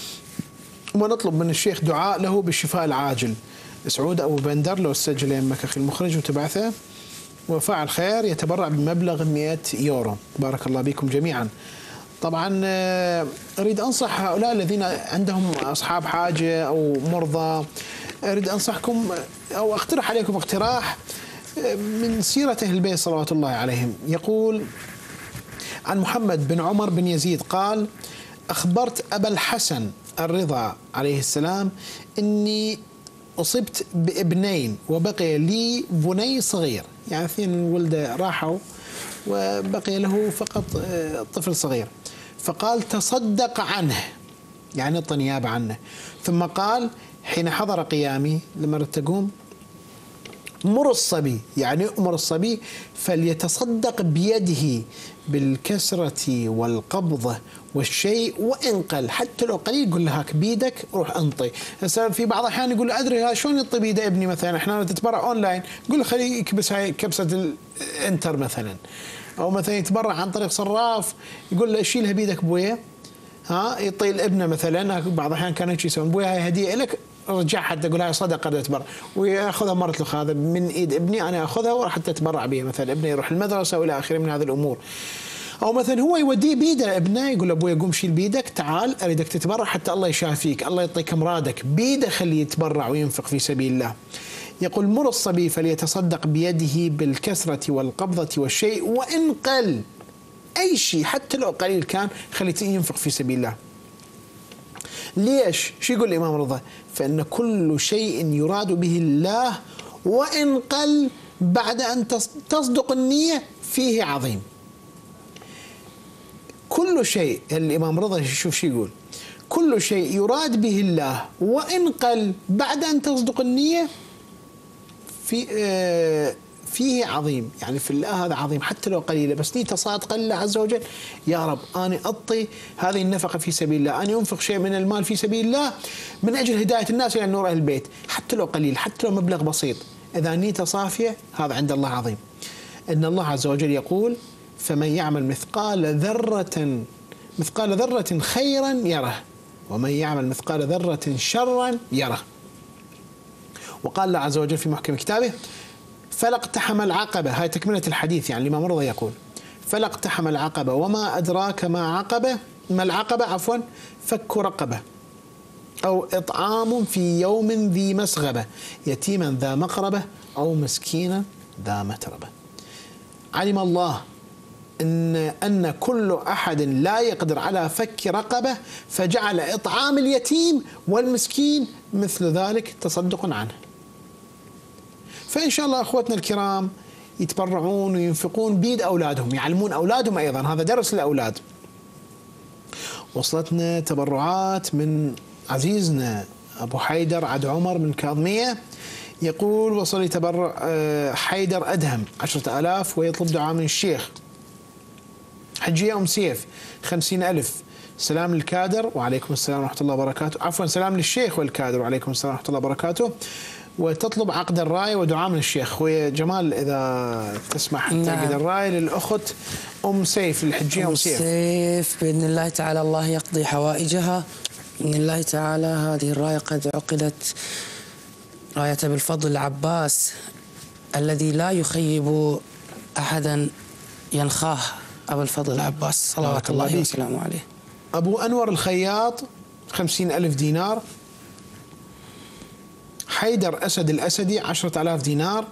Speaker 1: ونطلب من الشيخ دعاء له بالشفاء العاجل. سعود أبو بندر لو استجل يمك أخي المخرج وتبعثه، وفاعل خير يتبرع بمبلغ مئة يورو. بارك الله بكم جميعا. طبعا أريد أنصح هؤلاء الذين عندهم أصحاب حاجة أو مرضى، أريد أنصحكم أو أقترح عليكم اقتراح من سيرة أهل البيت صلوات الله عليهم. يقول عن محمد بن عمر بن يزيد قال: أخبرت أبا الحسن الرضا عليه السلام إني أصبت بابنين وبقي لي بني صغير، يعني اثنين ولده راحوا وبقي له فقط طفل صغير، فقال تصدق عنه، يعني اعطى نيابة عنه. ثم قال حين حضر قيامي، لما تقوم مر الصبي، يعني أمر الصبي فليتصدق بيده بالكسرة والقبضة والشيء وإن قل، حتى لو قليل قل له هاك بيدك روح انطي. هسه في بعض الأحيان يقول أدري شلون يطي بيد ابني مثلا، احنا نتبرع أونلاين، قل له خليه يكبس هاي كبسة الانتر مثلا، أو مثلا يتبرع عن طريق صراف يقول له شيلها بيدك بويا، ها يطي الابنه مثلا. بعض الأحيان كانوا يسوون بويا هاي هدية لك، رجع حتى يقول هاي صدقه تتبرع، وياخذها مرت له هذا من ايد ابني انا اخذها وراح حتى اتبرع بها، مثلا ابني يروح المدرسه والى اخره من هذه الامور. او مثلا هو يوديه بيده ابنه، يقول له ابوي قوم شيل بيدك، تعال اريدك تتبرع حتى الله يشافيك، الله يعطيك امراضك، بيده خليه يتبرع وينفق في سبيل الله. يقول مر الصبي فليتصدق بيده بالكسره والقبضه والشيء وان قل، اي شيء حتى لو قليل كان خليه ينفق في سبيل الله. ليش؟ شو يقول الإمام رضا؟ فإن كل شيء يراد به الله وإن قل بعد أن تصدق النية فيه عظيم. كل شيء الإمام رضا شوف شو يقول، كل شيء يراد به الله وإن قل بعد أن تصدق النية في آه فيه عظيم، يعني في الله هذا عظيم حتى لو قليلة، بس نيته صادقة لله عز وجل، يا رب أنا أعطي هذه النفقة في سبيل الله، أنا أنفق شيء من المال في سبيل الله من أجل هداية الناس إلى نور أهل البيت، حتى لو قليل حتى لو مبلغ بسيط، إذا نيته صافية هذا عند الله عظيم. إن الله عز وجل يقول فمن يعمل مثقال ذرة مثقال ذرة خيرا يره ومن يعمل مثقال ذرة شرا يره. وقال الله عز وجل في محكم كتابه فلا اقتحم العقبة، هاي تكملة الحديث، يعني الإمام رضا يقول فلا اقتحم العقبة وما أدراك ما عقبة ما العقبة عفوا فك رقبة أو إطعام في يوم ذي مسغبة يتيما ذا مقربة أو مسكينا ذا متربة. علم الله أن أن كل أحد لا يقدر على فك رقبة فجعل إطعام اليتيم والمسكين مثل ذلك تصدق عنه. فإن شاء الله أخوتنا الكرام يتبرعون وينفقون بيد أولادهم، يعلمون أولادهم أيضا، هذا درس للأولاد. وصلتنا تبرعات من عزيزنا أبو حيدر عد عمر من كاظمية، يقول وصل لي تبرع حيدر أدهم عشرة آلاف ويطلب دعاء من الشيخ. حجية أم سيف خمسين ألف. سلام للكادر وعليكم السلام ورحمة الله وبركاته، عفوا سلام للشيخ والكادر وعليكم السلام ورحمة الله وبركاته. وتطلب عقد الراية ودعاء من الشيخ. خويا جمال إذا تسمح تعقد الراية للأخت أم سيف للحجية أم سيف.
Speaker 2: سيف بإذن الله تعالى الله يقضي حوائجها بإذن الله تعالى. هذه الراية قد عقدت راية بالفضل العباس الذي لا يخيب أحدا ينخاه أبو الفضل العباس صلوات الله وسلامه عليه.
Speaker 1: أبو أنور الخياط خمسين ألف دينار. حيدر أسد الأسدي عشرة آلاف دينار.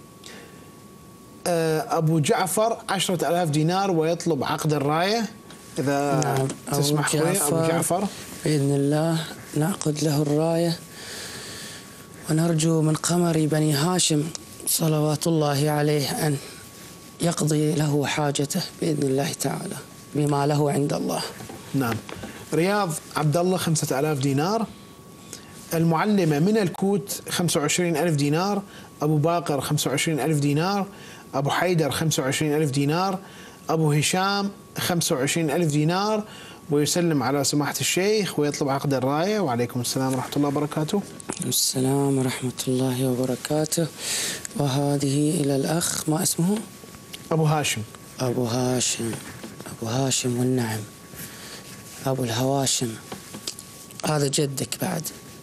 Speaker 1: أبو جعفر عشرة آلاف دينار ويطلب عقد الراية إذا
Speaker 2: نعم.
Speaker 1: تسمح أبو جعفر, أبو جعفر
Speaker 2: بإذن الله نعقد له الراية ونرجو من قمر بني هاشم صلوات الله عليه أن يقضي له حاجته بإذن الله تعالى بما له عند الله.
Speaker 1: نعم. رياض عبد الله خمسة آلاف دينار. المعلمة من الكوت خمسة وعشرين ألف دينار. أبو باقر خمسة وعشرين ألف دينار. أبو حيدر خمسة وعشرين ألف دينار. أبو هشام خمسة وعشرين ألف دينار، ويسلم على سماحة الشيخ ويطلب عقد الراية. وعليكم السلام ورحمة الله وبركاته.
Speaker 2: السلام ورحمة الله وبركاته. وهذه إلى الأخ ما اسمه؟
Speaker 1: أبو هاشم.
Speaker 2: أبو هاشم. أبو هاشم والنعم. أبو الهواشم. هذا جدك بعد.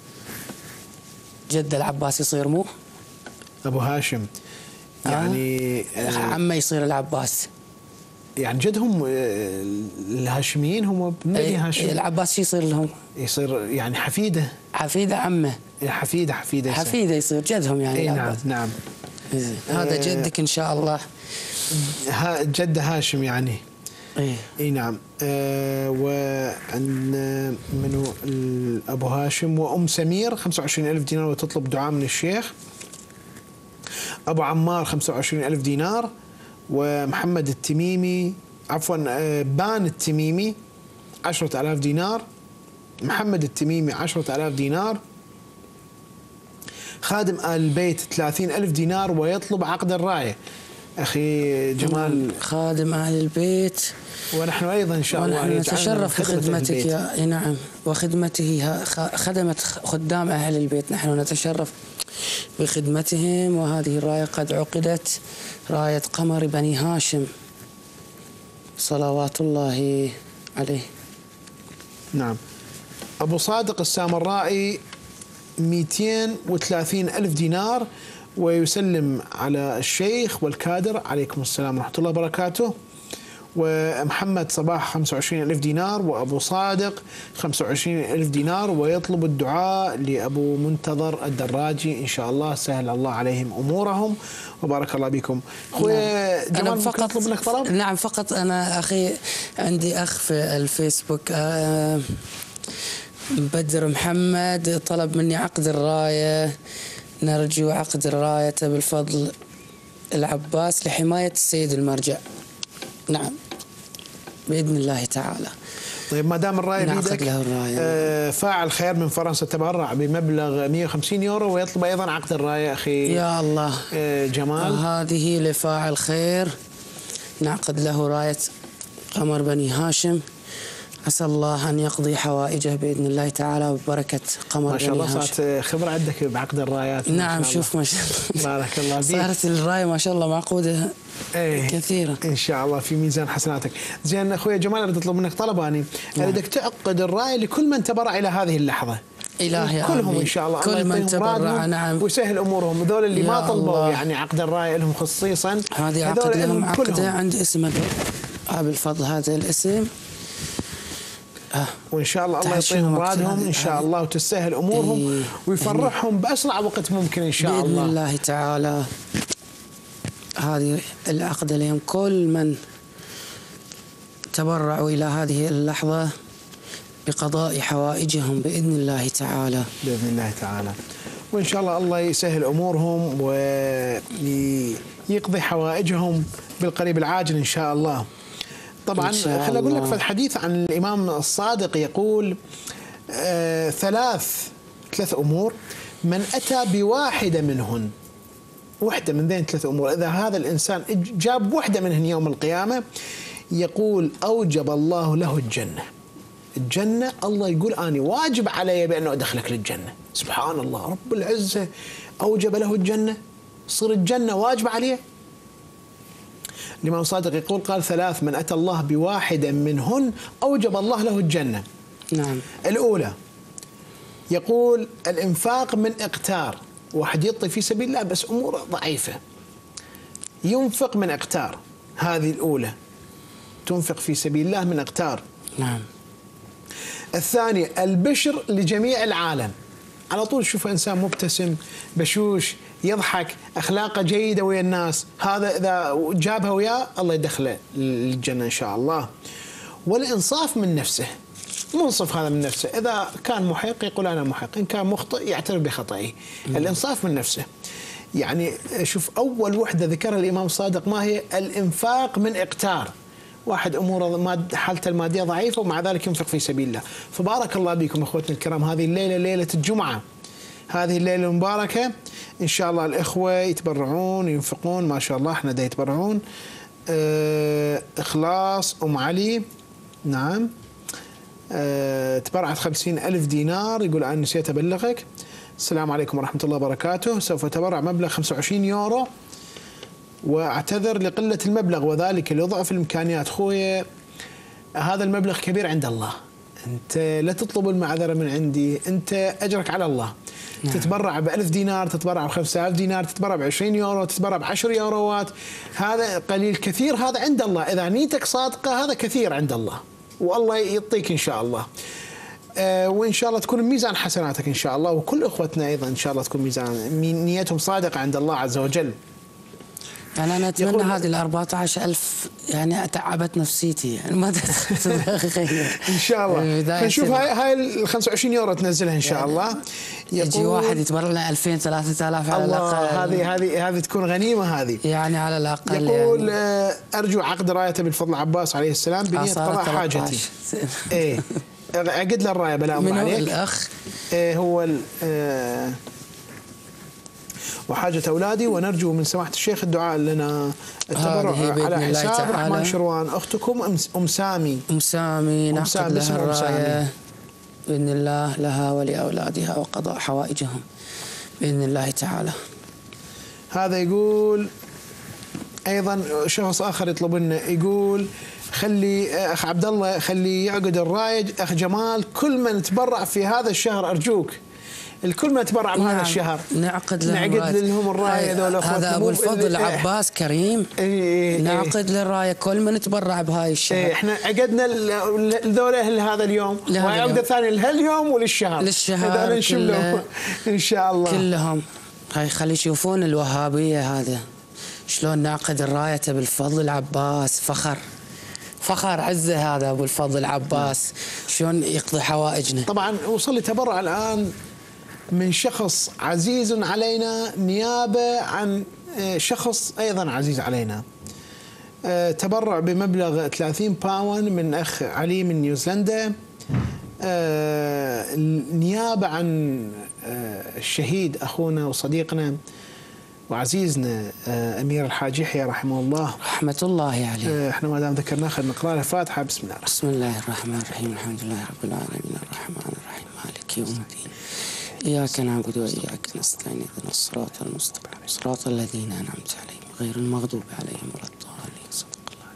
Speaker 2: جد العباس يصير مو؟
Speaker 1: أبو هاشم يعني
Speaker 2: آه. عمه يصير العباس.
Speaker 1: يعني جدهم الهاشميين هم بني هاشم.
Speaker 2: العباس شو يصير لهم؟
Speaker 1: يصير يعني حفيده.
Speaker 2: حفيده عمه.
Speaker 1: حفيده حفيده يصير.
Speaker 2: حفيده يصير جدهم يعني.
Speaker 1: اي نعم نعم.
Speaker 2: هذا جدك ان شاء الله.
Speaker 1: ها جد هاشم يعني.
Speaker 2: اي
Speaker 1: اي نعم. آه وعن منو ابو هاشم وام سمير خمسة وعشرين ألف دينار وتطلب دعاء من الشيخ. ابو عمار خمسة وعشرين ألف دينار. ومحمد التميمي عفوا بان التميمي عشرة آلاف دينار. محمد التميمي عشرة آلاف دينار. خادم آل البيت ثلاثين ألف دينار ويطلب عقد الراية. أخي جمال
Speaker 2: خادم آل البيت،
Speaker 1: ونحن أيضا إن شاء الله
Speaker 2: ونحن نتشرف بخدمتك يا نعم وخدمته خدمت خدام أهل البيت. نحن نتشرف بخدمتهم. وهذه الراية قد عقدت راية قمر بني هاشم صلوات الله عليه.
Speaker 1: نعم. أبو صادق السامرائي مئتين وثلاثين ألف دينار ويسلم على الشيخ والكادر. عليكم السلام ورحمة الله وبركاته. ومحمد صباح خمسة وعشرين ألف دينار. وأبو صادق خمسة وعشرين ألف دينار ويطلب الدعاء لأبو منتظر الدراجي إن شاء الله سهل الله عليهم أمورهم وبارك الله بكم. أخوي جمال
Speaker 2: أنا فقط
Speaker 1: أطلب لك طلب؟
Speaker 2: نعم فقط أنا أخي عندي أخ في الفيسبوك آه بدر محمد طلب مني عقد الراية. نرجو عقد الراية بالفضل العباس لحماية السيد المرجع. نعم بإذن الله تعالى.
Speaker 1: طيب ما دام الراية بيدك آه فاعل خير من فرنسا تبرع بمبلغ مئة وخمسين يورو ويطلب أيضا عقد الراية أخي
Speaker 2: يا الله.
Speaker 1: آه جمال
Speaker 2: هذه لفاعل خير نعقد له راية قمر بني هاشم. عسى الله أن يقضي حوائجه بإذن الله تعالى وببركة قمر بني هاشم.
Speaker 1: ما شاء الله صارت خبرة عندك بعقد الرايات.
Speaker 2: نعم شوف ما شاء
Speaker 1: الله بارك الله فيك.
Speaker 2: صارت الراية ما شاء الله معقودة
Speaker 1: ايه
Speaker 2: كثيرة
Speaker 1: ان شاء الله في ميزان حسناتك. زين اخوي جمال اريد اطلب منك طلب اني اريدك تعقد الراية لكل من تبرع الى هذه اللحظة.
Speaker 2: إلهي
Speaker 1: كلهم
Speaker 2: آمين.
Speaker 1: ان شاء الله
Speaker 2: كل من تبرع نعم
Speaker 1: ويسهل امورهم. هذول اللي ما طلبوا
Speaker 2: الله.
Speaker 1: يعني عقد الراية لهم خصيصا
Speaker 2: هذه عقد لهم عقده عند اسم بالفضل هذا الاسم
Speaker 1: آه. وان شاء الله الله يعطيهم مرادهم ان شاء الله وتسهل امورهم إيه. ويفرحهم باسرع وقت ممكن ان شاء
Speaker 2: بإذن
Speaker 1: الله
Speaker 2: باذن الله تعالى. هذه العقد لهم كل من تبرعوا الى هذه اللحظه بقضاء حوائجهم باذن الله تعالى.
Speaker 1: باذن الله تعالى. وان شاء الله الله يسهل امورهم ويقضي حوائجهم بالقريب العاجل ان شاء الله. طبعا خليني اقول لك في الحديث عن الامام الصادق يقول آه ثلاث ثلاث امور من اتى بواحده منهن، واحده من ذين ثلاث امور اذا هذا الانسان جاب واحده منهن يوم القيامه يقول اوجب الله له الجنه. الجنه الله يقول اني واجب علي بانه ادخلك للجنه. سبحان الله رب العزه اوجب له الجنه، صير الجنه واجبه عليه. الإمام الصادق يقول قال ثلاث من أتى الله بواحدة منهن أوجب الله له الجنة.
Speaker 2: نعم.
Speaker 1: الأولى يقول الإنفاق من إقتار، واحد يطي في سبيل الله بس أموره ضعيفة ينفق من إقتار، هذه الأولى تنفق في سبيل الله من إقتار.
Speaker 2: نعم.
Speaker 1: الثانية البشر لجميع العالم، على طول تشوف إنسان مبتسم بشوش يضحك أخلاقه جيدة ويا الناس، هذا إذا جابها وياه الله يدخله للجنة إن شاء الله. والإنصاف من نفسه، منصف هذا من نفسه، إذا كان محق يقول أنا محق، إن كان مخطئ يعترف بخطئه. الإنصاف من نفسه. يعني شوف أول وحدة ذكرها الإمام الصادق ما هي؟ الإنفاق من إقتار، واحد اموره حالته الماديه ضعيفه ومع ذلك ينفق في سبيل الله. فبارك الله بكم اخوتنا الكرام، هذه الليله ليله الجمعه، هذه الليله المباركه ان شاء الله الاخوه يتبرعون ينفقون، ما شاء الله احنا دا يتبرعون. اه اخلاص ام علي نعم اه تبرعت خمسين ألف دينار، يقول انا نسيت ابلغك. السلام عليكم ورحمه الله وبركاته، سوف تبرع مبلغ خمسة وعشرين يورو واعتذر لقله المبلغ وذلك لضعف الامكانيات. خويا هذا المبلغ كبير عند الله، انت لا تطلب المعذره من عندي، انت اجرك على الله. نعم. تتبرع بألف دينار، تتبرع بخمسة آلاف دينار، تتبرع بعشرين يورو، تتبرع بعشر يوروات، هذا قليل كثير، هذا عند الله. إذا نيتك صادقة هذا كثير عند الله، والله يعطيك إن شاء الله. آه وإن شاء الله تكون ميزان حسناتك إن شاء الله، وكل أخوتنا أيضا إن شاء الله تكون ميزان نيتهم صادقة عند الله عز وجل.
Speaker 2: يعني أنا أتمنى هذه ال أربعة عشر ألف يعني تعبت نفسيتي، يعني ما تتخيل.
Speaker 1: إن شاء الله نشوف هاي هاي ال خمسة وعشرين يورو تنزلها إن شاء يعني الله.
Speaker 2: يجي واحد يتبرع لنا ألفين ثلاثة آلاف على الأقل.
Speaker 1: هذه هذه هذه تكون غنيمة هذه. يعني
Speaker 2: على الأقل.
Speaker 1: يقول يعني أرجو عقد راية بالفضل عباس عليه السلام بنية قضاء حاجتي. إيه أعقد له الراية بلا أمر عليك.
Speaker 2: من الأخ؟
Speaker 1: إيه هو آه وحاجة أولادي، ونرجو من سماحة الشيخ الدعاء لنا التبرع على حساب رحمن شروان. أختكم أم سامي.
Speaker 2: أم سامي نعقد لها الراية بإذن الله لها ولأولادها وقضاء حوائجهم بإذن الله تعالى.
Speaker 1: هذا يقول أيضا شخص آخر يطلب لنا، يقول خلي أخ عبد الله خلي يعقد الراية أخ جمال، كل من تبرع في هذا الشهر أرجوك، الكل ما تبرع بهذا الشهر
Speaker 2: نعقد لهم
Speaker 1: نعقد لهم الرايه هذول اخواتنا.
Speaker 2: هذا ابو الفضل عباس كريم.
Speaker 1: ايه
Speaker 2: نعقد للرايه كل من تبرع بهاي الشهر.
Speaker 1: ايه احنا عقدنا ذولا لهذا اليوم وعقد ثاني لهاليوم وللشهر
Speaker 2: للشهر
Speaker 1: هذول نشملهم ان شاء الله
Speaker 2: كلهم. هاي خلي يشوفون الوهابيه هذا شلون نعقد الرايه بالفضل عباس. فخر فخر عزه هذا ابو الفضل عباس شلون يقضي حوائجنا.
Speaker 1: طبعا وصل لي تبرع الان من شخص عزيز علينا نيابة عن شخص أيضا عزيز علينا. تبرع بمبلغ ثلاثين باوند من أخ علي من نيوزيلندا نيابة عن الشهيد أخونا وصديقنا وعزيزنا أمير الحاج يحيى رحمه الله
Speaker 2: رحمة الله عليه.
Speaker 1: احنا ما دام ذكرناه خلينا نقرأ له فاتحة. بسم الله
Speaker 2: بسم الله الرحمن الرحيم الحمد لله رب العالمين الرحمن الرحيم مالك يوم الدين إياك نعبد وإياك نستعين اهدنا الصراط المستقيم صراط الذين أنعمت عليهم غير المغضوب عليهم ولا الضالين. صدق الله.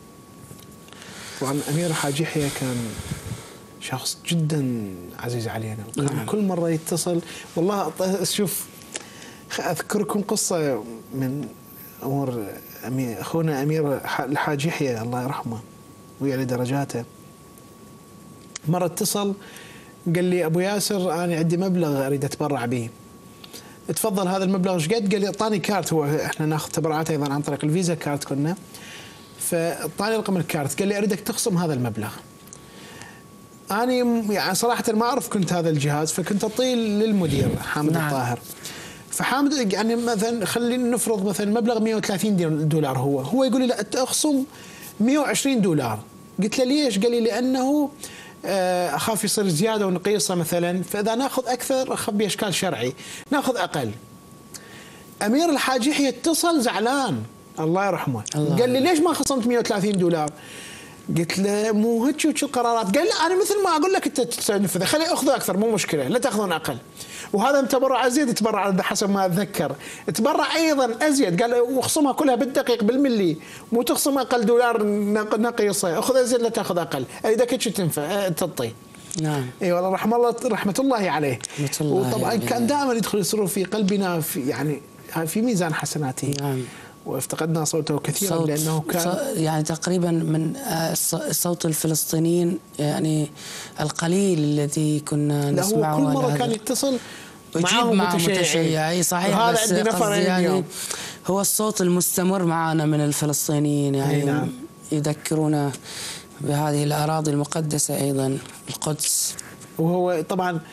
Speaker 1: طبعا أمير الحاج يحيى كان شخص جدا عزيز علينا، وكان نعم. كل مرة يتصل. والله شوف أذكركم قصة من أمور أمير أخونا أمير الحاج يحيى الله يرحمه ويعلي درجاته. مرة اتصل قال لي ابو ياسر انا عندي مبلغ اريد اتبرع به. تفضل هذا المبلغ ايش قد؟ قال لي اعطاني كارت، هو احنا ناخذ تبرعات ايضا عن طريق الفيزا كارت كنا، فاعطاني رقم الكارت قال لي اريدك تخصم هذا المبلغ. انا يعني صراحه ما اعرف كنت هذا الجهاز، فكنت اطيل للمدير حامد نعم. الطاهر. فحامد يعني مثلا خلينا نفرض مثلا مبلغ مئة وثلاثين دولار، هو هو يقول لي لا اخصم مئة وعشرين دولار. قلت له ليش؟ قال لي لانه اخاف يصير زياده ونقيصه مثلا، فاذا ناخذ اكثر اخاف باشكال شرعي، ناخذ اقل. امير الحاج يحيى اتصل زعلان الله يرحمه الله قال لي ليش ما خصمت مئة وثلاثين دولار؟ قلت له مو هيك وش القرارات؟ قال لي انا مثل ما اقول لك انت تنفذ، خلي اخذ اكثر مو مشكله لا تاخذون اقل. وهذا تبرع ازيد، تبرع حسب ما اتذكر، تبرع ايضا ازيد قال واخصمها كلها بالدقيق بالملي، مو تخصم اقل دولار نقيصه، اخذ ازيد لا تاخذ اقل، اذا كنت تنفع تعطي.
Speaker 2: نعم
Speaker 1: اي والله رحمه الله رحمه الله عليه.
Speaker 2: رحمة الله
Speaker 1: وطبعا
Speaker 2: عليه.
Speaker 1: كان دائما يدخل يصير في قلبنا في يعني في ميزان حسناته.
Speaker 2: نعم.
Speaker 1: وافتقدنا صوته كثيرا
Speaker 2: صوت
Speaker 1: لانه كان
Speaker 2: يعني تقريبا من صوت الفلسطينيين يعني القليل الذي كنا نسمعه.
Speaker 1: كل مره كان يتصل
Speaker 2: معهم متشيعي صحيح،
Speaker 1: هذا
Speaker 2: بس
Speaker 1: عندي نفر
Speaker 2: يعني هو الصوت المستمر معنا من الفلسطينيين يعني نعم. يذكرونا بهذه الأراضي المقدسة أيضا القدس.
Speaker 1: وهو طبعا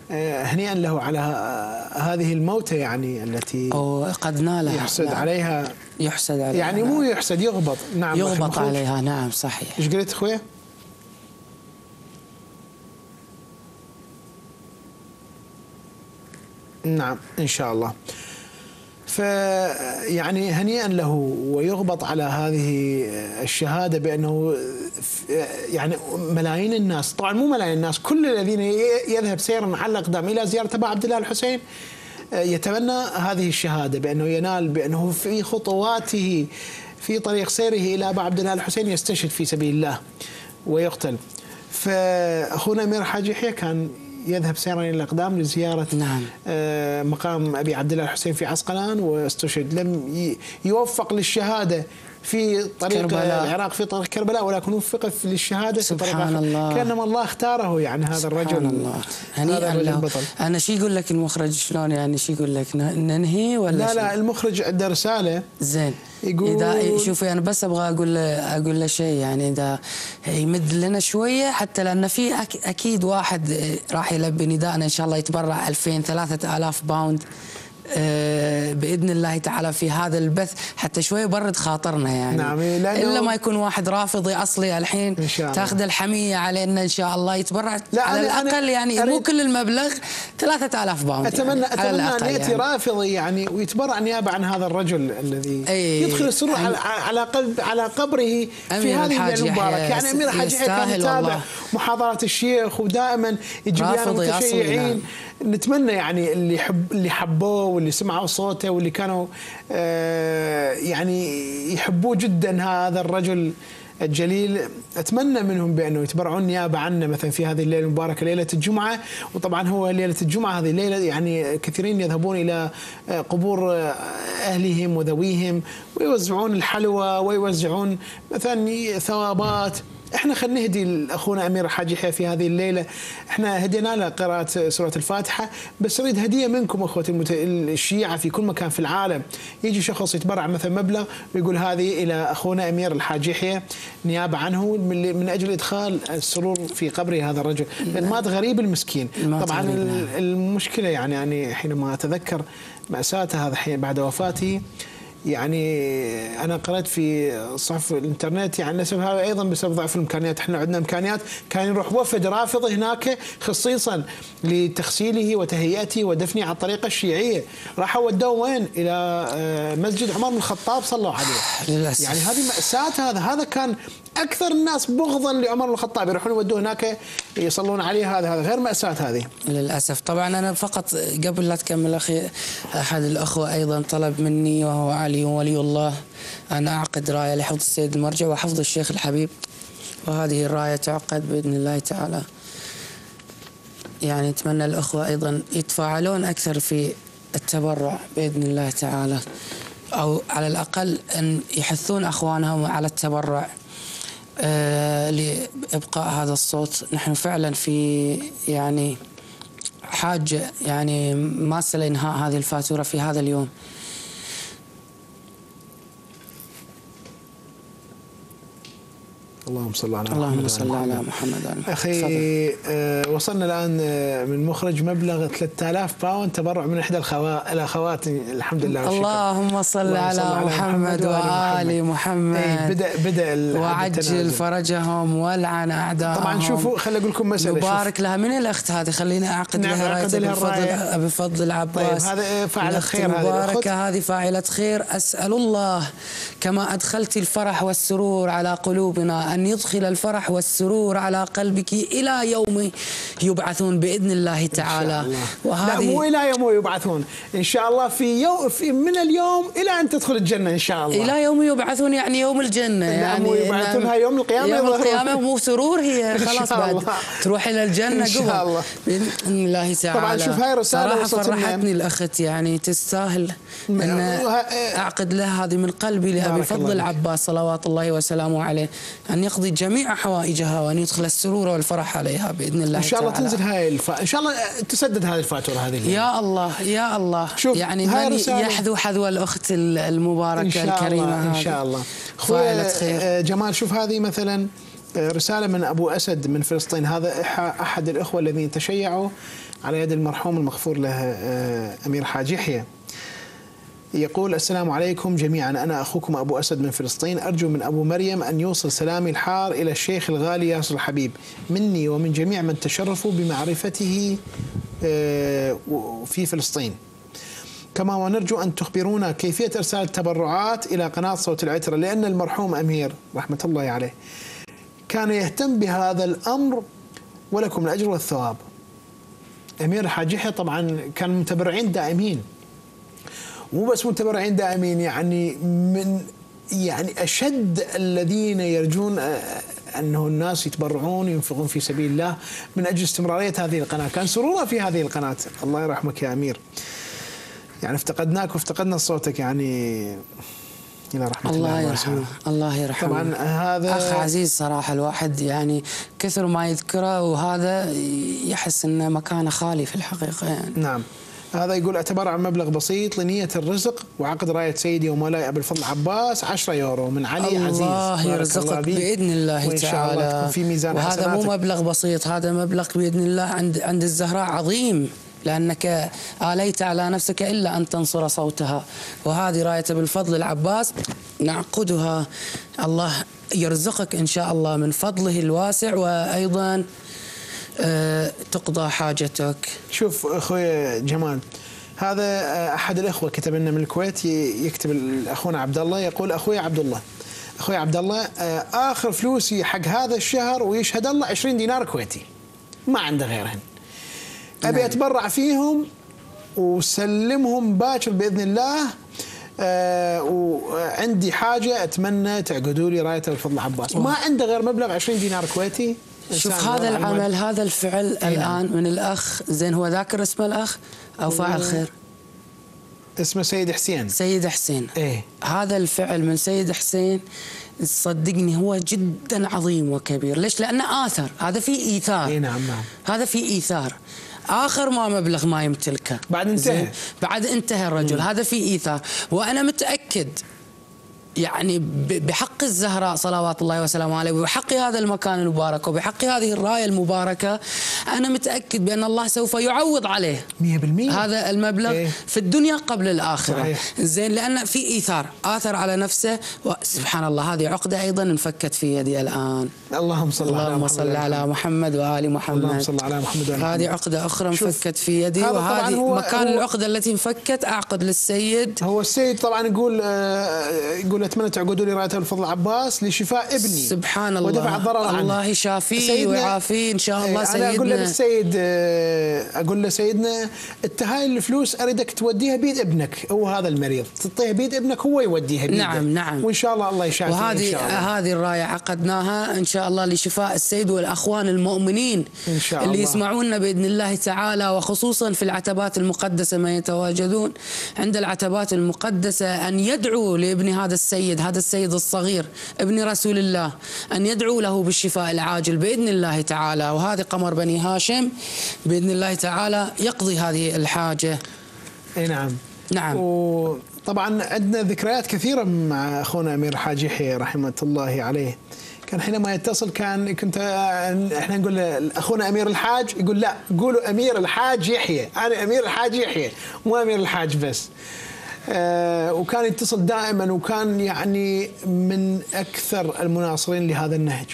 Speaker 1: هنيئا له على هذه الموتة يعني التي
Speaker 2: قد نالها.
Speaker 1: يحسد
Speaker 2: نعم.
Speaker 1: عليها
Speaker 2: يحسد عليها
Speaker 1: يعني
Speaker 2: نعم.
Speaker 1: مو يحسد، يغبط. نعم
Speaker 2: يغبط عليها. نعم صحيح.
Speaker 1: ايش قلت اخويا؟ نعم ان شاء الله. فيعني هنيئا له ويغبط على هذه الشهاده بانه يعني ملايين الناس، طبعا مو ملايين الناس، كل الذين يذهب سيرا على الاقدام الى زياره ابا عبد الله الحسين يتمنى هذه الشهاده بانه ينال، بانه في خطواته في طريق سيره الى ابا عبد الله الحسين يستشهد في سبيل الله ويقتل. فاخونا امير حاج يحيى كان يذهب سيرا الى الاقدام لزياره
Speaker 2: نعم.
Speaker 1: مقام ابي عبد الله الحسين في عسقلان واستشهد، لم يوفق للشهاده في طريق كربلاء. العراق في طريق كربلاء، ولكن وفق للشهاده في طريق
Speaker 2: سبحان الله.
Speaker 1: كانما الله اختاره يعني هذا الرجل.
Speaker 2: سبحان الله. هنيئا له. انا شو يقول لك المخرج شلون يعني شو يقول لك ننهي ولا
Speaker 1: لا
Speaker 2: شي؟
Speaker 1: لا المخرج عنده رساله
Speaker 2: زين
Speaker 1: يقول
Speaker 2: اذا شوفي انا بس ابغى اقول له اقول له شيء يعني اذا يمد لنا شويه حتى لان في اكيد واحد راح يلبي نداءنا ان شاء الله يتبرع ألفين ثلاثة آلاف باوند بإذن الله تعالى في هذا البث حتى شوي يبرد خاطرنا يعني.
Speaker 1: نعم.
Speaker 2: إلا ما يكون واحد رافضي أصلي الحين تاخذ الحمية علينا إن شاء الله يتبرع على الأقل يعني مو كل المبلغ ثلاثة آلاف باوند.
Speaker 1: أتمنى
Speaker 2: يعني
Speaker 1: أتمنى أن يأتي
Speaker 2: يعني.
Speaker 1: رافضي يعني ويتبرع نيابة عن هذا الرجل الذي يدخل السرور على على قلب على قبره في هذه المباركة. يعني أمير حاج يحيى كان يتابع محاضرات الشيخ ودائما يجيب لنا المتشيعين. نتمنى يعني اللي حب اللي حبوه واللي سمعوا صوته واللي كانوا آه يعني يحبوه جدا هذا الرجل الجليل، اتمنى منهم بانه يتبرعون نيابه عنا مثلا في هذه الليله المباركه ليله الجمعه. وطبعا هو ليله الجمعه هذه الليله يعني كثيرين يذهبون الى قبور اهلهم وذويهم ويوزعون الحلوى ويوزعون مثلا ثوابات. احنا خلينا نهدي اخونا امير حاج يحيى في هذه الليله، احنا هدينا له قراءه سوره الفاتحه، بس اريد هديه منكم اخوتي المت... الشيعه في كل مكان في العالم. يجي شخص يتبرع مثلا مبلغ ويقول هذه الى اخونا امير الحاج يحيى نيابه عنه من اجل ادخال السرور في قبر هذا الرجل، لان مات غريب المسكين. طبعا المشكله يعني يعني حينما اتذكر ماساته هذا حين بعد وفاته، يعني أنا قرأت في صحف الإنترنت يعني نسبب هذا أيضا بسبب ضعف الإمكانيات. إحنا عندنا إمكانيات، كان يروح وفد رافضي هناك خصيصا لتغسيله وتهيئته ودفنه على الطريقة الشيعية، راحوا ودوه وين؟ إلى مسجد عمر بن الخطاب صلوا عليه. للأسف. يعني هذه مأساة. هذا هذا كان أكثر الناس بغضا لعمر بن الخطاب، يروحون يودوه هناك يصلون عليه. هذا هذا غير مأساة هذه.
Speaker 2: للأسف. طبعا أنا فقط قبل لا تكمل أخي أحد الأخوة أيضا طلب مني وهو علي ولي الله أن أعقد راية لحفظ السيد المرجع وحفظ الشيخ الحبيب، وهذه الراية تعقد بإذن الله تعالى. يعني أتمنى الأخوة أيضا يتفاعلون أكثر في التبرع بإذن الله تعالى، أو على الأقل أن يحثون أخوانهم على التبرع آه لإبقاء هذا الصوت. نحن فعلا في يعني حاجة يعني ماسة لإنهاء هذه الفاتورة في هذا اليوم.
Speaker 1: اللهم صل على محمد.
Speaker 2: اللهم صل على محمد.
Speaker 1: اخي آه وصلنا الان آه من مخرج مبلغ ثلاثة آلاف باوند تبرع من احدى الاخوات الحمد لله.
Speaker 2: اللهم صل على, على محمد وآل محمد.
Speaker 1: اي بدا بدا
Speaker 2: وعجل فرجهم والعن اعدائهم.
Speaker 1: طبعا شوفوا خليني اقول لكم مساله
Speaker 2: مبارك لها. من الاخت هذه؟ خليني اعقد لها رايه بفضل بفضل عباس.
Speaker 1: طيب هذا فاعله خير،
Speaker 2: هذه مباركه، هذه فاعله خير. اسال الله كما ادخلت الفرح والسرور على قلوبنا أن يدخل الفرح والسرور على قلبك إلى يوم يبعثون بإذن الله تعالى.
Speaker 1: إن شاء الله. وهذه لا مو إلى يوم يبعثون، إن شاء الله في يوم في من اليوم إلى أن تدخل الجنة إن شاء الله.
Speaker 2: إلى يوم يبعثون يعني يوم الجنة، يعني
Speaker 1: مو يبعثونها يوم القيامة.
Speaker 2: يوم القيامة مو سرور هي خلاص بعد تروح إلى الجنة
Speaker 1: إن شاء الله
Speaker 2: بإذن الله تعالى.
Speaker 1: طبعا شوف هاي رسالة
Speaker 2: صراحة فرحتني الأخت، يعني تستاهل أن أعقد لها هذه من قلبي لأبي فضل عباس صلوات الله وسلامه عليه أن يقضي جميع حوائجها وأن يدخل السرور والفرح عليها بإذن الله
Speaker 1: إن شاء الله
Speaker 2: تعالى.
Speaker 1: تنزل هاي الف... إن شاء الله تسدد هذه الفاتورة هذه.
Speaker 2: يا الله يا الله. يعني من يحذو حذو الأخت المباركة
Speaker 1: إن
Speaker 2: الكريمة
Speaker 1: الله. إن شاء الله.
Speaker 2: فاعلة خير.
Speaker 1: جمال شوف هذه مثلا رسالة من أبو أسد من فلسطين، هذا أحد الإخوة الذين تشيعوا على يد المرحوم المغفور له أمير حاج يحيى. يقول: السلام عليكم جميعا، أنا أخوكم أبو أسد من فلسطين، أرجو من أبو مريم أن يوصل سلامي الحار إلى الشيخ الغالي ياسر الحبيب مني ومن جميع من تشرفوا بمعرفته في فلسطين، كما ونرجو أن تخبرونا كيفية إرسال التبرعات إلى قناة صوت العترة، لأن المرحوم أمير رحمة الله عليه كان يهتم بهذا الأمر، ولكم الأجر والثواب. أمير حاج يحيى طبعا كان متبرعين دائمين، مو بس متبرعين دائمين، يعني من يعني أشد الذين يرجون أنه الناس يتبرعون ينفقون في سبيل الله من أجل استمرارية هذه القناة. كان سرورا في هذه القناة. الله يرحمك يا أمير، يعني افتقدناك وافتقدنا صوتك يعني إلى رحمة الله.
Speaker 2: الله يرحمه، الله يرحمه.
Speaker 1: طبعا هذا
Speaker 2: أخ عزيز صراحة، الواحد يعني كثر ما يذكره وهذا يحس أنه مكانه خالي في الحقيقة يعني.
Speaker 1: نعم. هذا يقول: أتبرع مبلغ بسيط لنية الرزق وعقد راية سيدي ومولاي أبي الفضل عباس عشرة يورو من علي
Speaker 2: الله
Speaker 1: عزيز.
Speaker 2: الله يرزقك بإذن الله
Speaker 1: وإن شاء
Speaker 2: تعالى.
Speaker 1: الله تكون في ميزان
Speaker 2: وهذا
Speaker 1: حسناتك.
Speaker 2: مو مبلغ بسيط، هذا مبلغ بإذن الله عند عند الزهراء عظيم، لأنك آليت على نفسك إلا أن تنصر صوتها. وهذه راية بالفضل العباس نعقدها، الله يرزقك إن شاء الله من فضله الواسع، وأيضا أه تقضى حاجتك.
Speaker 1: شوف أخوي جمال، هذا أحد الأخوة كتب لنا من الكويت، يكتب أخونا عبد الله، يقول: أخوي عبد الله أخوي عبد الله آخر فلوسي حق هذا الشهر ويشهد الله عشرين دينار كويتي، ما عنده غيرهن، أبي أتبرع فيهم وسلمهم باكر بإذن الله. آه وعندي حاجة أتمنى تعقدوا لي راية الفضل عباس، ما عنده غير مبلغ عشرين دينار كويتي.
Speaker 2: شوف هذا العمل، هذا الفعل أيه. الآن من الأخ، زين هو ذاكر اسم الأخ أو فاعل خير؟
Speaker 1: اسمه سيد حسين.
Speaker 2: سيد حسين.
Speaker 1: إيه.
Speaker 2: هذا الفعل من سيد حسين صدقني هو جدا عظيم وكبير. ليش؟ لأنه آثر، هذا فيه إيثار.
Speaker 1: إيه نعم نعم.
Speaker 2: هذا فيه إيثار. آخر ما مبلغ ما يمتلكه
Speaker 1: بعد انتهى،
Speaker 2: بعد انتهى الرجل. مم. هذا فيه إيثار، وأنا متأكد يعني بحق الزهراء صلوات الله وسلامه عليه، وبحق هذا المكان المبارك، وبحق هذه الراية المباركة، أنا متأكد بأن الله سوف يعوض عليه
Speaker 1: مئة بالمئة
Speaker 2: هذا المبلغ
Speaker 1: إيه؟
Speaker 2: في الدنيا قبل الآخرة.
Speaker 1: صحيح.
Speaker 2: زين، لأن في إيثار، آثر على نفسه، وسبحان الله هذه عقدة أيضا انفكت في يدي الآن.
Speaker 1: اللهم صل على
Speaker 2: اللهم صل على محمد وآل محمد.
Speaker 1: اللهم صل على محمد وآل محمد.
Speaker 2: هذه عقدة أخرى انفكت في يدي، وهذه مكان هو العقدة التي انفكت أعقد للسيد.
Speaker 1: هو السيد طبعا يقول آه يقول أتمنى تعقدوا لي راية الفضل عباس لشفاء ابني.
Speaker 2: سبحان الله.
Speaker 1: ودفع الضرر عنه.
Speaker 2: الله يشافيه ويعافيه إن شاء الله. سيدنا
Speaker 1: أنا أقول للسيد أقول لسيدنا أنت هاي الفلوس أريدك توديها بيد ابنك، هو هذا المريض تعطيها بيد ابنك هو يوديها بيده.
Speaker 2: نعم نعم.
Speaker 1: وإن شاء الله الله يشافيه.
Speaker 2: وهذه هذه الراية عقدناها إن شاء الله لشفاء السيد والأخوان المؤمنين
Speaker 1: إن شاء
Speaker 2: اللي
Speaker 1: الله.
Speaker 2: يسمعونا بإذن الله تعالى، وخصوصا في العتبات المقدسة ما يتواجدون عند العتبات المقدسة، أن يدعوا لابن هذا السيد، هذا السيد الصغير ابن رسول الله، أن يدعو له بالشفاء العاجل بإذن الله تعالى. وهذه قمر بني هاشم بإذن الله تعالى يقضي هذه الحاجة.
Speaker 1: اي نعم
Speaker 2: نعم.
Speaker 1: وطبعا عندنا ذكريات كثيرة مع أخونا أمير حاج يحيى رحمة الله عليه. كان حينما يتصل كان كنت احنا نقول أخونا أمير الحاج، يقول لا قولوا أمير الحاج يحيى، أنا أمير الحاج يحيى مو أمير الحاج بس. آه وكان يتصل دائما، وكان يعني من أكثر المناصرين لهذا النهج،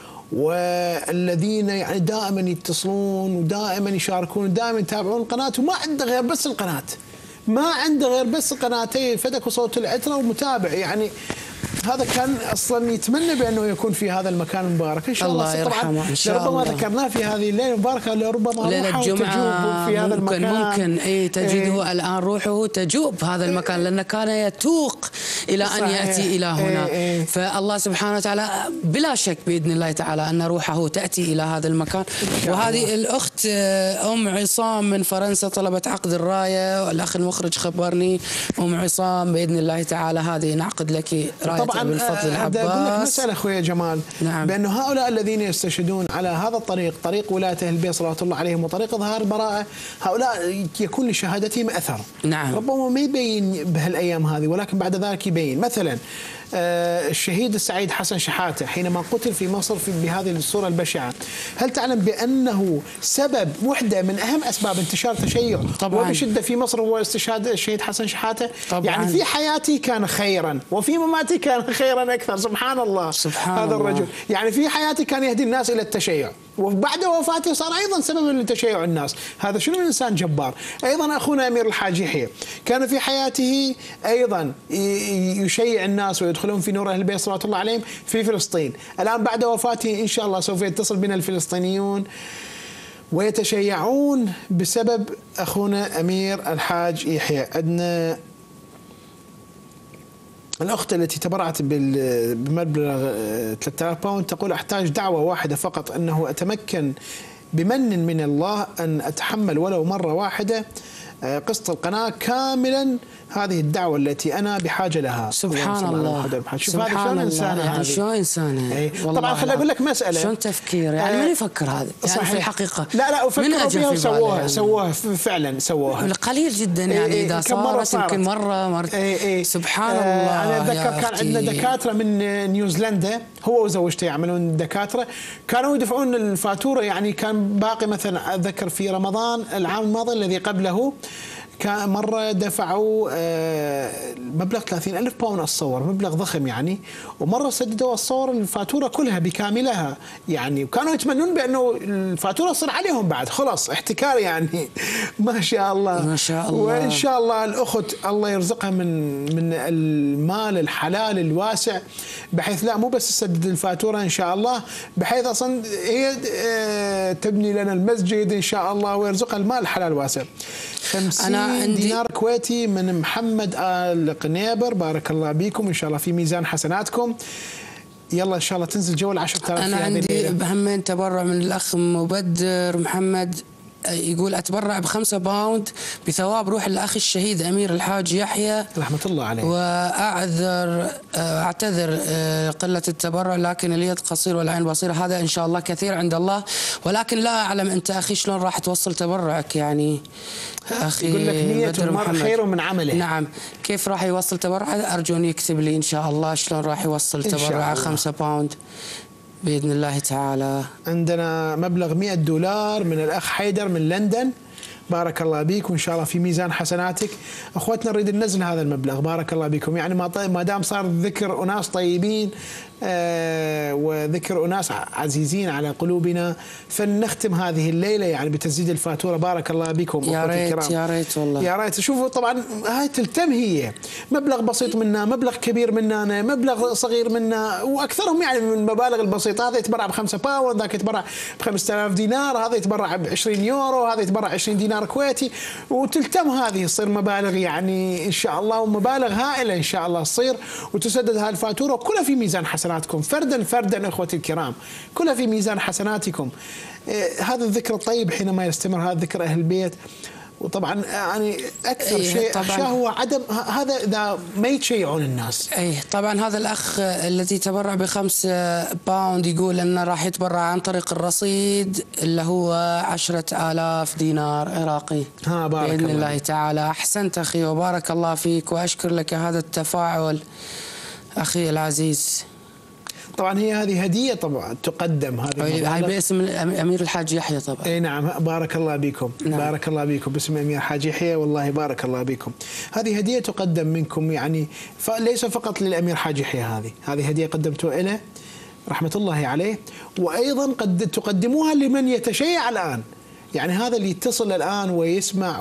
Speaker 1: والذين يعني دائما يتصلون ودائما يشاركون ودائما يتابعون القناة، وما عنده غير بس القناة، ما عنده غير بس القناتين فدك وصوت العترة ومتابع. يعني هذا كان اصلا يتمنى بانه يكون في هذا المكان المبارك ان شاء الله.
Speaker 2: الله يرحمه ان شاء
Speaker 1: الله.
Speaker 2: الله
Speaker 1: ذكرناه في هذه الليله المباركه، لربما
Speaker 2: ليله الجمعه
Speaker 1: في هذا
Speaker 2: ممكن
Speaker 1: المكان.
Speaker 2: ممكن اي تجده إيه الان روحه تجوب هذا المكان، لانه كان يتوق الى ان ياتي الى هنا.
Speaker 1: إيه إيه
Speaker 2: فالله سبحانه وتعالى بلا شك باذن الله تعالى ان روحه تاتي الى هذا المكان. وهذه الاخت ام عصام من فرنسا طلبت عقد الرايه، والاخ المخرج خبرني ام عصام باذن الله تعالى هذه نعقد لك رايه بالفضل.
Speaker 1: بدي أقول لك مسألة أخويا جمال.
Speaker 2: نعم.
Speaker 1: بأنه هؤلاء الذين يستشهدون على هذا الطريق، طريق ولاة أهل البيت صلوات الله عليهم وطريق إظهار البراءة، هؤلاء يكون لشهادتهم أثر.
Speaker 2: نعم.
Speaker 1: ربما ما يبين بهالأيام هذه، ولكن بعد ذلك يبين. مثلا الشهيد السعيد حسن شحاتة حينما قتل في مصر في بهذه الصورة البشعة، هل تعلم بأنه سبب واحدة من أهم أسباب انتشار التشيع وبشدة في مصر هو استشهاد الشهيد حسن شحاتة؟ طبعاً. يعني في حياتي كان خيرا وفي مماتي كان خيرا أكثر. سبحان الله.
Speaker 2: سبحان
Speaker 1: هذا
Speaker 2: الله.
Speaker 1: الرجل يعني في حياتي كان يهدي الناس إلى التشيع، وبعد وفاته صار أيضا سببا لتشيع الناس. هذا شنو من إنسان جبار. أيضا أخونا أمير الحاج يحيى كان في حياته أيضا يشيع الناس ويدخلون في نور أهل البيت صلوات الله عليهم في فلسطين. الآن بعد وفاته إن شاء الله سوف يتصل بنا الفلسطينيون ويتشيعون بسبب أخونا أمير الحاج يحيى. عندنا الأخت التي تبرعت بمبلغ ثلاثة آلاف باوند تقول أحتاج دعوة واحدة فقط، أنه أتمكن بمن من الله أن أتحمل ولو مرة واحدة قسط القناة كاملا. هذه الدعوة التي أنا بحاجة لها.
Speaker 2: سبحان الله.
Speaker 1: شوف هذا شلون إنسانة،
Speaker 2: يعني شلون إنسانة.
Speaker 1: ايه. طبعا خليني أقول لك مسألة،
Speaker 2: شلون تفكير يعني من يفكر هذا يعني صحيح. في الحقيقة
Speaker 1: لا لا وفكروا فيها وسووها
Speaker 2: يعني.
Speaker 1: سووها فعلا سووها
Speaker 2: قليل جدا يعني إيه إذا صارت يمكن مرة مرة
Speaker 1: إيه إيه.
Speaker 2: سبحان
Speaker 1: آه
Speaker 2: الله.
Speaker 1: أنا أتذكر كان عندنا دكاترة من نيوزيلندا، هو وزوجته يعملون دكاترة، كانوا يدفعون الفاتورة يعني كان باقي مثلا أتذكر في رمضان العام الماضي الذي قبله كان مرة دفعوا مبلغ ثلاثين ألف باوند أتصور، مبلغ ضخم يعني، ومرة سددوا أتصور الفاتورة كلها بكاملها يعني، وكانوا يتمنون بأنه الفاتورة تصير عليهم بعد خلاص احتكار يعني. ما شاء الله
Speaker 2: ما شاء الله.
Speaker 1: وإن شاء الله الأخت الله يرزقها من من المال الحلال الواسع بحيث لا مو بس تسدد الفاتورة إن شاء الله، بحيث أصلا هي تبني لنا المسجد إن شاء الله ويرزقها المال الحلال الواسع. خمسين دينار كويتي من محمد آل قنيبر، بارك الله بكم إن شاء الله في ميزان حسناتكم. يلا إن شاء الله تنزل جول عشرة آلاف.
Speaker 2: أنا عندي بهمين تبرع من الأخ مبدر محمد، يقول أتبرع بخمسة باوند بثواب روح الأخ الشهيد أمير الحاج يحيى
Speaker 1: رحمة الله عليه،
Speaker 2: وأعذر أعتذر قلة التبرع لكن اليد قصير والعين بصيرة. هذا إن شاء الله كثير عند الله، ولكن لا أعلم أنت أخي شلون راح توصل تبرعك يعني. أخي
Speaker 1: يقول لك نية المرء خير من عمله.
Speaker 2: نعم، كيف راح يوصل تبرعه؟ أرجو أن يكتب لي إن شاء الله شلون راح يوصل تبرعه خمسة باوند بإذن الله تعالى.
Speaker 1: عندنا مبلغ مئة دولار من الأخ حيدر من لندن، بارك الله بيك وإن شاء الله في ميزان حسناتك. أخوتنا نريد ننزل هذا المبلغ بارك الله بكم، يعني ما دام صار ذكر أناس طيبين آه وذكر أناس عزيزين على قلوبنا فلنختم هذه الليلة يعني بتسديد الفاتورة. بارك الله بكم
Speaker 2: يا ريت يا ريت والله
Speaker 1: يا ريت. شوفوا طبعا هاي تلتم، هي مبلغ بسيط منا، مبلغ كبير منا، مبلغ صغير منا، وأكثرهم يعني من المبالغ البسيطة. هذا يتبرع بخمسة باوند، ذاك يتبرع بخمسة آلاف دينار، هذا يتبرع بعشرين يورو، هذا يتبرع عشرين دينار كويتي، وتلتم هذه تصير مبالغ يعني إن شاء الله، ومبالغ هائلة إن شاء الله تصير وتسدد هذه الفاتورة كلها في ميزان حسناتكم فردا فردا. اخوتي الكرام كلها في ميزان حسناتكم. إيه هذا الذكر الطيب حينما يستمر، هذا ذكر اهل البيت. وطبعا يعني اكثر
Speaker 2: أيه
Speaker 1: شيء اخشاه هو عدم هذا اذا ما يتشيعون الناس.
Speaker 2: اي طبعا هذا الاخ الذي تبرع بخمس باوند يقول انه راح يتبرع عن طريق الرصيد اللي هو عشرة آلاف دينار عراقي.
Speaker 1: ها بارك
Speaker 2: باذن الله,
Speaker 1: الله
Speaker 2: تعالى. احسنت اخي وبارك الله فيك واشكر لك هذا التفاعل اخي العزيز.
Speaker 1: طبعا هي هذه هدية طبعا تقدم، هذه
Speaker 2: هاي باسم أمير الحاج يحيى طبعا.
Speaker 1: اي نعم بارك الله بكم. نعم. بارك الله بكم باسم أمير الحاج يحيى، والله بارك الله بكم. هذه هدية تقدم منكم يعني ليس فقط للأمير حاج يحيى، هذه هذه هدية قدمتوها إليه رحمة الله عليه، وأيضا قد تقدموها لمن يتشيع الآن. يعني هذا اللي يتصل الآن ويسمع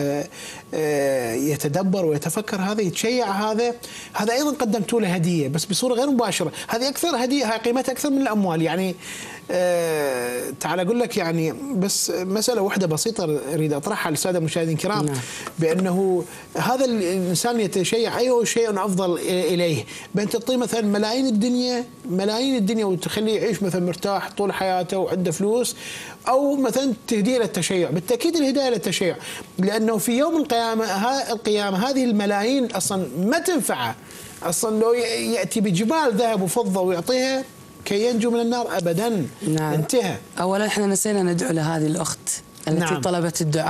Speaker 1: ويتدبر ويتفكر هذا يتشيع، هذا هذا أيضا قدمتوا له هدية بس بصورة غير مباشرة. هذه أكثر هدية، هاي قيمتها أكثر من الأموال يعني. أه تعال أقول لك يعني بس مسألة واحدة بسيطة أريد أطرحها للسادة المشاهدين الكرام. نعم. بأنه هذا الإنسان يتشيع أي شيء أفضل إليه، بأن تعطيه مثلا ملايين الدنيا ملايين الدنيا وتخليه يعيش مثلا مرتاح طول حياته وعنده فلوس، أو مثلا تهديه للتشيع. بالتأكيد الهداية للتشيع، لأنه في يوم القيامة ها القيامة هذه الملايين أصلا ما تنفعه أصلا لو يأتي بجبال ذهب وفضة ويعطيها كي ينجو من النار أبدا.
Speaker 2: نعم.
Speaker 1: انتهى.
Speaker 2: أولا احنا نسينا ندعو لهذه الأخت التي نعم. طلبت الدعاء.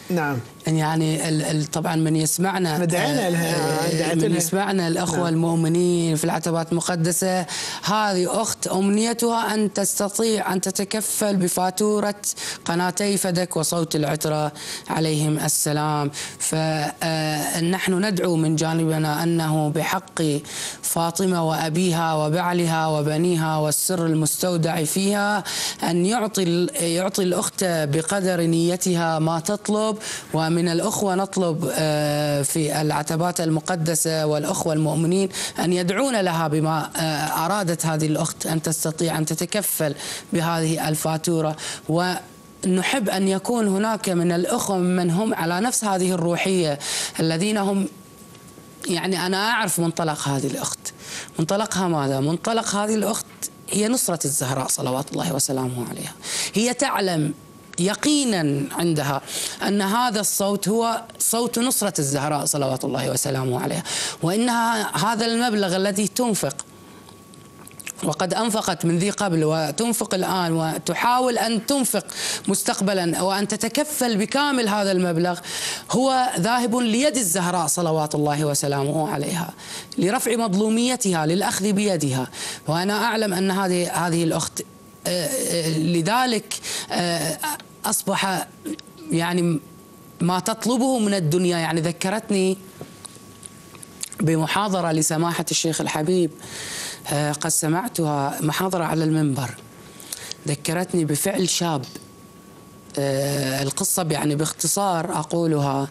Speaker 1: نعم.
Speaker 2: يعني ال ال طبعا من يسمعنا
Speaker 1: دعينا لها
Speaker 2: من يسمعنا الأخوة نعم. المؤمنين في العتبات المقدسة، هذه أخت أمنيتها أن تستطيع أن تتكفل بفاتورة قناتي فدك وصوت العترة عليهم السلام. فنحن ندعو من جانبنا أنه بحق فاطمة وأبيها وبعلها وبنيها والسر المستودع فيها أن يعطي يعطي الأخت بقدر نيتها ما تطلب. ومن الأخوة نطلب في العتبات المقدسة والأخوة المؤمنين أن يدعون لها بما أرادت هذه الأخت أن تستطيع أن تتكفل بهذه الفاتورة. ونحب أن يكون هناك من الأخوة من هم على نفس هذه الروحية، الذين هم يعني أنا أعرف منطلق هذه الأخت، منطلقها ماذا؟ منطلق هذه الأخت هي نصرة الزهراء صلوات الله وسلامه عليها. هي تعلم يقينا عندها أن هذا الصوت هو صوت نصرة الزهراء صلوات الله وسلامه عليها، وإنها هذا المبلغ الذي تنفق وقد أنفقت من ذي قبل وتنفق الآن وتحاول أن تنفق مستقبلا وأن تتكفل بكامل هذا المبلغ هو ذاهب ليد الزهراء صلوات الله وسلامه عليها لرفع مظلوميتها، للأخذ بيدها. وأنا أعلم أن هذه هذه الأخت لذلك أصبح يعني ما تطلبه من الدنيا. يعني ذكرتني بمحاضرة لسماحة الشيخ الحبيب قد سمعتها، محاضرة على المنبر، ذكرتني بفعل شاب. القصة يعني باختصار أقولها،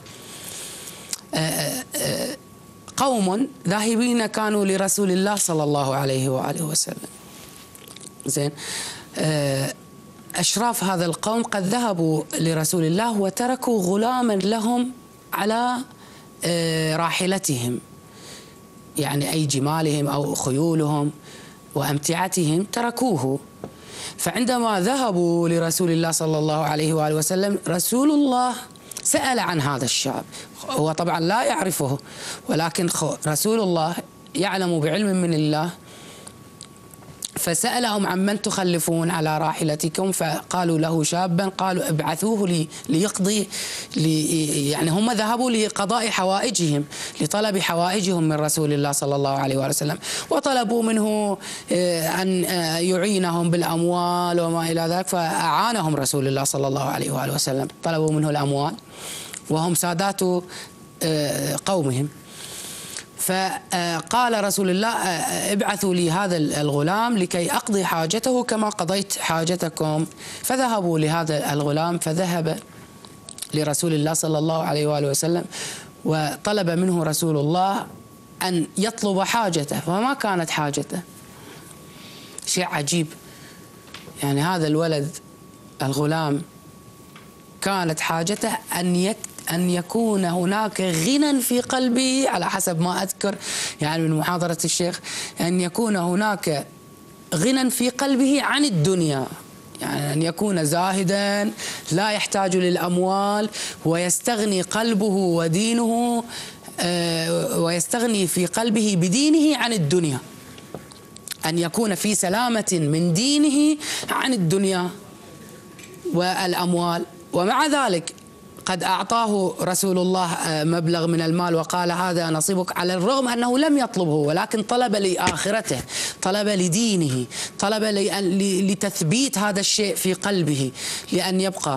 Speaker 2: قوم ذاهبين كانوا لرسول الله صلى الله عليه وآله وسلم. زين، أشراف هذا القوم قد ذهبوا لرسول الله وتركوا غلاما لهم على راحلتهم، يعني أي جمالهم أو خيولهم وأمتعتهم تركوه. فعندما ذهبوا لرسول الله صلى الله عليه وآله وسلم رسول الله سأل عن هذا الشاب، هو طبعا لا يعرفه ولكن رسول الله يعلم بعلم من الله، فسألهم عن من تخلفون على راحلتكم، فقالوا له شابا، قالوا ابعثوه لي ليقضي لي، يعني هم ذهبوا لقضاء حوائجهم، لطلب حوائجهم من رسول الله صلى الله عليه وآله وسلم، وطلبوا منه أن يعينهم بالأموال وما إلى ذلك، فأعانهم رسول الله صلى الله عليه وآله وسلم، طلبوا منه الأموال وهم سادات قومهم. فقال رسول الله ابعثوا لي هذا الغلام لكي أقضي حاجته كما قضيت حاجتكم. فذهبوا لهذا الغلام، فذهب لرسول الله صلى الله عليه وآله وسلم وطلب منه رسول الله أن يطلب حاجته، وما كانت حاجته. شيء عجيب، يعني هذا الولد الغلام كانت حاجته أن يك أن يكون هناك غنى في قلبه، على حسب ما أذكر يعني من محاضرة الشيخ، أن يكون هناك غنى في قلبه عن الدنيا، يعني أن يكون زاهدا لا يحتاج للأموال ويستغني قلبه ودينه ويستغني في قلبه بدينه عن الدنيا، أن يكون في سلامة من دينه عن الدنيا والأموال. ومع ذلك قد أعطاه رسول الله مبلغ من المال وقال هذا نصيبك، على الرغم أنه لم يطلبه، ولكن طلب لآخرته، طلب لدينه، طلب لتثبيت هذا الشيء في قلبه لأن يبقى.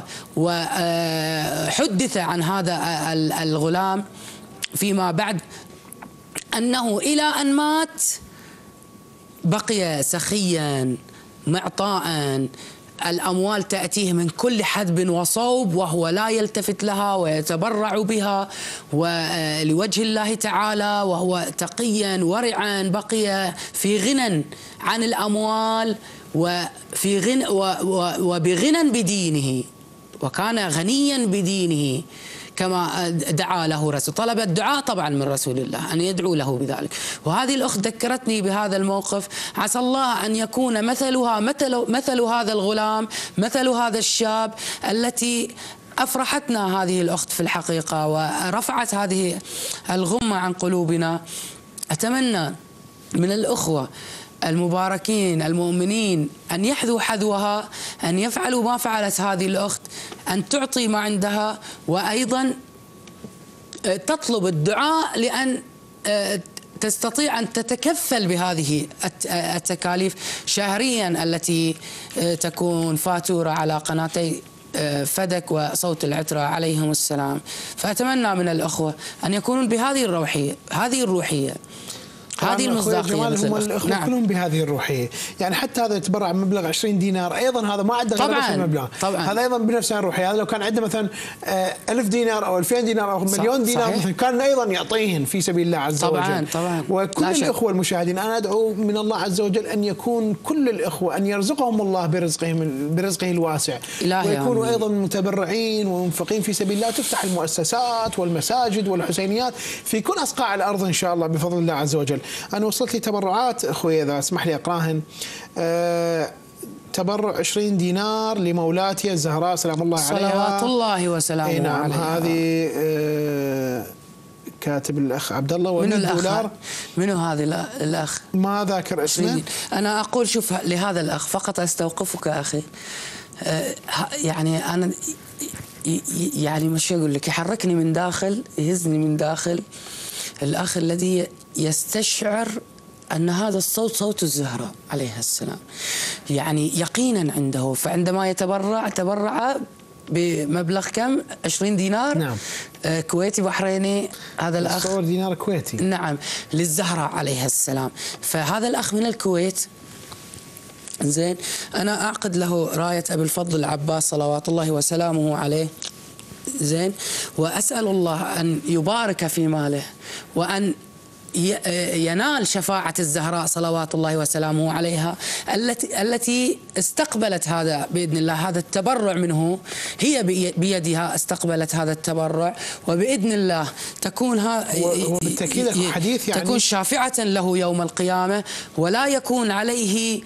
Speaker 2: وحدث عن هذا الغلام فيما بعد أنه إلى أن مات بقي سخيا معطاء، الأموال تأتيه من كل حدب وصوب وهو لا يلتفت لها ويتبرع بها ولوجه الله تعالى، وهو تقيا ورعا، بقي في غنى عن الأموال وفي غنى وبغنى بدينه، وكان غنيا بدينه كما دعا له رسول، طلب الدعاء طبعا من رسول الله أن يدعو له بذلك. وهذه الأخت ذكرتني بهذا الموقف، عسى الله أن يكون مثلها مثل, مثل هذا الغلام، مثل هذا الشاب التي أفرحتنا هذه الأخت في الحقيقة ورفعت هذه الغمة عن قلوبنا. أتمنى من الأخوة المباركين المؤمنين أن يحذوا حذوها، أن يفعلوا ما فعلت هذه الأخت، أن تعطي ما عندها، وأيضا تطلب الدعاء لأن تستطيع أن تتكفل بهذه التكاليف شهريا التي تكون فاتورة على قناتي فدك وصوت العترة عليهم السلام. فأتمنى من الأخوة أن يكونون بهذه الروحية، هذه الروحية، هذه المصداقية.
Speaker 1: هم الأخوة نعم. كلهم بهذه الروحية، يعني حتى هذا يتبرع بمبلغ عشرين دينار أيضا هذا ما عنده غير نفس المبلغ،
Speaker 2: طبعا
Speaker 1: هذا أيضا بنفس الروحية. هذا لو كان عنده مثلا ألف دينار أو ألفين دينار أو مليون دينار مثلا كان أيضا يعطيهن في سبيل الله عز
Speaker 2: طبعا
Speaker 1: وجل.
Speaker 2: طبعا.
Speaker 1: وكل الأخوة المشاهدين أنا أدعو من الله عز وجل أن يكون كل الأخوة أن يرزقهم الله برزقهم برزقه الواسع، ويكونوا أيضا متبرعين ومنفقين في سبيل الله. تفتح المؤسسات والمساجد والحسينيات في كل أصقاع الأرض إن شاء الله بفضل الله عز وجل. أنا وصلت لي تبرعات أخوي إذا اسمح لي أقراهن. أه تبرع عشرين دينار لمولاتي الزهراء سلام الله عليها
Speaker 2: صلوات الله وسلامه عليها.
Speaker 1: نعم هذه أه كاتب الأخ عبد الله. ومن دولار
Speaker 2: منو هذا الأخ؟
Speaker 1: ما ذاكر اسمه.
Speaker 2: أنا أقول شوف لهذا الأخ فقط أستوقفك أخي، أه يعني أنا يعني مش أقول لك يحركني من داخل، يهزني من داخل الأخ الذي يستشعر أن هذا الصوت صوت الزهراء عليها السلام، يعني يقينا عنده. فعندما يتبرع تبرع بمبلغ كم؟ عشرين دينار.
Speaker 1: نعم.
Speaker 2: آه كويتي بحريني هذا الأخ.
Speaker 1: صور دينار كويتي.
Speaker 2: نعم للزهراء عليها السلام. فهذا الأخ من الكويت زين، أنا أعقد له راية أبي الفضل العباس صلوات الله وسلامه عليه زين، وأسأل الله أن يبارك في ماله وأن ينال شفاعة الزهراء صلوات الله وسلامه عليها التي التي استقبلت هذا بإذن الله، هذا التبرع منه، هي بيدها استقبلت هذا التبرع، وبإذن الله تكون ها
Speaker 1: بالتأكيد حديث يعني
Speaker 2: تكون شافعة له يوم القيامة، ولا يكون عليه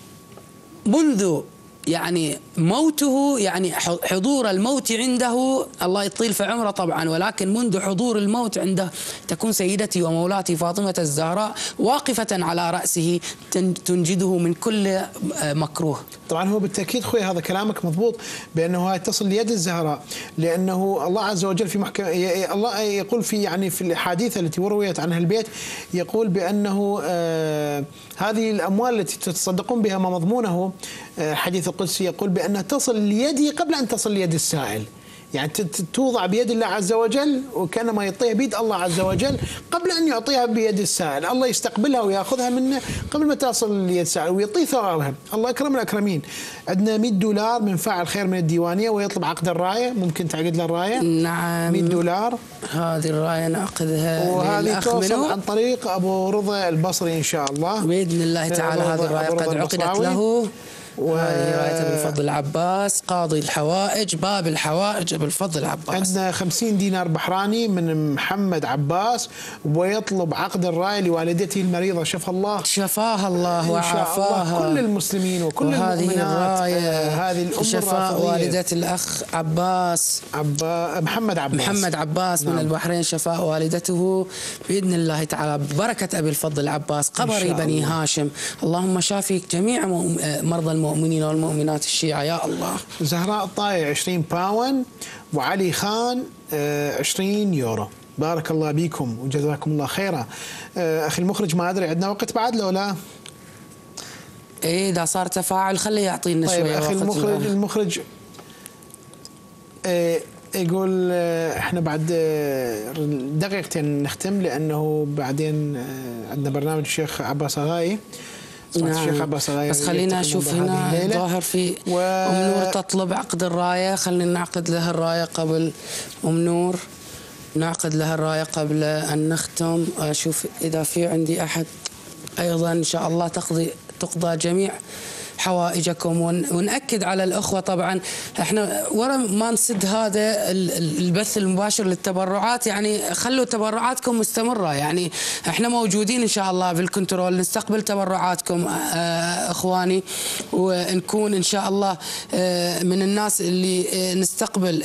Speaker 2: منذ يعني موته، يعني حضور الموت عنده الله يطيل في عمره طبعا، ولكن منذ حضور الموت عنده تكون سيدتي ومولاتي فاطمة الزهراء واقفة على رأسه تنجده من كل مكروه.
Speaker 1: طبعا هو بالتأكيد خوي هذا كلامك مضبوط بأنه هاي تصل ليد الزهراء، لأنه الله عز وجل في محكم الله يقول في يعني في الأحاديث التي رويت عن البيت يقول بأنه آه هذه الأموال التي تتصدقون بها ما مضمونه آه حديث القدسي يقول بأنها تصل ليدي قبل أن تصل ليد السائل، يعني توضع بيد الله عز وجل وكأنما يعطيها بيد الله عز وجل قبل أن يعطيها بيد السائل. الله يستقبلها ويأخذها منه قبل ما تصل ليد السائل ويعطيه ثوابها. الله أكرم الأكرمين. عندنا مئة دولار من فاعل خير من الديوانية ويطلب عقد الراية، ممكن تعقد له الراية؟
Speaker 2: نعم
Speaker 1: مئة دولار.
Speaker 2: هذه الراية نعقدها
Speaker 1: وهذه توصل عن طريق أبو رضا البصري إن شاء الله
Speaker 2: بإذن الله تعالى. هذه الراية قد عقدت له. وهذه راية أبي الفضل العباس قاضي الحوائج باب الحوائج أبي الفضل العباس.
Speaker 1: عندنا خمسين دينار بحراني من محمد عباس ويطلب عقد الراية لوالدته المريضة شفاها الله
Speaker 2: شفاها الله وعافاها
Speaker 1: كل المسلمين وكل
Speaker 2: وهذه
Speaker 1: المؤمنات.
Speaker 2: الراية
Speaker 1: هذه الأم
Speaker 2: شفاء والدة الأخ عباس
Speaker 1: عبا محمد عباس
Speaker 2: محمد عباس نعم. من البحرين شفاء والدته بإذن الله تعالى بركة أبي الفضل العباس قبري بني الله. هاشم اللهم شافي جميع مرضى المؤمنين والمؤمنات الشيعة يا الله.
Speaker 1: زهراء الطايع عشرين باون وعلي خان عشرين يورو. بارك الله بكم وجزاكم الله خيرا. أخي المخرج ما أدري عندنا وقت بعد لو لا؟
Speaker 2: إيه إذا صار تفاعل خليه يعطينا
Speaker 1: طيب
Speaker 2: شوية
Speaker 1: أخي
Speaker 2: وقت.
Speaker 1: المخرج المخرج إيه يقول احنا بعد دقيقتين نختم لأنه بعدين عندنا برنامج الشيخ عباس أغاي.
Speaker 2: نعم. بس خلينا نشوف هنا ظاهر في و... أم نور تطلب عقد الراية، خلينا نعقد لها الراية قبل أم نور نعقد لها الراية قبل أن نختم. أشوف إذا في عندي أحد أيضا إن شاء الله تقضي تقضى جميع حوائجكم. ونأكد على الأخوة طبعا احنا ورا ما نسد هذا البث المباشر للتبرعات، يعني خلوا تبرعاتكم مستمرة، يعني احنا موجودين ان شاء الله بالكنترول نستقبل تبرعاتكم اخواني، ونكون ان شاء الله من الناس اللي نستقبل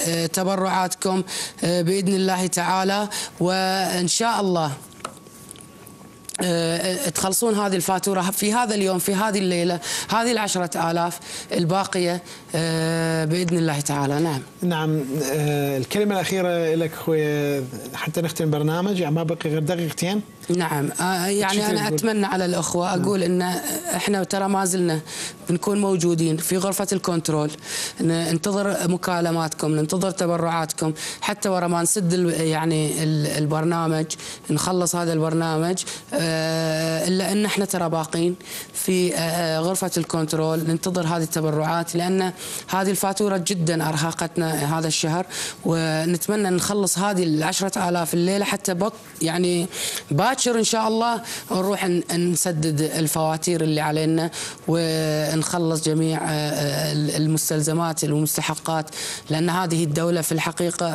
Speaker 2: تبرعاتكم بإذن الله تعالى. وان شاء الله تخلصون هذه الفاتورة في هذا اليوم في هذه الليلة، هذه العشرة آلاف الباقية بإذن الله تعالى. نعم
Speaker 1: نعم. الكلمة الأخيرة لك أخوي حتى نختم البرنامج، يعني ما بقي غير دقيقتين.
Speaker 2: نعم يعني أنا أتمنى على الأخوة أقول إن إحنا ترى ما زلنا بنكون موجودين في غرفة الكنترول، ننتظر مكالماتكم، ننتظر تبرعاتكم حتى ورا ما نسد يعني البرنامج، نخلص هذا البرنامج، إلا أن احنا ترى باقين في غرفة الكنترول ننتظر هذه التبرعات، لأن هذه الفاتورة جدا أرهقتنا هذا الشهر، ونتمنى نخلص هذه العشرة آلاف الليلة حتى بق يعني باكر إن شاء الله نروح نسدد الفواتير اللي علينا ونخلص جميع المستلزمات والمستحقات، لأن هذه الدولة في الحقيقة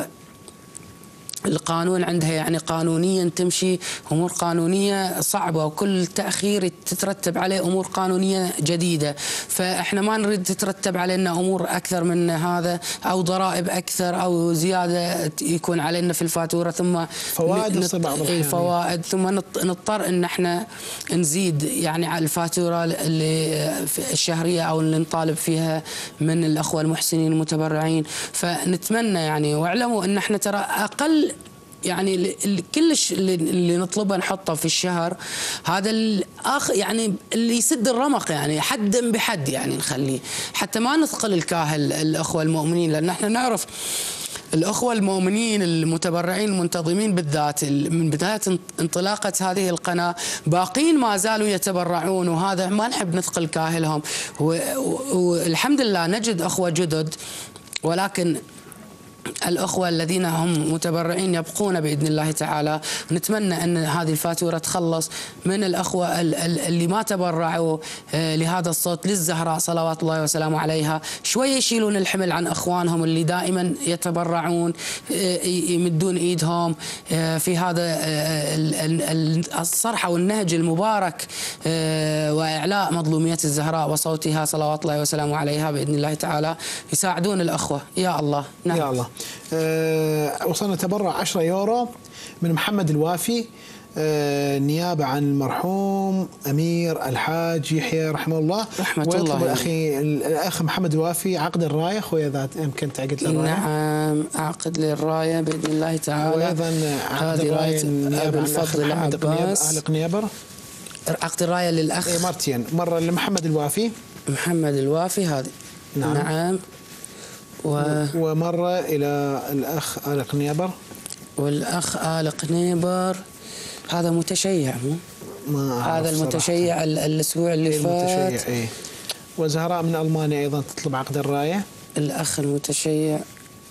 Speaker 2: القانون عندها يعني قانونيا تمشي أمور قانونية صعبة، وكل تأخير تترتب عليه أمور قانونية جديدة، فإحنا ما نريد تترتب علينا أمور أكثر من هذا أو ضرائب أكثر أو زيادة يكون علينا في الفاتورة، ثم
Speaker 1: فوائد
Speaker 2: فوائد ثم نضطر إن إحنا نزيد يعني على الفاتورة اللي الشهرية أو اللي نطالب فيها من الأخوة المحسنين المتبرعين. فنتمنى يعني واعلموا إن إحنا ترى أقل يعني كلش اللي نطلبه نحطه في الشهر هذا الأخ يعني اللي يسد الرمق، يعني حدا بحد يعني نخليه حتى ما نثقل الكاهل الأخوة المؤمنين، لأن احنا نعرف الأخوة المؤمنين المتبرعين المنتظمين بالذات من بداية انطلاقة هذه القناة باقين ما زالوا يتبرعون، وهذا ما نحب نثقل كاهلهم، والحمد لله نجد أخوة جدد، ولكن الأخوة الذين هم متبرعين يبقون بإذن الله تعالى. نتمنى أن هذه الفاتورة تخلص من الأخوة اللي ما تبرعوا لهذا الصوت للزهراء صلوات الله وسلامه عليها، شوية يشيلون الحمل عن أخوانهم اللي دائما يتبرعون يمدون إيدهم في هذا الصرحة والنهج المبارك وإعلاء مظلومية الزهراء وصوتها صلوات الله وسلامه عليها بإذن الله تعالى، يساعدون الأخوة يا الله.
Speaker 1: نعم. يا الله. أه وصلنا تبرع عشرة يورو من محمد الوافي أه نيابة عن المرحوم أمير الحاج يحيى رحمه الله،
Speaker 2: رحمة الله.
Speaker 1: ويطلب الأخي الأخ محمد الوافي عقد الراية. أخوي إذا يمكن تعقد له الراية.
Speaker 2: نعم أعقد للراية بإذن الله تعالى.
Speaker 1: وأيضا عقد الراية نيابة عن الأخ محمد أهل قنيبر.
Speaker 2: عقد الراية للأخ
Speaker 1: إيه مرتين، مرة لمحمد الوافي
Speaker 2: محمد الوافي هذه.
Speaker 1: نعم,
Speaker 2: نعم. و...
Speaker 1: ومرة إلى الأخ آل قنيبر.
Speaker 2: والأخ آل قنيبر هذا متشيع مو؟
Speaker 1: ما
Speaker 2: هذا المتشيع الأسبوع اللي
Speaker 1: إيه
Speaker 2: فات.
Speaker 1: المتشيع إيه. وزهراء من ألمانيا أيضا تطلب عقد الراية.
Speaker 2: الأخ المتشيع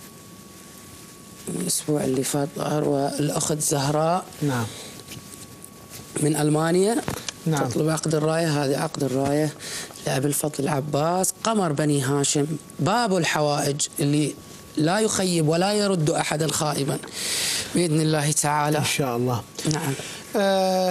Speaker 2: الأسبوع اللي فات ظهر، والأخت زهراء
Speaker 1: نعم
Speaker 2: من ألمانيا
Speaker 1: نعم.
Speaker 2: تطلب عقد الراية. هذه عقد الراية لأبي الفضل العباس قمر بني هاشم باب الحوائج اللي لا يخيب ولا يرد أحدا خائبا بإذن الله تعالى
Speaker 1: إن شاء الله.
Speaker 2: نعم.
Speaker 1: آه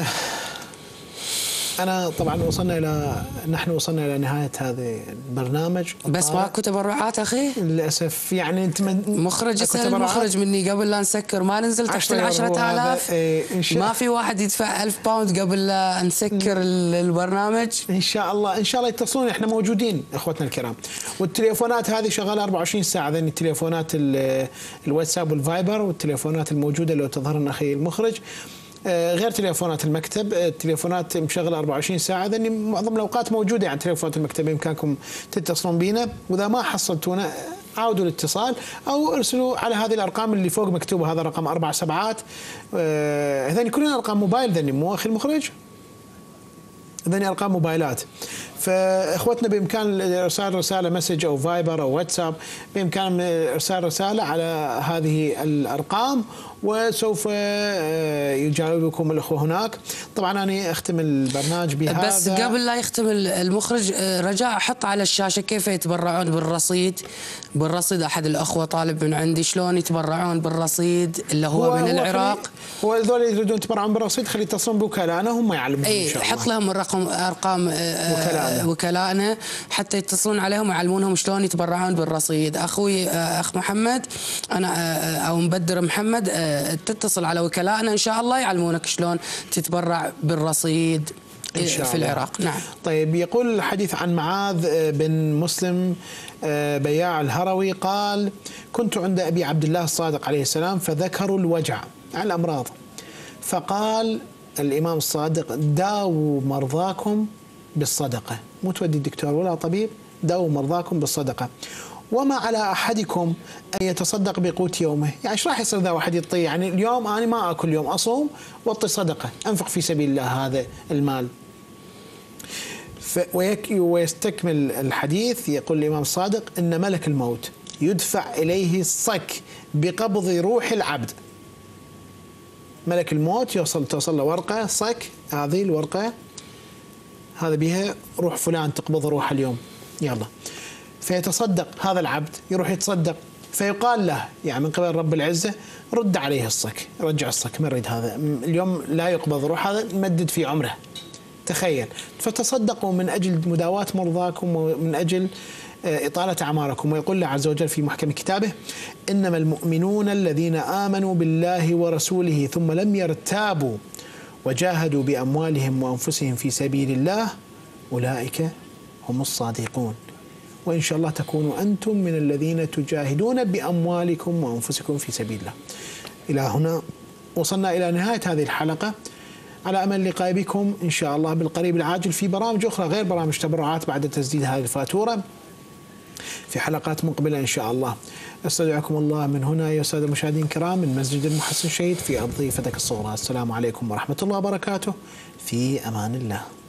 Speaker 1: أنا طبعا وصلنا إلى نحن وصلنا إلى نهاية هذا البرنامج،
Speaker 2: بس ماكو تبرعات أخي
Speaker 1: للأسف. يعني أنت من
Speaker 2: مخرج يسأل المخرج مني قبل لا نسكر ما ننزل تحت العشرة آلاف.
Speaker 1: إيه
Speaker 2: ما في واحد يدفع ألف باوند قبل لا نسكر البرنامج.
Speaker 1: إن شاء الله إن شاء الله يتصلون، إحنا موجودين إخوتنا الكرام، والتليفونات هذه شغالة أربعة وعشرين ساعة، ذني التليفونات الواتساب والفايبر والتليفونات الموجودة اللي تظهر لنا أخي المخرج، غير تليفونات المكتب. التليفونات مشغله أربعة وعشرين ساعه، ذني معظم الاوقات موجوده يعني تليفونات المكتب، بامكانكم تتصلون بينا، واذا ما حصلتونا عاودوا الاتصال او ارسلوا على هذه الارقام اللي فوق مكتوبه، هذا رقم اربع سبعات. هذني كلنا ارقام موبايل، ذني مو اخي المخرج، هذني ارقام موبايلات. فاخوتنا بامكان ارسال رساله مسج او فايبر او واتساب، بامكان ارسال رساله على هذه الارقام وسوف يجاوبكم الاخوه هناك. طبعا انا اختم البرنامج بهذا،
Speaker 2: بس قبل لا يختم المخرج رجاء احط على الشاشه كيف يتبرعون بالرصيد. بالرصيد احد الاخوه طالب من عندي شلون يتبرعون بالرصيد اللي هو, هو من العراق.
Speaker 1: هو هذول يريدون يتبرعون بالرصيد خلي يتصلون بوكلاءنا هم يعلمون ان شاء الله.
Speaker 2: حط لهم الرقم ارقام وكلاءنا. وكلاءنا حتى يتصلون عليهم ويعلمونهم شلون يتبرعون بالرصيد. اخوي اخ محمد انا او مبدر محمد تتصل على وكلائنا إن شاء الله يعلمونك شلون تتبرع بالرصيد إن شاء في الله. العراق. نعم.
Speaker 1: طيب، يقول الحديث عن معاذ بن مسلم بياع الهروي قال: كنت عند أبي عبد الله الصادق عليه السلام فذكروا الوجع عن الأمراض، فقال الإمام الصادق: داووا مرضاكم بالصدقة، مو تودي الدكتور ولا طبيب، داووا مرضاكم بالصدقة، وما على أحدكم أن يتصدق بقوت يومه. يعني إيش راح يصير ذا واحد يطي؟ يعني اليوم أنا ما أكل، يوم أصوم وأعطي صدقة، أنفق في سبيل الله هذا المال. ويستكمل الحديث، يقول الإمام الصادق: إن ملك الموت يدفع إليه الصك بقبض روح العبد. ملك الموت يوصل توصل له ورقة صك، هذه الورقة هذا بها روح فلان تقبض روح اليوم، يلا. فيتصدق هذا العبد، يروح يتصدق، فيقال له يعني من قبل رب العزة: رد عليه الصك، رجع الصك، ما نريد هذا اليوم، لا يقبض روح، هذا مدد في عمره. تخيل. فتصدقوا من أجل مداواة مرضاكم ومن أجل إطالة أعماركم. ويقول الله عز وجل في محكم كتابه: إنما المؤمنون الذين آمنوا بالله ورسوله ثم لم يرتابوا وجاهدوا بأموالهم وأنفسهم في سبيل الله أولئك هم الصادقون. وإن شاء الله تكونوا أنتم من الذين تجاهدون بأموالكم وأنفسكم في سبيل الله. إلى هنا وصلنا إلى نهاية هذه الحلقة، على أمل اللقاء بكم إن شاء الله بالقريب العاجل في برامج أخرى غير برامج تبرعات بعد تسديد هذه الفاتورة في حلقات مقبلة إن شاء الله. أستودعكم الله من هنا يا سادة المشاهدين الكرام من مسجد المحسن شهيد في أرض فتك الصغرى. السلام عليكم ورحمة الله وبركاته، في أمان الله.